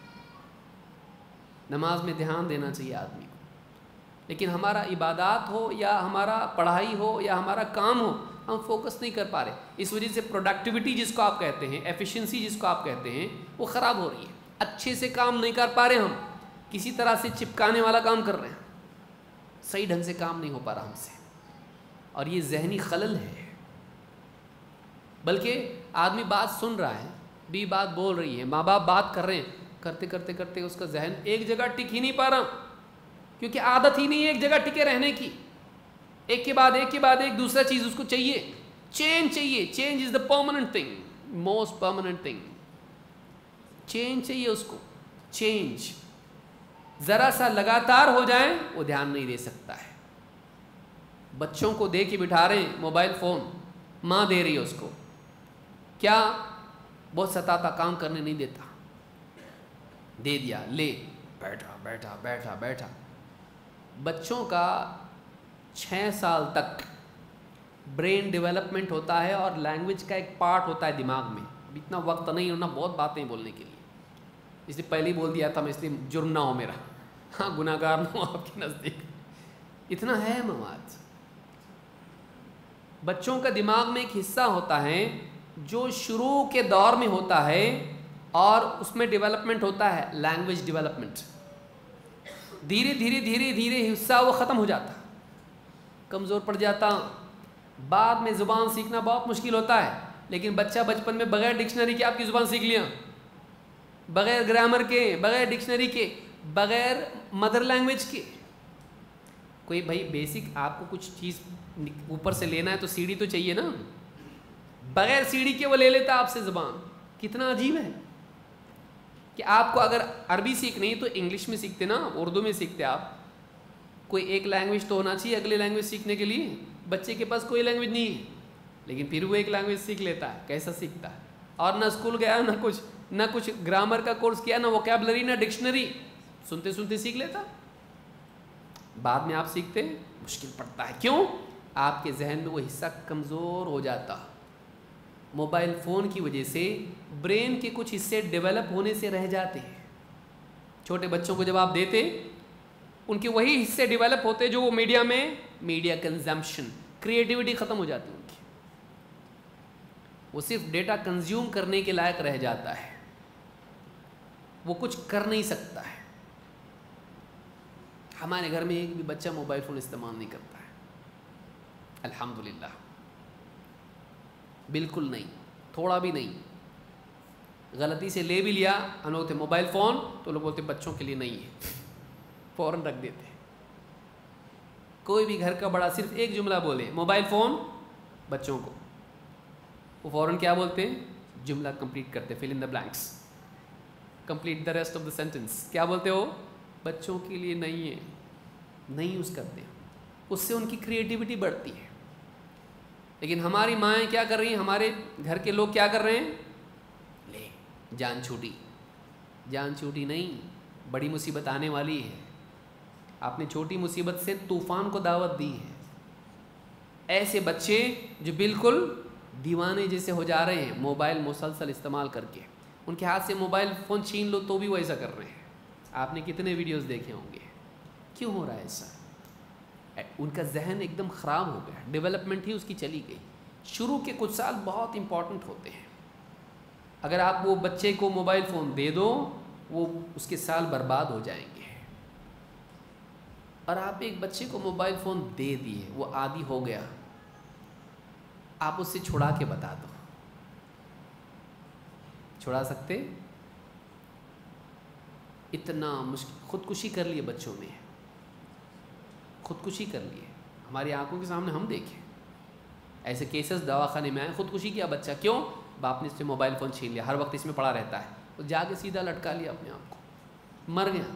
A: नमाज में ध्यान देना चाहिए आदमी को। लेकिन हमारा इबादत हो या हमारा पढ़ाई हो या हमारा काम हो, हम फोकस नहीं कर पा रहे। इस वजह से प्रोडक्टिविटी जिसको आप कहते हैं, एफिशिएंसी जिसको आप कहते हैं, वो ख़राब हो रही है। अच्छे से काम नहीं कर पा रहे, हम किसी तरह से चिपकाने वाला काम कर रहे हैं, सही ढंग से काम नहीं हो पा रहा हमसे, और ये जहनी खलल है। बल्कि आदमी बात सुन रहा है, भी बात बोल रही है, माँ बाप बात कर रहे हैं, करते करते करते उसका जहन एक जगह टिक ही नहीं पा रहा, क्योंकि आदत ही नहीं है एक जगह टिके रहने की। एक के बाद एक दूसरा चीज़ उसको चाहिए, चेंज चाहिए। Change is the permanent thing, most permanent thing. Change चाहिए उसको, चेंज। ज़रा सा लगातार हो जाए वो ध्यान नहीं दे सकता है। बच्चों को दे के बिठा रहे हैं मोबाइल फ़ोन, माँ दे रही है उसको, क्या बहुत सताता, काम करने नहीं देता। दे दिया, ले बैठा बैठा बैठा बैठा। बच्चों का 6 साल तक ब्रेन डेवलपमेंट होता है और लैंग्वेज का एक पार्ट होता है दिमाग में। इतना वक्त नहीं होना बहुत बातें बोलने के लिए, इसलिए पहले ही बोल दिया था मैं, इसलिए जुर्म ना हो मेरा, हाँ गुनाहगार ना हो आपके नज़दीक, इतना है मवाद। बच्चों का दिमाग में एक हिस्सा होता है जो शुरू के दौर में होता है और उसमें डेवलपमेंट होता है लैंग्वेज डेवलपमेंट। धीरे धीरे धीरे धीरे हिस्सा वो ख़त्म हो जाता, कमज़ोर पड़ जाता। बाद में ज़ुबान सीखना बहुत मुश्किल होता है, लेकिन बच्चा बचपन में बग़ैर डिक्शनरी के आपकी ज़ुबान सीख लिया, बग़ैर ग्रामर के, बग़ैर डिक्शनरी के, बग़ैर मदर लैंग्वेज के। कोई भाई बेसिक आपको कुछ चीज़ ऊपर से लेना है तो सीढ़ी तो चाहिए ना, बग़ैर सीढ़ी के वो ले लेता आपसे ज़ुबान। कितना अजीब है कि आपको अगर अरबी सीखनी है तो इंग्लिश में सीखते ना, उर्दू में सीखते आप। कोई एक लैंग्वेज तो होना चाहिए अगले लैंग्वेज सीखने के लिए। बच्चे के पास कोई लैंग्वेज नहीं है, लेकिन फिर वो एक लैंग्वेज सीख लेता है। कैसा सीखता है? और ना स्कूल गया, ना कुछ ग्रामर का कोर्स किया, ना वोकैबुलरी, ना डिक्शनरी, सुनते सुनते सीख लेता। बाद में आप सीखते मुश्किल पड़ता है। क्यों? आपके जहन में वो हिस्सा कमज़ोर हो जाता। मोबाइल फ़ोन की वजह से ब्रेन के कुछ हिस्से डेवलप होने से रह जाते हैं। छोटे बच्चों को जब आप देते, उनके वही हिस्से डेवलप होते जो वो मीडिया में, मीडिया कंजम्पशन, क्रिएटिविटी ख़त्म हो जाती है उनकी। वो सिर्फ डेटा कंज्यूम करने के लायक रह जाता है, वो कुछ कर नहीं सकता है। हमारे घर में एक भी बच्चा मोबाइल फ़ोन इस्तेमाल नहीं करता है, अल्हम्दुलिल्लाह, बिल्कुल नहीं, थोड़ा भी नहीं। गलती से ले भी लिया हम लोग थे मोबाइल फ़ोन, तो लोग बोलते बच्चों के लिए नहीं है, फ़ौरन रख देते। कोई भी घर का बड़ा सिर्फ एक जुमला बोले मोबाइल फ़ोन बच्चों को, वो फ़ौरन क्या बोलते हैं? जुमला कंप्लीट करते, fill in the blanks, complete the rest of the sentence. क्या बोलते हो? बच्चों के लिए नहीं है, नहीं यूज़ करते। उससे उनकी क्रिएटिविटी बढ़ती है। लेकिन हमारी माएँ क्या कर रही हैं, हमारे घर के लोग क्या कर रहे हैं? ले जान छूटी। जान छूटी नहीं, बड़ी मुसीबत आने वाली है। आपने छोटी मुसीबत से तूफ़ान को दावत दी है। ऐसे बच्चे जो बिल्कुल दीवाने जैसे हो जा रहे हैं मोबाइल मुसलसल इस्तेमाल करके, उनके हाथ से मोबाइल फ़ोन छीन लो तो भी वो ऐसा कर रहे हैं। आपने कितने वीडियोस देखे होंगे। क्यों हो रहा है ऐसा? उनका जहन एकदम ख़राब हो गया, डेवलपमेंट ही उसकी चली गई। शुरू के कुछ साल बहुत इम्पॉर्टेंट होते हैं। अगर आप वो बच्चे को मोबाइल फ़ोन दे दो, वो उसके साल बर्बाद हो जाएंगे। और आप एक बच्चे को मोबाइल फ़ोन दे दिए, वो आदी हो गया, आप उससे छुड़ा के बता दो, छुड़ा सकते? इतना मुश्किल। खुदकुशी कर लिए बच्चों ने, खुदकुशी कर लिए, हमारी आंखों के सामने हम देखें ऐसे केसेस। दवाखाने में आए, खुदकुशी किया बच्चा। क्यों? बाप ने इससे मोबाइल फ़ोन छीन लिया, हर वक्त इसमें पड़ा रहता है, तो जाके सीधा लटका लिया अपने आप को, मर गया।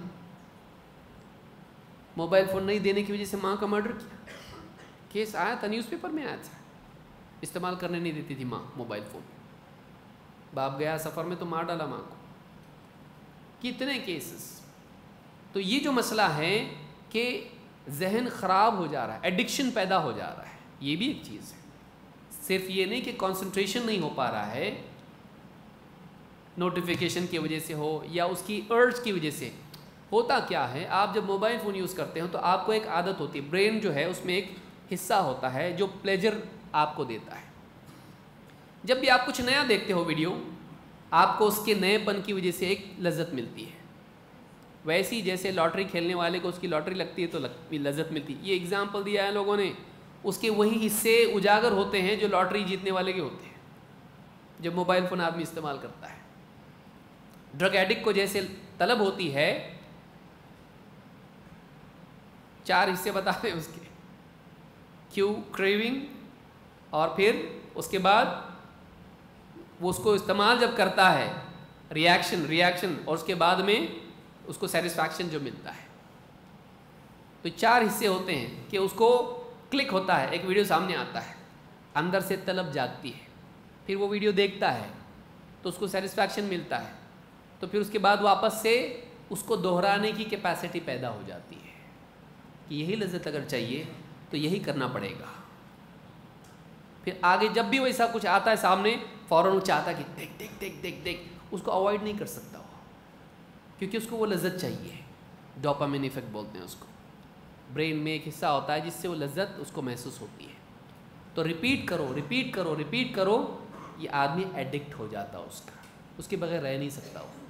A: मोबाइल फ़ोन नहीं देने की वजह से माँ का मर्डर किया। केस आया था, न्यूज़पेपर में आया था। इस्तेमाल करने नहीं देती थी माँ मोबाइल फ़ोन, बाप गया सफ़र में तो मार डाला माँ को। कितने केसेस। तो ये जो मसला है कि जहन ख़राब हो जा रहा है, एडिक्शन पैदा हो जा रहा है, ये भी एक चीज़ है। सिर्फ ये नहीं कि कंसंट्रेशन नहीं हो पा रहा है, नोटिफिकेशन की वजह से हो या उसकी अर्ज की वजह से। होता क्या है, आप जब मोबाइल फ़ोन यूज़ करते हो तो आपको एक आदत होती है, ब्रेन जो है उसमें एक हिस्सा होता है जो प्लेजर आपको देता है। जब भी आप कुछ नया देखते हो वीडियो, आपको उसके नएपन की वजह से एक लज्जत मिलती है। वैसी जैसे लॉटरी खेलने वाले को उसकी लॉटरी लगती है तो लज्जत मिलती है। ये एग्जाम्पल दिया है लोगों ने। उसके वही हिस्से उजागर होते हैं जो लॉटरी जीतने वाले के होते हैं जब मोबाइल फ़ोन आदमी इस्तेमाल करता है। ड्रग एडिक्ट को जैसे तलब होती है, 4 हिस्से बता दें उसके, क्यू, क्रेविंग, और फिर उसके बाद वो उसको इस्तेमाल जब करता है, रिएक्शन, और उसके बाद में उसको सेटिस्फैक्शन जो मिलता है। तो 4 हिस्से होते हैं कि उसको क्लिक होता है, एक वीडियो सामने आता है, अंदर से तलब जागती है, फिर वो वीडियो देखता है तो उसको सेटिस्फैक्शन मिलता है, तो फिर उसके बाद वापस से उसको दोहराने की कैपेसिटी पैदा हो जाती है कि यही लज्जत अगर चाहिए तो यही करना पड़ेगा। फिर आगे जब भी वैसा कुछ आता है सामने, फ़ौरन वो चाहता कि देख देख देख देख देख, उसको अवॉइड नहीं कर सकता वो, क्योंकि उसको वो लज्जत चाहिए। डोपामिन इफेक्ट बोलते हैं उसको। ब्रेन में एक हिस्सा होता है जिससे वो लज्जत उसको महसूस होती है। तो रिपीट करो रिपीट करो रिपीट करो, ये आदमी एडिक्ट हो जाता है उसका, उसके बगैर रह नहीं सकता वो।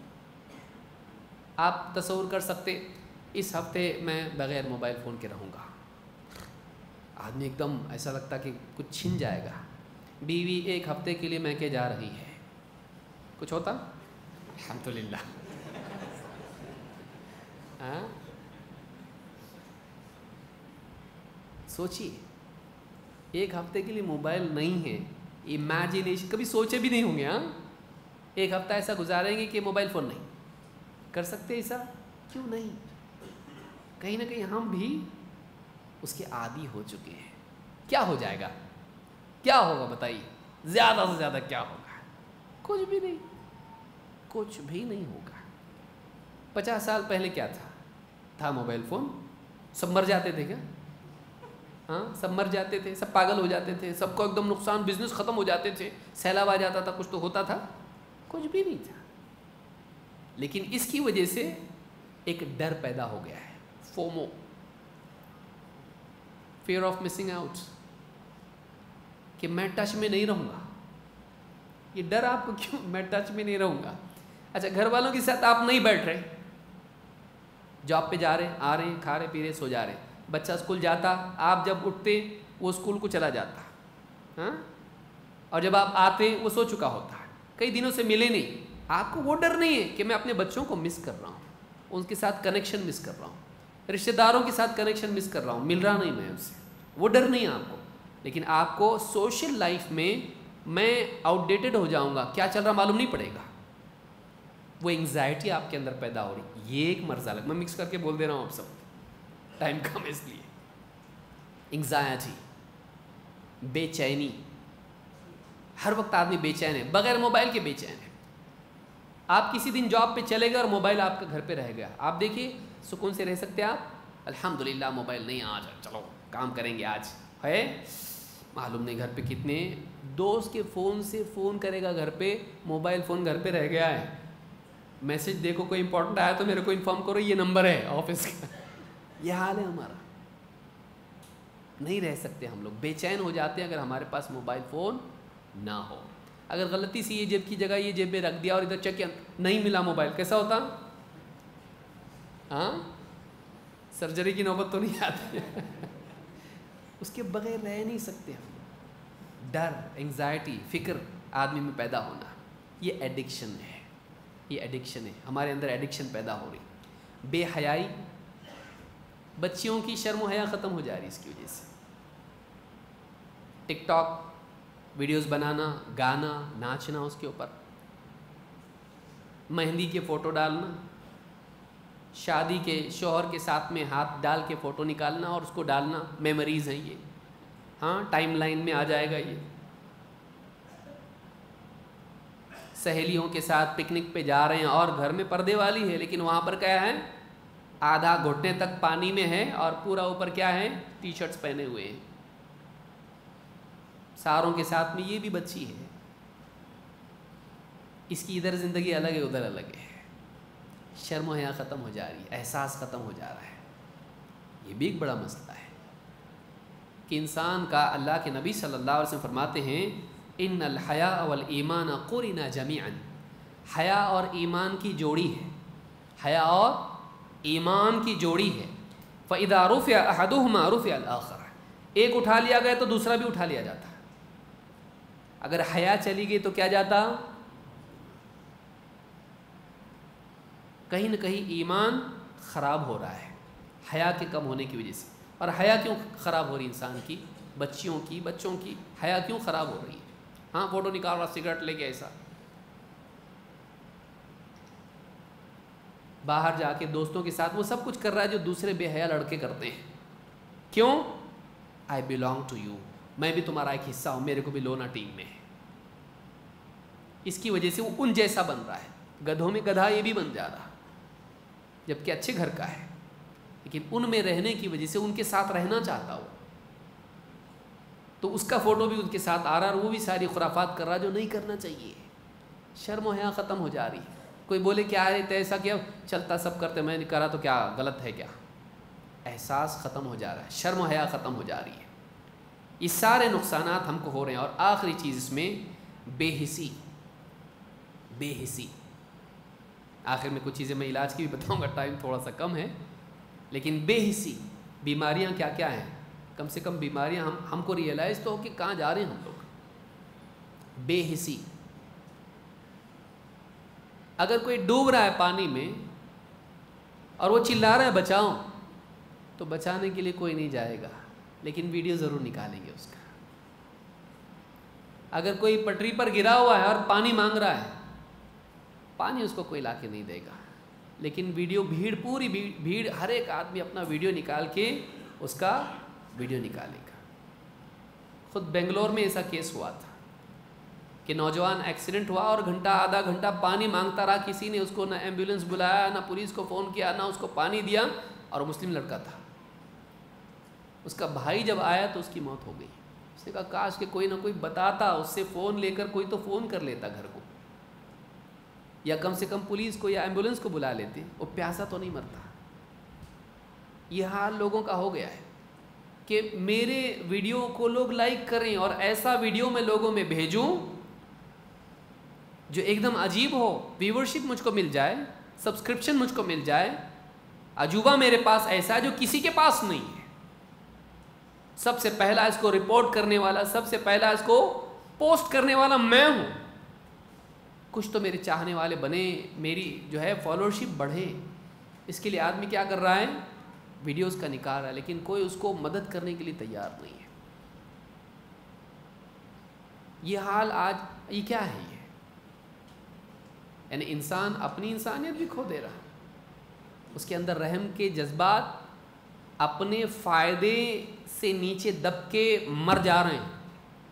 A: आप तसव्वुर कर सकते, इस हफ्ते मैं बगैर मोबाइल फ़ोन के रहूँगा, आदमी एकदम ऐसा लगता कि कुछ छिन जाएगा। बीवी एक हफ्ते के लिए मैं के जा रही है, कुछ होता? अल्हम्दुलिल्लाह। हाँ, सोचिए एक हफ्ते के लिए मोबाइल नहीं है, इमेजिनेशन कभी सोचे भी नहीं होंगे। हाँ, एक हफ्ता ऐसा गुजारेंगे कि मोबाइल फ़ोन नहीं कर सकते ऐसा? क्यों नहीं? कहीं ना कहीं हम भी उसके आदी हो चुके हैं। क्या हो जाएगा? क्या होगा बताइए? ज़्यादा से ज़्यादा क्या होगा? कुछ भी नहीं, कुछ भी नहीं होगा। 50 साल पहले क्या था मोबाइल फ़ोन, सब मर जाते थे क्या? हाँ, सब मर जाते थे, सब पागल हो जाते थे, सबको एकदम नुकसान, बिजनेस ख़त्म हो जाते थे, सैलाब आ जाता था, कुछ तो होता था? कुछ भी नहीं था। लेकिन इसकी वजह से एक डर पैदा हो गया है, FOMO, fear of missing out, कि मैं टच में नहीं रहूँगा। ये डर आपको क्यों? मैं टच में नहीं रहूँगा। अच्छा, घर वालों के साथ आप नहीं बैठ रहे, जॉब पे जा रहे, आ रहे, खा रहे, पी रहे, सो जा रहे, बच्चा स्कूल जाता, आप जब उठते वो स्कूल को चला जाता, हाँ, और जब आप आते वो सो चुका होता है, कई दिनों से मिले नहीं। आपको वो डर नहीं है कि मैं अपने बच्चों को मिस कर रहा हूँ, उनके साथ कनेक्शन मिस कर रहा हूँ, रिश्तेदारों के साथ कनेक्शन मिस कर रहा हूँ, मिल रहा नहीं मैं उससे, वो डर नहीं है आपको। लेकिन आपको सोशल लाइफ में मैं आउटडेटेड हो जाऊँगा, क्या चल रहा मालूम नहीं पड़ेगा, वो एंग्जाइटी आपके अंदर पैदा हो रही। ये एक मर्ज़ अलग, मैं मिक्स करके बोल दे रहा हूँ आप सब, टाइम कम है इसलिए। एंग्जाइटी, बेचैनी, हर वक्त आदमी बेचैन है, बगैर मोबाइल के बेचैन है। आप किसी दिन जॉब पे चले गए और मोबाइल आपके घर पे रह गया, आप देखिए सुकून से रह सकते हैं आप? अल्हम्दुलिल्लाह मोबाइल नहीं, आज चलो काम करेंगे आज है। मालूम नहीं घर पे कितने दोस्त के फ़ोन से फ़ोन करेगा घर पे, मोबाइल फ़ोन घर पे रह गया है, मैसेज देखो कोई इंपॉर्टेंट आया तो मेरे को इन्फॉर्म करो, ये नंबर है ऑफिस का। यह हाल है हमारा, नहीं रह सकते हम लोग, बेचैन हो जाते हैं अगर हमारे पास मोबाइल फ़ोन ना हो। अगर गलती से ये जेब की जगह ये जेब में रख दिया और इधर चेक किया नहीं मिला मोबाइल, कैसा होता? हाँ, सर्जरी की नौबत तो नहीं आती। उसके बगैर रह नहीं सकते हम। डर, एंग्जाइटी, फ़िक्र आदमी में पैदा होना, ये एडिक्शन है, ये एडिक्शन है, हमारे अंदर एडिक्शन पैदा हो रही। बेहयाई, बच्चियों की शर्म हया ख़त्म हो जा रही इसकी वजह से। टिकटॉक वीडियोस बनाना, गाना, नाचना, उसके ऊपर मेहंदी के फ़ोटो डालना, शादी के शौहर के साथ में हाथ डाल के फ़ोटो निकालना और उसको डालना, मेमोरीज़ हैं ये। हाँ, टाइमलाइन में आ जाएगा ये। सहेलियों के साथ पिकनिक पे जा रहे हैं और घर में पर्दे वाली है, लेकिन वहाँ पर क्या है, आधा घुटने तक पानी में है और पूरा ऊपर क्या है, टी शर्ट्स पहने हुए हैं। सारों के साथ में ये भी बच्ची है, इसकी इधर ज़िंदगी अलग है उधर अलग है। शर्म हया ख़त्म हो जा रही है, एहसास ख़त्म हो जा रहा है। ये भी एक बड़ा मसला है कि इंसान का, अल्लाह के नबी सल्लल्लाहु अलैहि वसल्लम फरमाते हैं, इन्नल हया वल ईमान क़ुरिना जमीअन, हया और ईमान की जोड़ी है, हया और ईमान की जोड़ी है। फ़इज़ा रुफ़िअ अहदुहुमा रुफ़िअ अल-आख़र, एक उठा लिया गया तो दूसरा भी उठा लिया जाता। अगर हया चली गई तो क्या जाता? कहीं न कहीं ईमान ख़राब हो रहा है हया के कम होने की वजह से। और हया क्यों ख़राब हो रही इंसान की, बच्चियों की, बच्चों की हया क्यों ख़राब हो रही है? हाँ, फ़ोटो निकाल रहा, सिगरेट लेके, ऐसा बाहर जाके दोस्तों के साथ वो सब कुछ कर रहा है जो दूसरे बेहया लड़के करते हैं। क्यों? आई बिलोंग टू यू, मैं भी तुम्हारा एक हिस्सा हूँ, मेरे को भी लो ना टीम में। इसकी वजह से वो उन जैसा बन रहा है। गधों में गधा ये भी बन जा रहा, जबकि अच्छे घर का है, लेकिन उनमें रहने की वजह से उनके साथ रहना चाहता हो, तो उसका फ़ोटो भी उनके साथ आ रहा है और वो भी सारी खुराफात कर रहा जो नहीं करना चाहिए। शर्म और हया ख़त्म हो जा रही है। कोई बोले क्या है तो ऐसा क्या चलता सब करते, मैंने करा तो क्या गलत है क्या? एहसास ख़त्म हो जा रहा है, शर्म हया ख़त्म हो जा रही है। ये सारे नुकसानात हमको हो रहे हैं। और आखिरी चीज़ इसमें बेहिसी। बेहिसी आखिर में कुछ चीज़ें मैं इलाज की भी बताऊंगा, टाइम थोड़ा सा कम है, लेकिन बेहिसी बीमारियां क्या क्या हैं, कम से कम बीमारियां हमको रियलाइज़ तो हो कि कहाँ जा रहे हैं हम लोग। बेहिसी, अगर कोई डूब रहा है पानी में और वो चिल्ला रहा है बचाओ, तो बचाने के लिए कोई नहीं जाएगा, लेकिन वीडियो ज़रूर निकालेंगे उसका। अगर कोई पटरी पर गिरा हुआ है और पानी मांग रहा है, पानी उसको कोई ला के नहीं देगा, लेकिन वीडियो, भीड़, पूरी भीड़, हर एक आदमी अपना वीडियो निकाल के उसका वीडियो निकालेगा। खुद बेंगलोर में ऐसा केस हुआ था कि नौजवान एक्सीडेंट हुआ और घंटा आधा घंटा पानी मांगता रहा, किसी ने उसको ना एम्बुलेंस बुलाया, ना पुलिस को फ़ोन किया, ना उसको पानी दिया, और मुस्लिम लड़का था। उसका भाई जब आया तो उसकी मौत हो गई। उसने कहा काश कि कोई ना कोई बताता, उससे फ़ोन लेकर कोई तो फ़ोन कर लेता घर को, या कम से कम पुलिस को या एम्बुलेंस को बुला लेते, वो प्यासा तो नहीं मरता। ये हाल लोगों का हो गया है कि मेरे वीडियो को लोग लाइक करें और ऐसा वीडियो मैं लोगों में भेजूं जो एकदम अजीब हो, व्यूवरशिप मुझको मिल जाए, सब्सक्रिप्शन मुझको मिल जाए, अजूबा मेरे पास ऐसा है जो किसी के पास नहीं है। सबसे पहला इसको रिपोर्ट करने वाला, सबसे पहला इसको पोस्ट करने वाला मैं हूं। कुछ तो मेरे चाहने वाले बने, मेरी जो है फॉलोअरशिप बढ़े, इसके लिए आदमी क्या कर रहा है, वीडियोस का निकाल रहा है, लेकिन कोई उसको मदद करने के लिए तैयार नहीं है। ये हाल आज, ये क्या है? ये यानी इंसान अपनी इंसानियत भी खो दे रहा है, उसके अंदर रहम के जज्बात अपने फ़ायदे से नीचे दब के मर जा रहे हैं,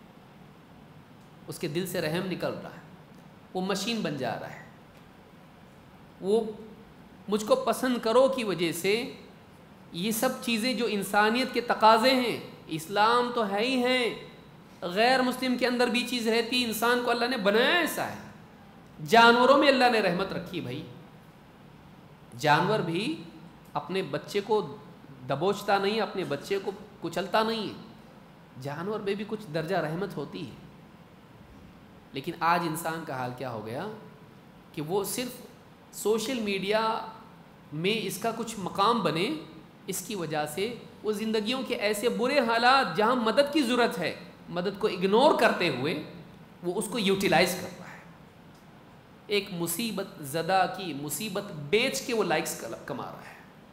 A: उसके दिल से रहम निकल रहा है, वो मशीन बन जा रहा है। वो मुझको पसंद करो की वजह से ये सब चीज़ें जो इंसानियत के तकाज़े हैं, इस्लाम तो है ही हैं, गैर मुस्लिम के अंदर भी चीज़ रहती। इंसान को अल्लाह ने बनाया ऐसा है, जानवरों में अल्लाह ने रहमत रखी भाई। जानवर भी अपने बच्चे को दबोचता नहीं, अपने बच्चे को कुचलता नहीं है, जानवर में भी कुछ दर्जा रहमत होती है। लेकिन आज इंसान का हाल क्या हो गया कि वो सिर्फ सोशल मीडिया में इसका कुछ मकाम बने, इसकी वजह से वो ज़िंदगियों के ऐसे बुरे हालात जहाँ मदद की ज़रूरत है, मदद को इग्नोर करते हुए वो उसको यूटिलाइज़ कर रहा है। एक मुसीबत ज़दा की मुसीबत बेच के वो लाइक्स कमा रहा है।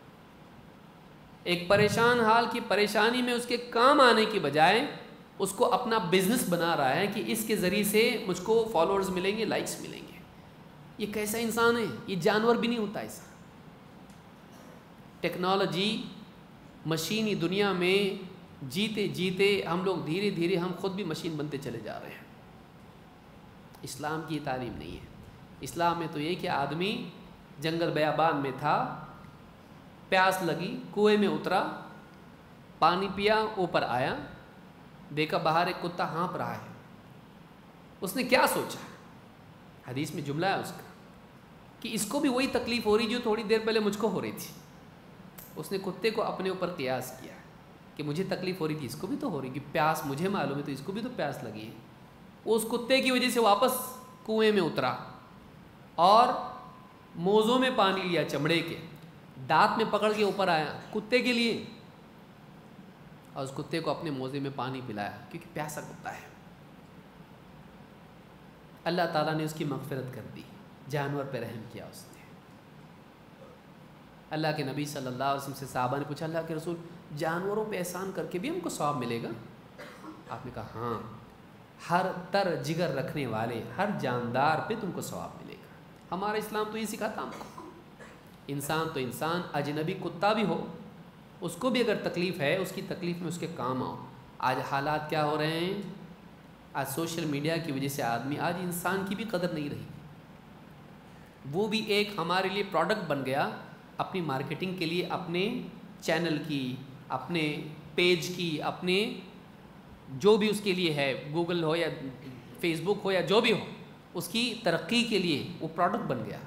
A: एक परेशान हाल की परेशानी में उसके काम आने की बजाय उसको अपना बिजनेस बना रहा है कि इसके ज़रिए से मुझको फॉलोअर्स मिलेंगे, लाइक्स मिलेंगे। ये कैसा इंसान है? ये जानवर भी नहीं होता ऐसा। टेक्नोलॉजी, मशीनी दुनिया में जीते जीते हम लोग धीरे धीरे हम खुद भी मशीन बनते चले जा रहे हैं। इस्लाम की तालीम नहीं है। इस्लाम में तो ये कि आदमी जंगल बयाबान में था, प्यास लगी, कुएं में उतरा, पानी पिया, ऊपर आया, देखा बाहर एक कुत्ता हाँफ रहा है। उसने क्या सोचा? हदीस में जुमला है उसका कि इसको भी वही तकलीफ़ हो रही जो थोड़ी देर पहले मुझको हो रही थी। उसने कुत्ते को अपने ऊपर क़ियास किया कि मुझे तकलीफ़ हो रही थी, इसको भी तो हो रही, कि प्यास मुझे मालूम है तो इसको भी तो प्यास लगी है। वो उस कुत्ते की वजह से वापस कुएं में उतरा और मोज़ों में पानी लिया, चमड़े के दांत में पकड़ के ऊपर आया कुत्ते के लिए, और उस कुत्ते को अपने मोज़े में पानी पिलाया क्योंकि प्यासा कुत्ता है। अल्लाह ताला ने उसकी मग़फ़िरत कर दी, जानवर पे रहम किया उसने। अल्लाह के नबी सल्लल्लाहु अलैहि वसल्लम से सहाबा ने पूछा, अल्लाह के रसूल, जानवरों पे एहसान करके भी हमको सवाब मिलेगा? आपने कहा हाँ, हर तर जिगर रखने वाले हर जानदार पे तुमको सवाब मिलेगा। हमारा इस्लाम तो ये सिखाता हमको, इंसान तो इंसान, अजनबी कुत्ता भी हो उसको भी अगर तकलीफ़ है, उसकी तकलीफ़ में उसके काम आओ। आज हालात क्या हो रहे हैं? आज सोशल मीडिया की वजह से आदमी, आज इंसान की भी कदर नहीं रही। वो भी एक हमारे लिए प्रोडक्ट बन गया अपनी मार्केटिंग के लिए, अपने चैनल की, अपने पेज की, अपने जो भी उसके लिए है, गूगल हो या फेसबुक हो या जो भी हो, उसकी तरक्की के लिए वो प्रोडक्ट बन गया।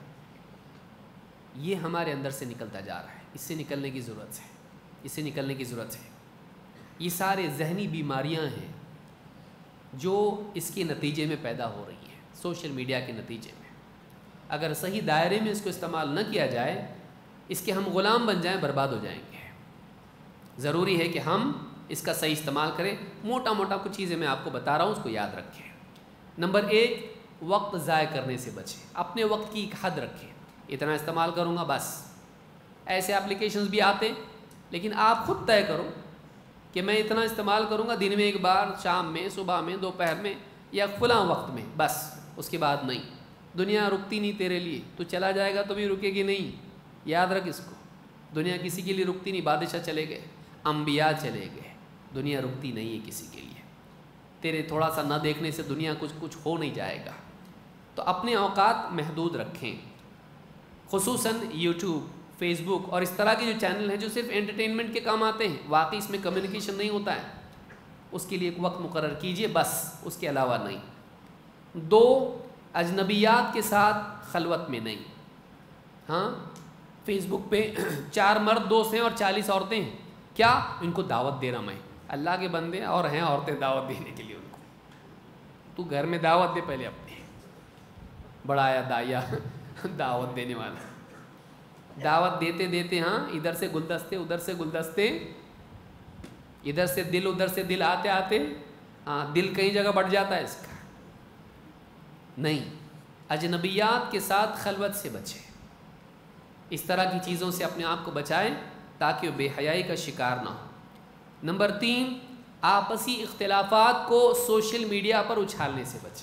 A: ये हमारे अंदर से निकलता जा रहा है, इससे निकलने की ज़रूरत है, इससे निकलने की ज़रूरत है। ये सारे जहनी बीमारियां हैं जो इसके नतीजे में पैदा हो रही हैं, सोशल मीडिया के नतीजे में। अगर सही दायरे में इसको इस्तेमाल न किया जाए, इसके हम ग़ुलाम बन जाएं, बर्बाद हो जाएंगे। ज़रूरी है कि हम इसका सही इस्तेमाल करें। मोटा मोटा कुछ चीज़ें मैं आपको बता रहा हूँ, उसको याद रखें। नंबर 1, वक्त ज़ाय करने से बचें। अपने वक्त की एक हद रखें, इतना इस्तेमाल करूँगा बस। ऐसे एप्लीकेशंस भी आते, लेकिन आप खुद तय करो कि मैं इतना इस्तेमाल करूँगा, दिन में एक बार, शाम में, सुबह में, दोपहर में या खुला वक्त में, बस। उसके बाद नहीं। दुनिया रुकती नहीं तेरे लिए, तू चला जाएगा तो भी रुकेगी नहीं, याद रख इसको। दुनिया किसी के लिए रुकती नहीं। बादशाह चले गए, अंबिया चले गए, दुनिया रुकती नहीं है किसी के लिए। तेरे थोड़ा सा ना देखने से दुनिया कुछ हो नहीं जाएगा। तो अपने औकात महदूद रखें, खुसूसन यूट्यूब, फेसबुक और इस तरह के जो चैनल हैं जो सिर्फ एंटरटेनमेंट के काम आते हैं, वाकई इसमें कम्युनिकेशन नहीं होता है, उसके लिए एक वक्त मुकर्रर कीजिए बस, उसके अलावा नहीं। 2, अजनबियात के साथ खलवत में नहीं। हाँ, फेसबुक पे 4 मर्द दोस्त हैं और 40 औरतें हैं, क्या इनको दावत दे रहा मैं? अल्लाह के बंदे और हैं औरतें दावत देने के लिए उनको। तू घर में दावत दे पहले अपने, बड़ा आया दाया दावत देने वाला। दावत देते देते हाँ, इधर से गुलदस्ते, उधर से गुलदस्ते, इधर से दिल, उधर से दिल, आते आते हाँ, दिल कई जगह बढ़ जाता है इसका। नहीं, अजनबियात के साथ खलवत से बचें। इस तरह की चीज़ों से अपने आप को बचाएं ताकि वो बेहयाई का शिकार ना हो। नंबर 3, आपसी इख्तिलाफात को सोशल मीडिया पर उछालने से बचें।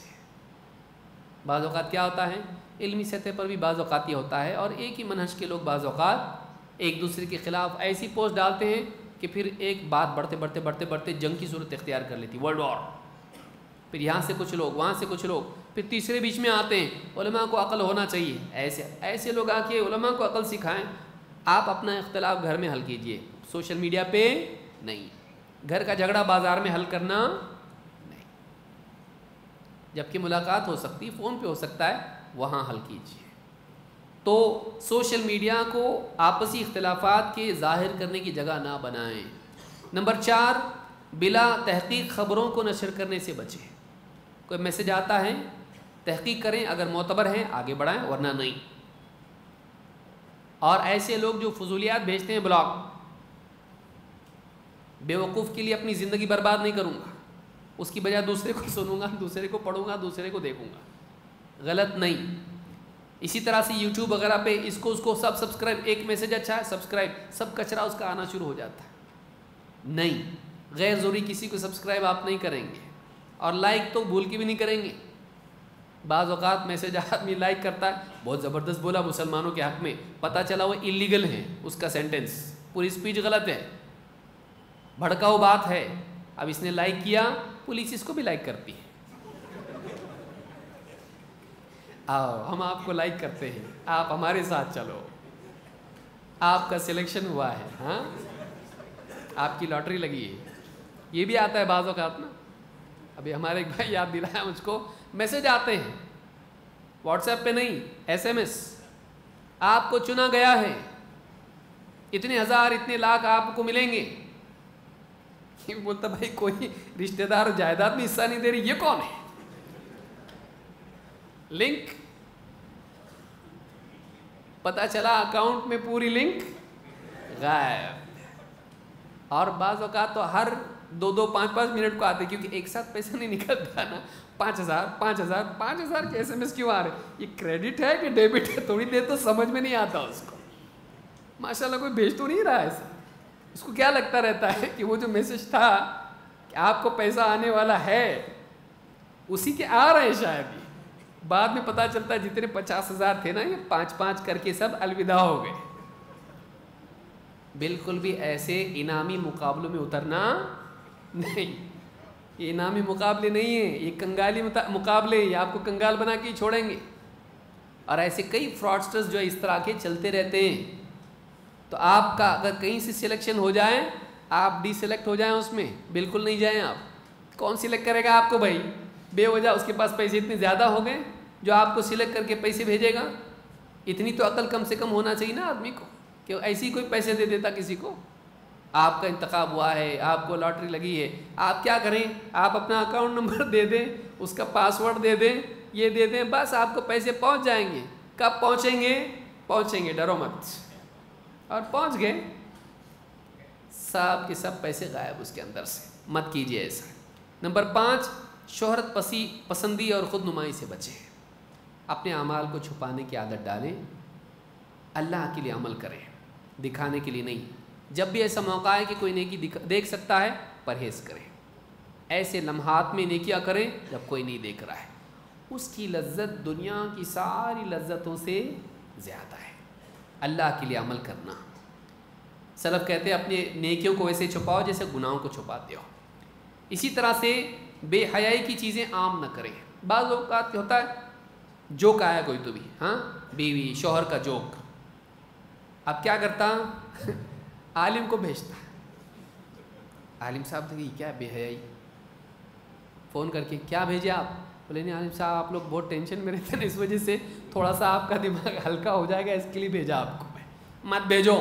A: बाज़ औक़ात क्या होता है, इल्मी सतह पर भी बाज़ औक़ात ये होता है, और एक ही मनहज के लोग बाज़ औक़ात एक दूसरे के ख़िलाफ़ ऐसी पोस्ट डालते हैं कि फिर एक बात बढ़ते बढ़ते बढ़ते बढ़ते जंग की सूरत इख्तियार कर लेती, वर्ल्ड वॉर। फिर यहाँ से कुछ लोग, वहाँ से कुछ लोग, फिर तीसरे बीच में आते हैं, उलमा को अक़ल होना चाहिए। ऐसे लोग आके उलमा को अक़ल सिखाएं। आप अपना इख्तिलाफ घर में हल कीजिए, सोशल मीडिया पे नहीं। घर का झगड़ा बाज़ार में हल करना नहीं, जबकि मुलाकात हो सकती, फ़ोन पे हो सकता है, वहाँ हल कीजिए। तो सोशल मीडिया को आपसी इख्तिलाफात के ज़ाहिर करने की जगह ना बनाएं। नंबर 4, बिला तहक़ीक़ ख़बरों को नशर करने से बचें। कोई मैसेज आता है, तहक़ीक़ करें, अगर मोतबर हैं आगे बढ़ाएं, वरना नहीं। और ऐसे लोग जो फजूलियात भेजते हैं, ब्लॉग, बेवकूफ़ के लिए अपनी ज़िंदगी बर्बाद नहीं करूँगा, उसकी बजाय दूसरे को सुनूंगा, दूसरे को पढ़ूंगा, दूसरे को देखूंगा, गलत नहीं। इसी तरह से यूट्यूब वगैरह पे इसको उसको सब सब्सक्राइब, एक मैसेज अच्छा है सब्सक्राइब, सब कचरा उसका आना शुरू हो जाता है। नहीं, गैर ज़रूरी किसी को सब्सक्राइब आप नहीं करेंगे, और लाइक तो भूल के भी नहीं करेंगे। बाज़ औक़ात मैसेज आदमी लाइक करता है, बहुत ज़बरदस्त बोला मुसलमानों के हक़ में, पता चला वो इलीगल है, उसका सेंटेंस, पूरी स्पीच गलत है, भड़काऊ बात है। अब इसने लाइक किया, पुलिस इसको भी लाइक करती है। आओ, हम आपको लाइक करते हैं, आप हमारे साथ चलो, आपका सिलेक्शन हुआ है, हाँ, आपकी लॉटरी लगी है। ये भी आता है बाज़ औक़ात ना। अभी हमारे एक भाई याद दिलाया मुझको, मैसेज आते हैं व्हाट्सएप पे नहीं, SMS, आपको चुना गया है, इतने हज़ार, इतने लाख आपको मिलेंगे। ये बोलता भाई कोई रिश्तेदार जायदाद में हिस्सा नहीं दे रही, ये कौन है? लिंक, पता चला अकाउंट में पूरी लिंक गायब। और बाज़ औक़ात तो हर 2-2, 5-5 मिनट को आते, क्योंकि एक साथ पैसा नहीं निकलता ना। 5,000 के SMS क्यों आ रहे? ये क्रेडिट है कि डेबिट है? थोड़ी देर तो समझ में नहीं आता उसको। माशाल्लाह कोई भेज तो नहीं रहा है ऐसा, उसको क्या लगता रहता है कि वो जो मैसेज था कि आपको पैसा आने वाला है, उसी के आ रहे हैं शायद। बाद में पता चलता है जितने 50,000 थे ना, ये 5-5 करके सब अलविदा हो गए। बिल्कुल भी ऐसे इनामी मुकाबलों में उतरना नहीं, ये इनामी मुकाबले नहीं है, ये कंगाली मुकाबले, ये आपको कंगाल बना के ही छोड़ेंगे। और ऐसे कई फ्रॉडस्टर्स जो इस तरह के चलते रहते हैं। तो आपका अगर कहीं से सिलेक्शन हो जाए, आप डिसेलेक्ट हो जाएं उसमें, बिल्कुल नहीं जाएं आप। कौन सिलेक्ट करेगा आपको भाई? बेवजह उसके पास पैसे इतने ज़्यादा हो गए जो आपको सिलेक्ट करके पैसे भेजेगा। इतनी तो अकल कम से कम होना चाहिए ना आदमी को कि ऐसी कोई पैसे दे देता किसी को। आपका इंतखाब हुआ है, आपको लॉटरी लगी है, आप क्या करें? आप अपना अकाउंट नंबर दे दें, उसका पासवर्ड दे दें, ये दे दें, बस आपको पैसे पहुंच जाएंगे। कब पहुंचेंगे? पहुंचेंगे, डरो मत। और पहुंच गए, सब के सब पैसे गायब उसके अंदर से। मत कीजिए ऐसा। नंबर 5, शोहरत पसंदी और ख़ुद नुमाई से बचें। अपने अमाल को छुपाने की आदत डालें, अल्लाह के लिए अमल करें, दिखाने के लिए नहीं। जब भी ऐसा मौका है कि कोई नेकी देख सकता है, परहेज़ करें। ऐसे लम्हात में नेकियां करें जब कोई नहीं देख रहा है। उसकी लज्जत दुनिया की सारी लज्जतों से ज़्यादा है। अल्लाह के लिए अमल करना। सलफ़ कहते हैं अपने नेकियों को वैसे छुपाओ जैसे गुनाहों को छुपाते हो। इसी तरह से बेहयाई की चीज़ें आम न करें। बाज़ औक़ात होता है जोक आया कोई तो भी, हाँ, बीवी शौहर का जोक। अब क्या करता? आलिम को भेजता। आलिम साहब देखिए क्या बेहयाई, फ़ोन करके क्या भेजे आप? बोले नहीं आलिम साहब आप लोग बहुत टेंशन में रहते हैं, इस वजह से थोड़ा सा आपका दिमाग हल्का हो जाएगा, इसके लिए भेजा आपको। मत भेजो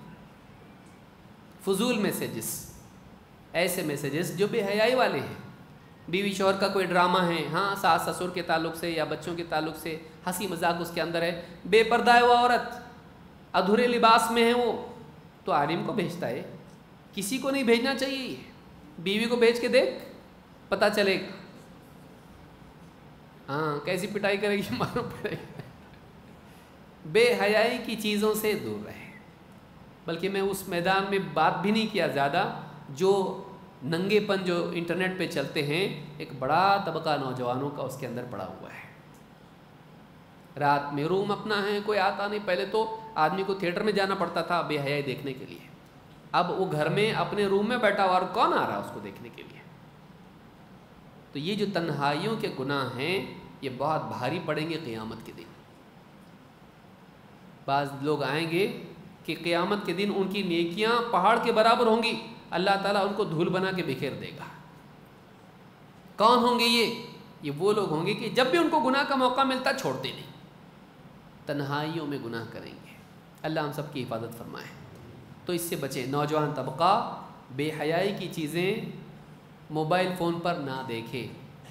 A: फजूल मैसेजेस, ऐसे मैसेजेस जो बेहयाई वाले हैं। बीवी शौहर का कोई ड्रामा है, हाँ, सास ससुर के ताल्लुक़ से या बच्चों के ताल्लुक़ से हंसी मजाक उसके अंदर है, बेपर्दा है वो औरत, अधूरे लिबास में है वो, तो आलिम को भेजता है। किसी को नहीं भेजना चाहिए। बीवी को भेज के देख, पता चलेगा। हाँ, कैसी पिटाई करेगी मालूम पड़ेगा। बेहयाई की चीज़ों से दूर रहे। बल्कि मैं उस मैदान में बात भी नहीं किया ज़्यादा, जो नंगेपन जो इंटरनेट पे चलते हैं, एक बड़ा तबका नौजवानों का उसके अंदर पड़ा हुआ है। रात में रूम अपना है, कोई आता नहीं। पहले तो आदमी को थिएटर में जाना पड़ता था बेहयाई देखने के लिए, अब वो घर में अपने रूम में बैठा हुआ और कौन आ रहा है उसको देखने के लिए। तो ये जो तन्हाइयों के गुनाह हैं, ये बहुत भारी पड़ेंगे क़ियामत के दिन। बाज़ लोग आएंगे कि क़ियामत के दिन उनकी नेकियां पहाड़ के बराबर होंगी, अल्लाह ताला उनको धूल बना के बिखेर देगा। कौन होंगे ये वो लोग होंगे कि जब भी उनको गुनाह का मौका मिलता छोड़ते नहीं, तन्हाइयों में गुनाह करेंगे। अल्लाह हम सब की हिफाजत फरमाए। तो इससे बचे। नौजवान तबका बेहयाई की चीज़ें मोबाइल फ़ोन पर ना देखे।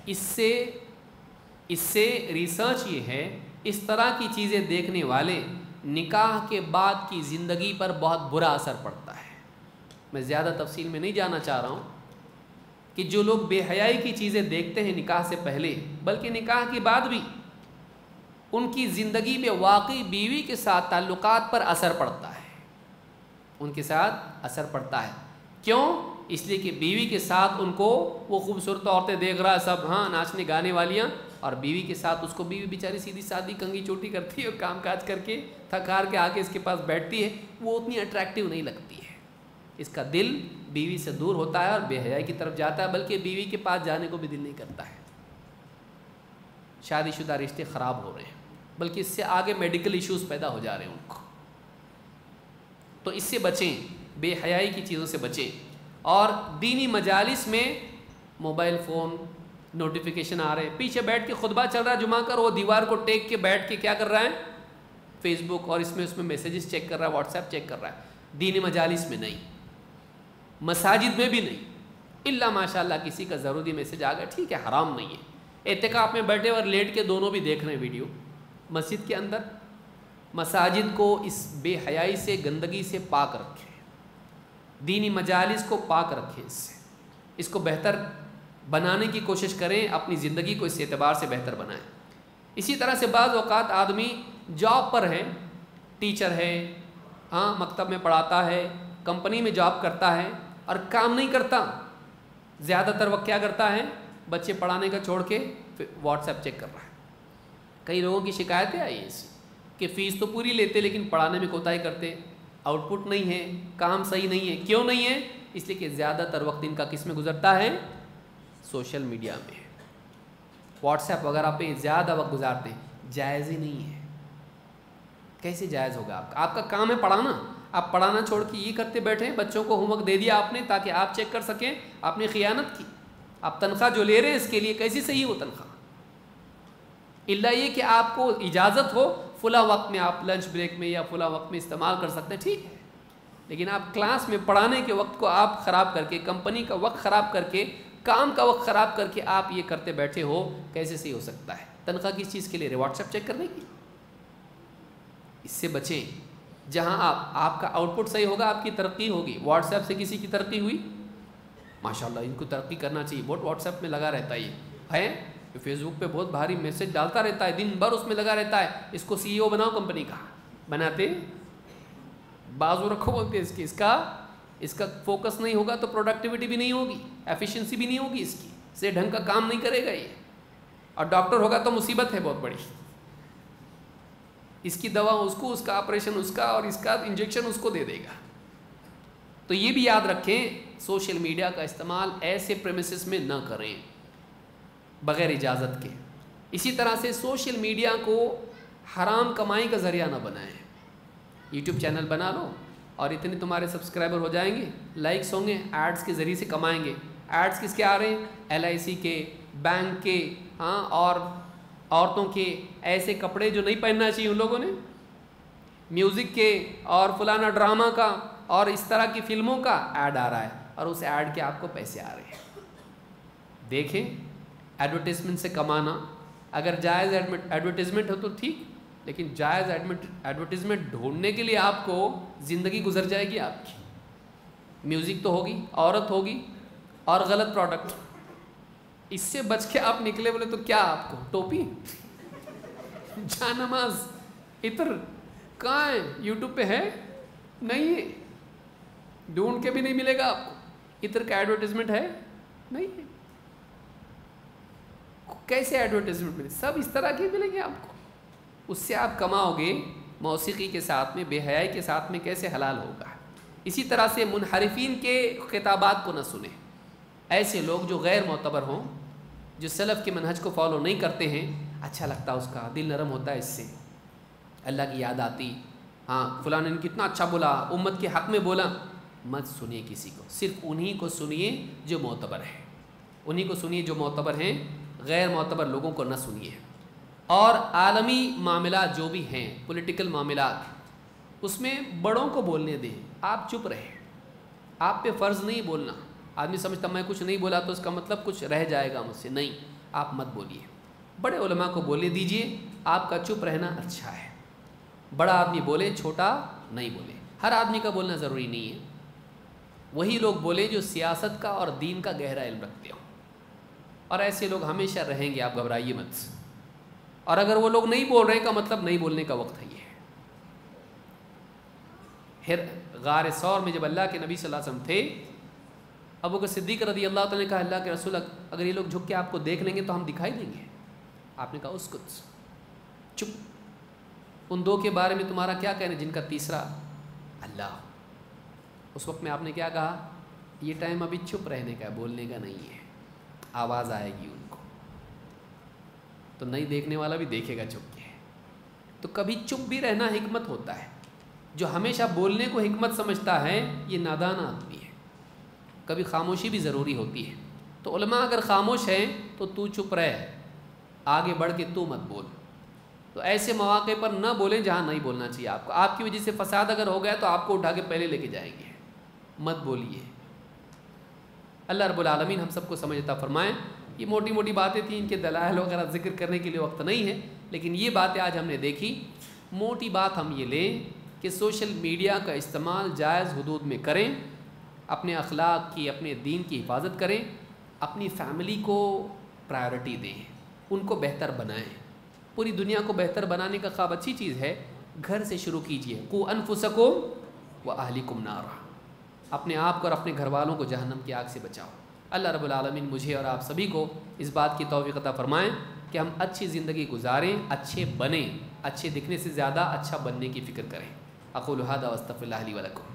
A: इससे रिसर्च ये है, इस तरह की चीज़ें देखने वाले निकाह के बाद की ज़िंदगी पर बहुत बुरा असर पड़ता है। मैं ज़्यादा तफसील में नहीं जाना चाह रहा हूँ कि जो लोग बेहयाई की चीज़ें देखते हैं निकाह से पहले, बल्कि निकाह के बाद भी, उनकी ज़िंदगी में वाकई बीवी के साथ ताल्लुकात पर असर पड़ता है। उनके साथ असर पड़ता है। क्यों? इसलिए कि बीवी के साथ उनको वो खूबसूरत औरतें देख रहा है सब, हाँ, नाचने गाने वालियाँ, और बीवी के साथ उसको बीवी बेचारी सीधी सादी कंगी चोटी करती है और काम काज करके थक हार के आके इसके पास बैठती है, वो उतनी अट्रैक्टिव नहीं लगती है। इसका दिल बीवी से दूर होता है और बेहयाई की तरफ जाता है, बल्कि बीवी के पास जाने को भी दिल नहीं करता है। शादीशुदा रिश्ते ख़राब हो रहे हैं, बल्कि इससे आगे मेडिकल इश्यूज़ पैदा हो जा रहे हैं उनको। तो इससे बचें, बेहयाई की चीज़ों से बचें। और दीनी मजालिस में मोबाइल फ़ोन नोटिफिकेशन आ रहे हैं, पीछे बैठ के खुतबा चल रहा है जुमा का, वो दीवार को टेक के बैठ के क्या कर रहा है? फेसबुक और इसमें उसमें मैसेजेस चेक कर रहा है, व्हाट्सएप चेक कर रहा है। दीनी मजालिस में नहीं, मसाजिद में भी नहीं। इल्ला माशाल्लाह किसी का ज़रूरी मैसेज आ गया, ठीक है, हराम नहीं है। एतिकाफ में बैठे और लेट के दोनों भी देख रहे हैं वीडियो मस्जिद के अंदर। मसाजिद को इस बेहयाई से, गंदगी से पाक रखें, दीनी मजालिस को पाक रखें। इसको बेहतर बनाने की कोशिश करें, अपनी ज़िंदगी को इस एतबार से बेहतर बनाएं। इसी तरह से बाज़ औक़ात आदमी जॉब पर है, टीचर है, हाँ, मकतब में पढ़ाता है, कंपनी में जॉब करता है और काम नहीं करता। ज़्यादातर वक्त क्या करता है? बच्चे पढ़ाने का छोड़ के व्हाट्सएप चेक कर रहा है। कई लोगों की शिकायतें आई हैं इससे कि फ़ीस तो पूरी लेते लेकिन पढ़ाने में कोताही करते, आउटपुट नहीं है, काम सही नहीं है। क्यों नहीं है? इसलिए कि ज़्यादातर वक्त इनका किस में गुजरता है? सोशल मीडिया में, व्हाट्सएप वगैरह पे ज़्यादा वक्त गुजारते हैं। जायज़ ही नहीं है। कैसे जायज़ होगा? आपका काम है पढ़ाना, आप पढ़ाना छोड़ के ये करते बैठे हैं। बच्चों को होमवर्क दे दिया आपने ताकि आप चेक कर सकें, आपने खियानत की। आप तनख्वाह जो ले रहे हैं इसके लिए कैसी सही हो तनख्वाह? इल्ला ये कि आपको इजाज़त हो फुला वक्त में आप लंच ब्रेक में या फुला वक्त में इस्तेमाल कर सकते हैं, ठीक है, लेकिन आप क्लास में पढ़ाने के वक्त को आप ख़राब करके, कंपनी का वक्त ख़राब करके, काम का वक्त ख़राब करके आप ये करते बैठे हो, कैसे सही हो सकता है? तनख्वाह किस चीज़ के लिए? व्हाट्सएप चेक करने की? इससे बचें। जहाँ आपका आउटपुट सही होगा आपकी तरक्की होगी। व्हाट्सएप से किसी की तरक्की हुई, माशाल्लाह इनको तरक्की करना चाहिए, बहुत व्हाट्सएप में लगा रहता है तो फेसबुक पे बहुत भारी मैसेज डालता रहता है, दिन भर उसमें लगा रहता है, इसको CEO बनाओ कंपनी का। बनाते बाजू रखो बोलते इसकी, इसका फोकस नहीं होगा तो प्रोडक्टिविटी भी नहीं होगी, एफिशिएंसी भी नहीं होगी, इसकी से ढंग का काम नहीं करेगा ये। और डॉक्टर होगा तो मुसीबत है बहुत बड़ी, इसकी दवा उसको, उसका ऑपरेशन उसका, और इसका इंजेक्शन उसको दे देगा। तो ये भी याद रखें, सोशल मीडिया का इस्तेमाल ऐसे प्रेमिसेस में न करें बग़ैर इजाज़त के। इसी तरह से सोशल मीडिया को हराम कमाई का ज़रिया न बनाएं। यूट्यूब चैनल बना लो और इतने तुम्हारे सब्सक्राइबर हो जाएंगे, लाइक्स होंगे, एड्स के ज़रिए से कमाएंगे। एड्स किसके आ रहे हैं? LIC के, बैंक के, हाँ, और औरतों के ऐसे कपड़े जो नहीं पहनना चाहिए उन लोगों ने, म्यूज़िक के, और फलाना ड्रामा का और इस तरह की फिल्मों का ऐड आ रहा है, और उस ऐड के आपको पैसे आ रहे हैं। देखें, एडवर्टीज़मेंट से कमाना अगर जायज़ एडवर्टीज़मेंट हो तो ठीक, लेकिन जायज़ एडवर्टीज़मेंट ढूंढने के लिए आपको ज़िंदगी गुजर जाएगी आपकी। म्यूज़िक तो होगी, औरत होगी, और गलत प्रोडक्ट। इससे बच के आप निकले बोले तो क्या आपको टोपी जानमाज इत्र कहाँ है? यूट्यूब पे है? नहीं है, ढूंढ के भी नहीं मिलेगा आपको। इत्र का एडवर्टीजमेंट है? नहीं है। कैसे एडवर्टीजमेंट मिले? सब इस तरह के मिलेंगे आपको। उससे आप कमाओगे, मौसीकी के साथ में, बेहयाई के साथ में कैसे हलाल होगा? इसी तरह से मुनहरिफीन के खिताबात को न सुने। ऐसे लोग जो गैर मोतबर हों, जो सलफ़ के मनहज को फॉलो नहीं करते हैं, अच्छा लगता उसका, दिल नरम होता है इससे, अल्लाह की याद आती, हाँ फलां ने कितना अच्छा बोला, उम्मत के हक़ में बोला। मत सुनिए किसी को, सिर्फ उन्हीं को सुनिए जो मोतबर है, उन्हीं को सुनिए जो मोतबर हैं, गैर मोतबर लोगों को न सुनिए। और आलमी मामला जो भी हैं, पॉलिटिकल मामलात, उसमें बड़ों को बोलने दें, आप चुप रहें। आप पे फ़र्ज़ नहीं बोलना। आदमी समझता मैं कुछ नहीं बोला तो उसका मतलब कुछ रह जाएगा मुझसे, नहीं, आप मत बोलिए। बड़े उलमा को बोलने दीजिए, आपका चुप रहना अच्छा है। बड़ा आदमी बोले, छोटा नहीं बोले। हर आदमी का बोलना ज़रूरी नहीं है। वही लोग बोले जो सियासत का और दीन का गहरा इल्म रखते हो, और ऐसे लोग हमेशा रहेंगे, आप घबराइए मत। और अगर वो लोग नहीं बोल रहे का मतलब नहीं बोलने का वक्त है ये। फिर गार सौर में जब अल्लाह के नबी सल्लल्लाहु अलैहि वसल्लम थे, अबू बकर सिद्दीक़ रज़ी अल्लाह तआला ने कहा, अल्लाह के रसूल अगर ये लोग झुक के आपको देख लेंगे तो हम दिखाई देंगे। आपने कहा उसकुत, चुप। उन दो के बारे में तुम्हारा क्या कहना जिनका तीसरा अल्लाह। उस वक्त में आपने क्या कहा? ये टाइम अभी चुप रहने का, बोलने का नहीं है, आवाज़ आएगी उनको, तो नहीं देखने वाला भी देखेगा चुप के। तो कभी चुप भी रहना हिकमत होता है। जो हमेशा बोलने को हिकमत समझता है ये नादान आदमी है। कभी खामोशी भी ज़रूरी होती है। तो उलमा अगर खामोश हैं तो तू चुप रह, आगे बढ़ के तू मत बोल। तो ऐसे मौके पर न बोलें जहाँ नहीं बोलना चाहिए आपको। आपकी वजह से फसाद अगर हो गया तो आपको उठा के पहले लेके जाएंगे, मत बोलिए। अल्लाह रब्बुल आलमीन हम सबको समझता फरमाएँ। ये मोटी मोटी बातें थी, इनके दलाइल वगैरह जिक्र करने के लिए वक्त नहीं है, लेकिन ये बातें आज हमने देखी। मोटी बात हम ये लें कि सोशल मीडिया का इस्तेमाल जायज़ हुदूद में करें, अपने अखलाक की, अपने दीन की हिफाजत करें, अपनी फैमिली को प्रायोरिटी दें, उनको बेहतर बनाएं। पूरी दुनिया को बेहतर बनाने का ख्वाब अच्छी चीज़ है, घर से शुरू कीजिए। कू अनफुसकुम व अहलिकुम नारा, अपने आप को और अपने घर वालों को जहन्नम की आग से बचाओ। अल्लाह रब्बुल आलमीन मुझे और आप सभी को इस बात की तौफीक अता फ़रमाएँ कि हम अच्छी ज़िंदगी गुजारें, अच्छे बनें, अच्छे दिखने से ज़्यादा अच्छा बनने की फ़िक्र करें। अक़ूलु हाज़ा व अस्तग़फ़िरुल्लाह ली व लकुम।